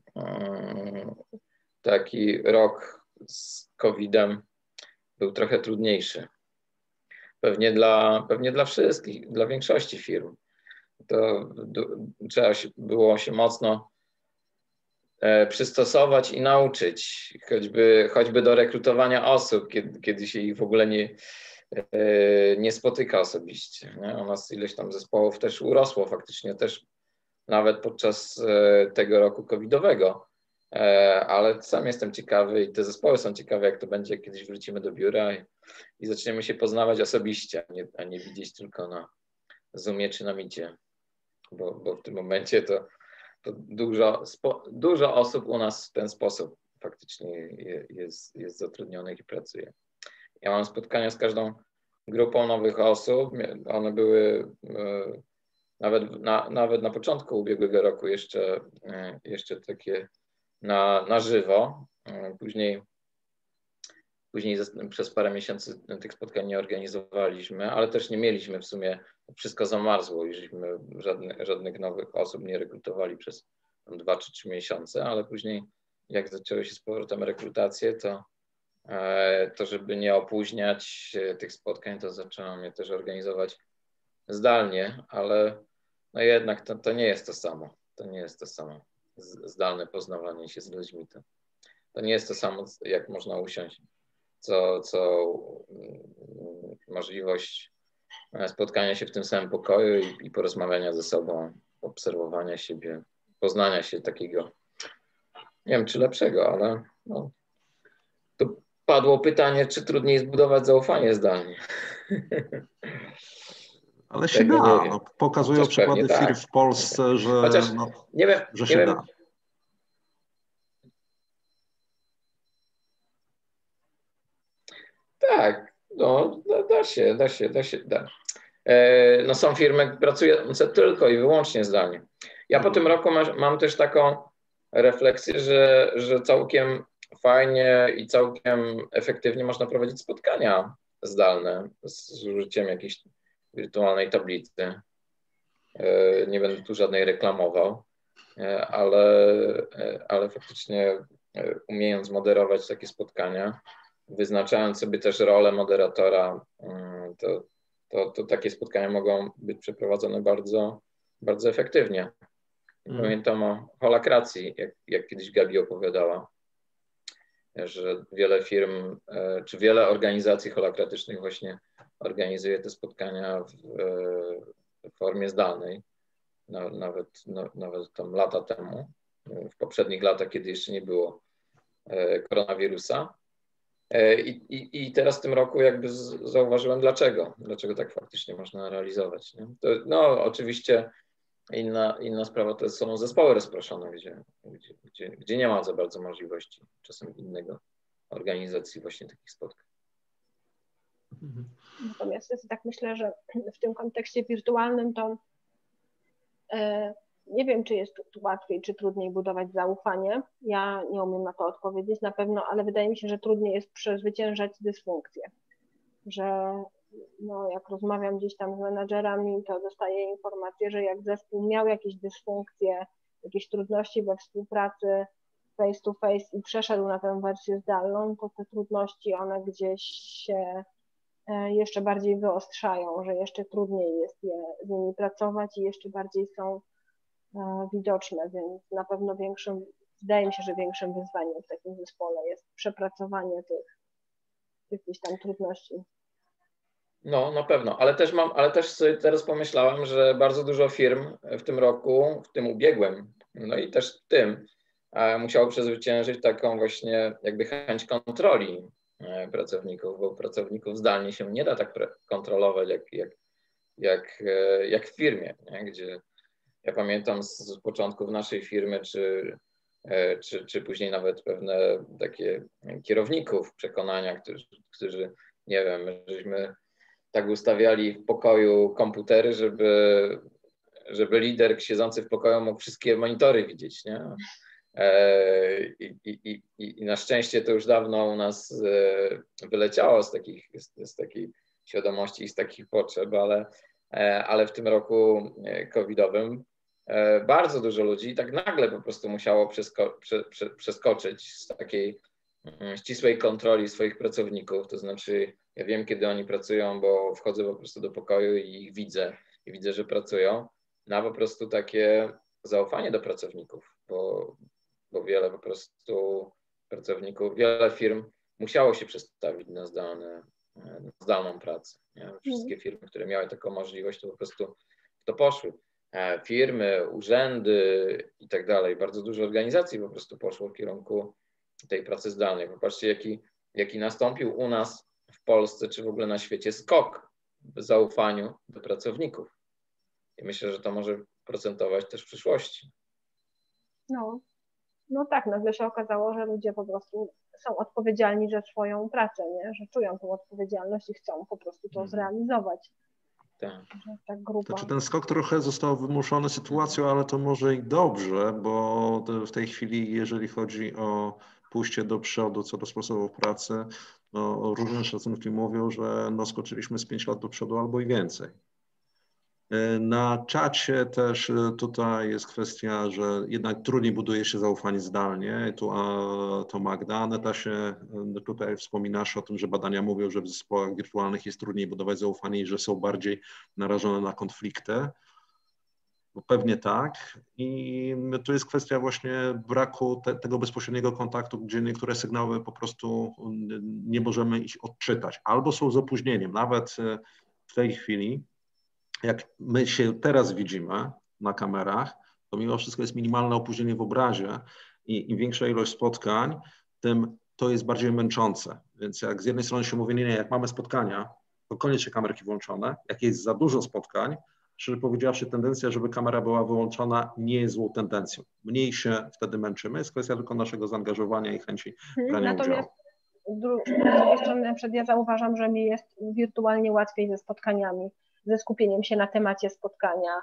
Taki rok z kowidem był trochę trudniejszy. Pewnie dla, pewnie dla wszystkich, dla większości firm. To trzeba się, było się mocno przystosować i nauczyć, choćby, choćby do rekrutowania osób, kiedy, kiedy się ich w ogóle nie, nie spotyka osobiście. Nie? U nas ileś tam zespołów też urosło faktycznie, też nawet podczas tego roku covidowego, ale sam jestem ciekawy i te zespoły są ciekawe, jak to będzie, jak kiedyś wrócimy do biura i, i zaczniemy się poznawać osobiście, a nie, a nie widzieć tylko na Zoomie czy na Meetie, bo, bo w tym momencie to, to dużo, spo, dużo osób u nas w ten sposób faktycznie jest, jest zatrudnionych i pracuje. Ja mam spotkania z każdą grupą nowych osób. One były nawet na, nawet na początku ubiegłego roku jeszcze, jeszcze takie na, na żywo. Później, później przez parę miesięcy tych spotkań nie organizowaliśmy, ale też nie mieliśmy w sumie, wszystko zamarzło i żeśmy żadnych, żadnych nowych osób nie rekrutowali przez dwa czy trzy miesiące, ale później jak zaczęły się z powrotem rekrutacje, to to żeby nie opóźniać tych spotkań, to zacząłem je też organizować zdalnie, ale no jednak to, to nie jest to samo. To nie jest to samo. Zdalne poznawanie się z ludźmi. To, to nie jest to samo, jak można usiąść, co, co możliwość spotkania się w tym samym pokoju i, i porozmawiania ze sobą, obserwowania siebie, poznania się takiego, nie wiem czy lepszego, ale no, to padło pytanie, czy trudniej zbudować zaufanie zdalnie. Ale się da. No, pokazują Chociaż przykłady firm tak. w Polsce, że, Chociaż no, nie wiem, że nie się wiem. da. Tak, no da się, da się, da się, da. E, no są firmy pracujące tylko i wyłącznie zdalnie. Ja po tym roku ma, mam też taką refleksję, że, że całkiem fajnie i całkiem efektywnie można prowadzić spotkania zdalne z użyciem jakiejś wirtualnej tablicy. Nie będę tu żadnej reklamował, ale, ale faktycznie umiejąc moderować takie spotkania, wyznaczając sobie też rolę moderatora, to, to, to takie spotkania mogą być przeprowadzone bardzo, bardzo efektywnie. Mm. Pamiętam o holakracji, jak, jak kiedyś Gabi opowiadała, że wiele firm, czy wiele organizacji holakratycznych właśnie organizuje te spotkania w, w formie zdalnej, nawet, nawet tam lata temu, w poprzednich latach, kiedy jeszcze nie było koronawirusa. I, i, I teraz w tym roku jakby zauważyłem dlaczego, dlaczego tak faktycznie można realizować. Nie? To, no oczywiście inna, inna sprawa to są zespoły rozproszone, gdzie, gdzie, gdzie, gdzie nie ma za bardzo możliwości czasem innego organizacji właśnie takich spotkań. Natomiast ja tak myślę, że w tym kontekście wirtualnym to e, nie wiem, czy jest tu łatwiej, czy trudniej budować zaufanie. Ja nie umiem na to odpowiedzieć na pewno, ale wydaje mi się, że trudniej jest przezwyciężać dysfunkcję. Że no, jak rozmawiam gdzieś tam z menadżerami, to dostaję informację, że jak zespół miał jakieś dysfunkcje, jakieś trudności we współpracy face to face i przeszedł na tę wersję zdalną, to te trudności one gdzieś się jeszcze bardziej wyostrzają, że jeszcze trudniej jest je, z nimi pracować i jeszcze bardziej są widoczne, więc na pewno większym, wydaje mi się, że większym wyzwaniem w takim zespole jest przepracowanie tych, tych gdzieś tam trudności. No, na pewno, ale też mam, ale też sobie teraz pomyślałem, że bardzo dużo firm w tym roku, w tym ubiegłym, no i też w tym, musiało przezwyciężyć taką właśnie jakby chęć kontroli pracowników, bo pracowników zdalnie się nie da tak kontrolować jak, jak, jak, jak w firmie, nie? Gdzie ja pamiętam z, z początków naszej firmy, czy, czy, czy później nawet pewne takie kierowników przekonania, którzy, którzy, nie wiem, żeśmy tak ustawiali w pokoju komputery, żeby, żeby lider siedzący w pokoju mógł wszystkie monitory widzieć, nie? I, i, i, I na szczęście to już dawno u nas wyleciało z, takich, z, z takiej świadomości i z takich potrzeb, ale, ale w tym roku covidowym bardzo dużo ludzi tak nagle po prostu musiało przesko, prze, prze, przeskoczyć z takiej ścisłej kontroli swoich pracowników, to znaczy ja wiem, kiedy oni pracują, bo wchodzę po prostu do pokoju i ich widzę i widzę, że pracują, na po prostu takie zaufanie do pracowników, bo, bo wiele po prostu pracowników, wiele firm musiało się przestawić na, zdalne, na zdalną pracę. Nie? Wszystkie firmy, które miały taką możliwość, to po prostu w to poszły. Firmy, urzędy i tak dalej. Bardzo dużo organizacji po prostu poszło w kierunku tej pracy zdalnej. Popatrzcie, jaki, jaki nastąpił u nas w Polsce, czy w ogóle na świecie skok w zaufaniu do pracowników. I myślę, że to może procentować też w przyszłości. No, no tak, nagle się okazało, że ludzie po prostu są odpowiedzialni za swoją pracę, nie? Że czują tą odpowiedzialność i chcą po prostu to zrealizować. Tak. Tak grubo. Znaczy ten skok trochę został wymuszony sytuacją, ale to może i dobrze, bo w tej chwili, jeżeli chodzi o pójście do przodu co do sposobów pracy, no, różne szacunki mówią, że no, skoczyliśmy z pięć lat do przodu albo i więcej. Na czacie też tutaj jest kwestia, że jednak trudniej buduje się zaufanie zdalnie. Tu a, to Magda, Aneta się tutaj wspominasz o tym, że badania mówią, że w zespołach wirtualnych jest trudniej budować zaufanie i że są bardziej narażone na konflikty. Bo pewnie tak. I tu jest kwestia właśnie braku te, tego bezpośredniego kontaktu, gdzie niektóre sygnały po prostu nie możemy ich odczytać. Albo są z opóźnieniem. Nawet w tej chwili, jak my się teraz widzimy na kamerach, to mimo wszystko jest minimalne opóźnienie w obrazie i im większa ilość spotkań, tym to jest bardziej męczące. Więc jak z jednej strony się mówi, nie, nie, jak mamy spotkania, to koniecznie kamerki włączone. Jak jest za dużo spotkań, szczerze powiedziawszy, tendencja, żeby kamera była wyłączona, nie jest złą tendencją. Mniej się wtedy męczymy, jest kwestia tylko naszego zaangażowania i chęci brania Natomiast udziału. z drugiej strony, na przykład ja zauważam, że mi jest wirtualnie łatwiej ze spotkaniami, ze skupieniem się na temacie spotkania,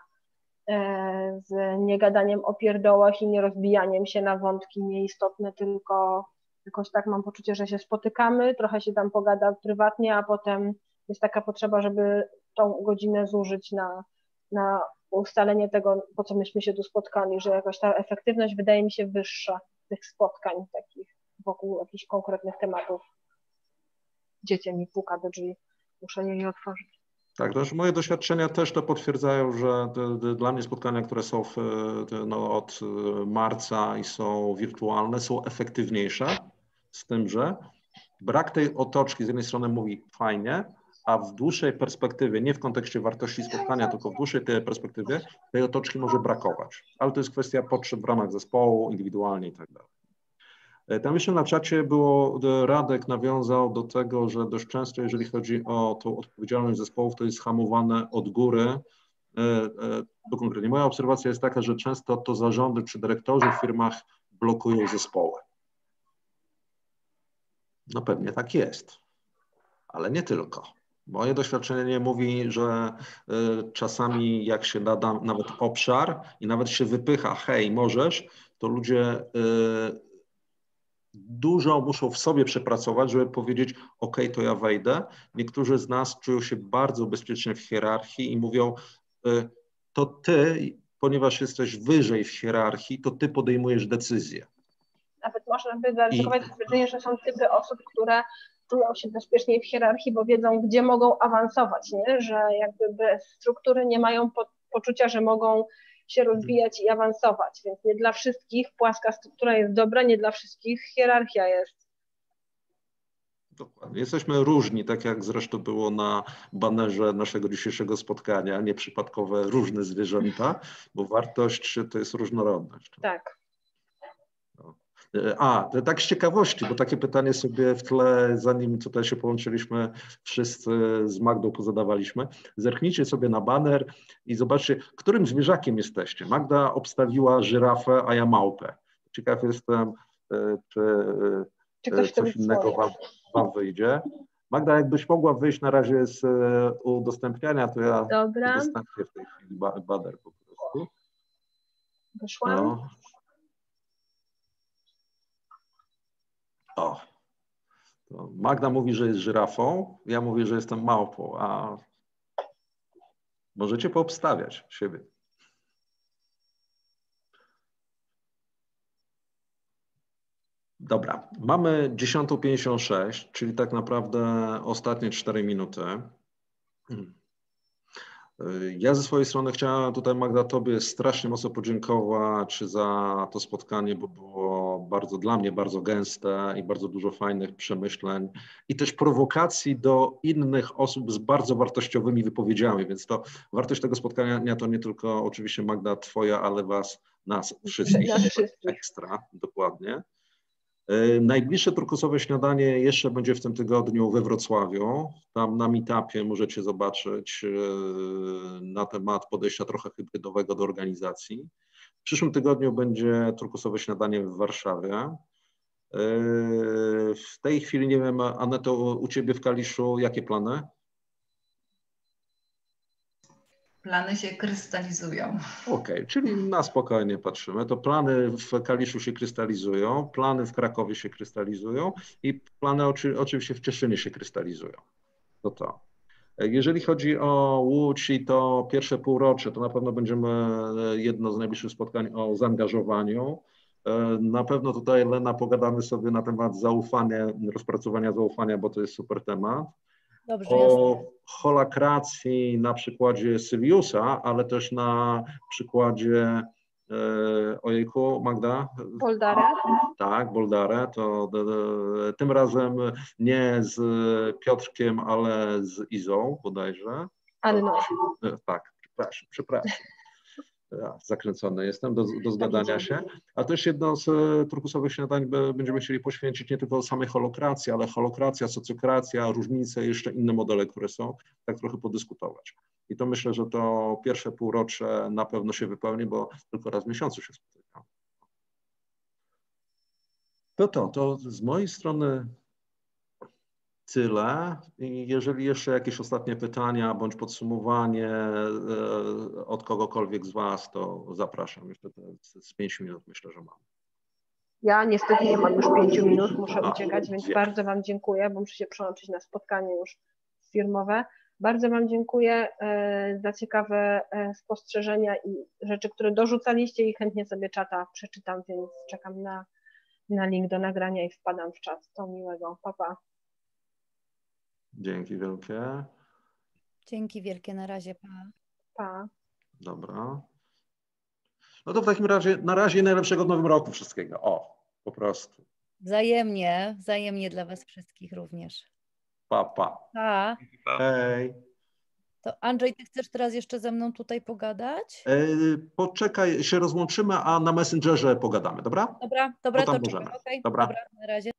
z niegadaniem o pierdołach i nie rozbijaniem się na wątki nieistotne, tylko jakoś tak mam poczucie, że się spotykamy, trochę się tam pogada prywatnie, a potem jest taka potrzeba, żeby tą godzinę zużyć na, na ustalenie tego, po co myśmy się tu spotkali, że jakoś ta efektywność wydaje mi się wyższa tych spotkań takich wokół jakichś konkretnych tematów. Dziecię mi puka do drzwi, muszę jej otworzyć. Tak, to moje doświadczenia też to potwierdzają, że te, te, dla mnie spotkania, które są w, te, no, od marca i są wirtualne, są efektywniejsze, z tym, że brak tej otoczki z jednej strony mówi fajnie, a w dłuższej perspektywie, nie w kontekście wartości spotkania, tylko w dłuższej tej perspektywie tej otoczki może brakować. Ale to jest kwestia potrzeb w ramach zespołu, indywidualnie i tak dalej. Tam jeszcze na czacie było, Radek nawiązał do tego, że dość często, jeżeli chodzi o tą odpowiedzialność zespołów, to jest hamowane od góry. To konkretnie moja obserwacja jest taka, że często to zarządy czy dyrektorzy w firmach blokują zespoły. No pewnie tak jest, ale nie tylko. Moje doświadczenie mówi, że y, czasami jak się nada nawet obszar i nawet się wypycha, hej, możesz, to ludzie y, dużo muszą w sobie przepracować, żeby powiedzieć, ok, to ja wejdę. Niektórzy z nas czują się bardzo bezpiecznie w hierarchii i mówią, y, to ty, ponieważ jesteś wyżej w hierarchii, to ty podejmujesz decyzje. Nawet można by zaryzykować stwierdzenie, że są typy osób, które czują się bezpieczniej w hierarchii, bo wiedzą, gdzie mogą awansować, nie? Że jakby bez struktury nie mają po, poczucia, że mogą się rozwijać i awansować, więc nie dla wszystkich płaska struktura jest dobra, nie dla wszystkich hierarchia jest. Dokładnie. Jesteśmy różni, tak jak zresztą było na banerze naszego dzisiejszego spotkania, nieprzypadkowe różne zwierzęta, bo wartość to jest różnorodność. Tak. A, tak z ciekawości, bo takie pytanie sobie w tle, zanim tutaj się połączyliśmy, wszyscy z Magdą pozadawaliśmy. Zerknijcie sobie na baner i zobaczcie, którym zwierzakiem jesteście. Magda obstawiła żyrafę, a ja małpę. Ciekaw jestem, czy, czy coś, coś innego wam, wam wyjdzie. Magda, jakbyś mogła wyjść na razie z udostępniania, to ja Dobra. udostępnię w tej chwili baner po prostu. Wyszłam. No. O, to Magda mówi, że jest żyrafą, ja mówię, że jestem małpą, a możecie poobstawiać siebie. Dobra, mamy dziesiąta pięćdziesiąt sześć, czyli tak naprawdę ostatnie cztery minuty. Ja ze swojej strony chciałem tutaj, Magda, Tobie strasznie mocno podziękować za to spotkanie, bo było bardzo dla mnie bardzo gęste i bardzo dużo fajnych przemyśleń i też prowokacji do innych osób z bardzo wartościowymi wypowiedziami, więc to wartość tego spotkania to nie tylko oczywiście, Magda, Twoja, ale Was, nas wszystkich, nas wszystkich. Ekstra, dokładnie. Najbliższe turkusowe śniadanie jeszcze będzie w tym tygodniu we Wrocławiu. Tam na meetupie możecie zobaczyć na temat podejścia trochę hybrydowego do organizacji. W przyszłym tygodniu będzie turkusowe śniadanie w Warszawie. W tej chwili, nie wiem, Aneto, u Ciebie w Kaliszu jakie plany? Plany się krystalizują. Okej, okay, czyli na spokojnie patrzymy. To plany w Kaliszu się krystalizują, plany w Krakowie się krystalizują i plany oczy, oczywiście w Cieszynie się krystalizują. To to. Jeżeli chodzi o Łódź i to pierwsze półrocze, to na pewno będziemy jedno z najbliższych spotkań o zaangażowaniu. Na pewno tutaj, Lena, pogadamy sobie na temat zaufania, rozpracowania zaufania, bo to jest super temat. Dobrze, o jasne. holakracji na przykładzie Syliusa, ale też na przykładzie, e, ojejku, Magda? Boldare. Tak, Boldare, to de, de, tym razem nie z Piotrkiem, ale z Izą bodajże. Anną. Tak, przepraszam, przepraszam. Ja, zakręcony jestem do, do zgadania się. A też jedno z turkusowych śniadań będziemy chcieli poświęcić nie tylko samej holokracji, ale holokracja, socjokracja, różnice, jeszcze inne modele, które są, tak trochę podyskutować. I to myślę, że to pierwsze półrocze na pewno się wypełni, bo tylko raz w miesiącu się spotykam. To to, to z mojej strony tyle. I jeżeli jeszcze jakieś ostatnie pytania bądź podsumowanie od kogokolwiek z Was, to zapraszam. Jeszcze z pięć minut myślę, że mam. Ja niestety nie mam już pięciu minut, muszę A, uciekać, więc wie. bardzo Wam dziękuję, bo muszę się przełączyć na spotkanie już firmowe. Bardzo Wam dziękuję za ciekawe spostrzeżenia i rzeczy, które dorzucaliście i chętnie sobie czata przeczytam, więc czekam na na link do nagrania i wpadam w czat. To miłego. Pa, pa. Dzięki wielkie. Dzięki wielkie, na razie, pa. Pa. Dobra. No to w takim razie na razie najlepszego w nowym roku wszystkiego. O, po prostu. Wzajemnie, wzajemnie dla was wszystkich również. Pa, pa. Pa. Hej. To Andrzej, ty chcesz teraz jeszcze ze mną tutaj pogadać? E, poczekaj, się rozłączymy, a na Messengerze pogadamy, dobra? Dobra, dobra, Bo tam to czekam. możemy. Okay, Dobra. dobra, na razie.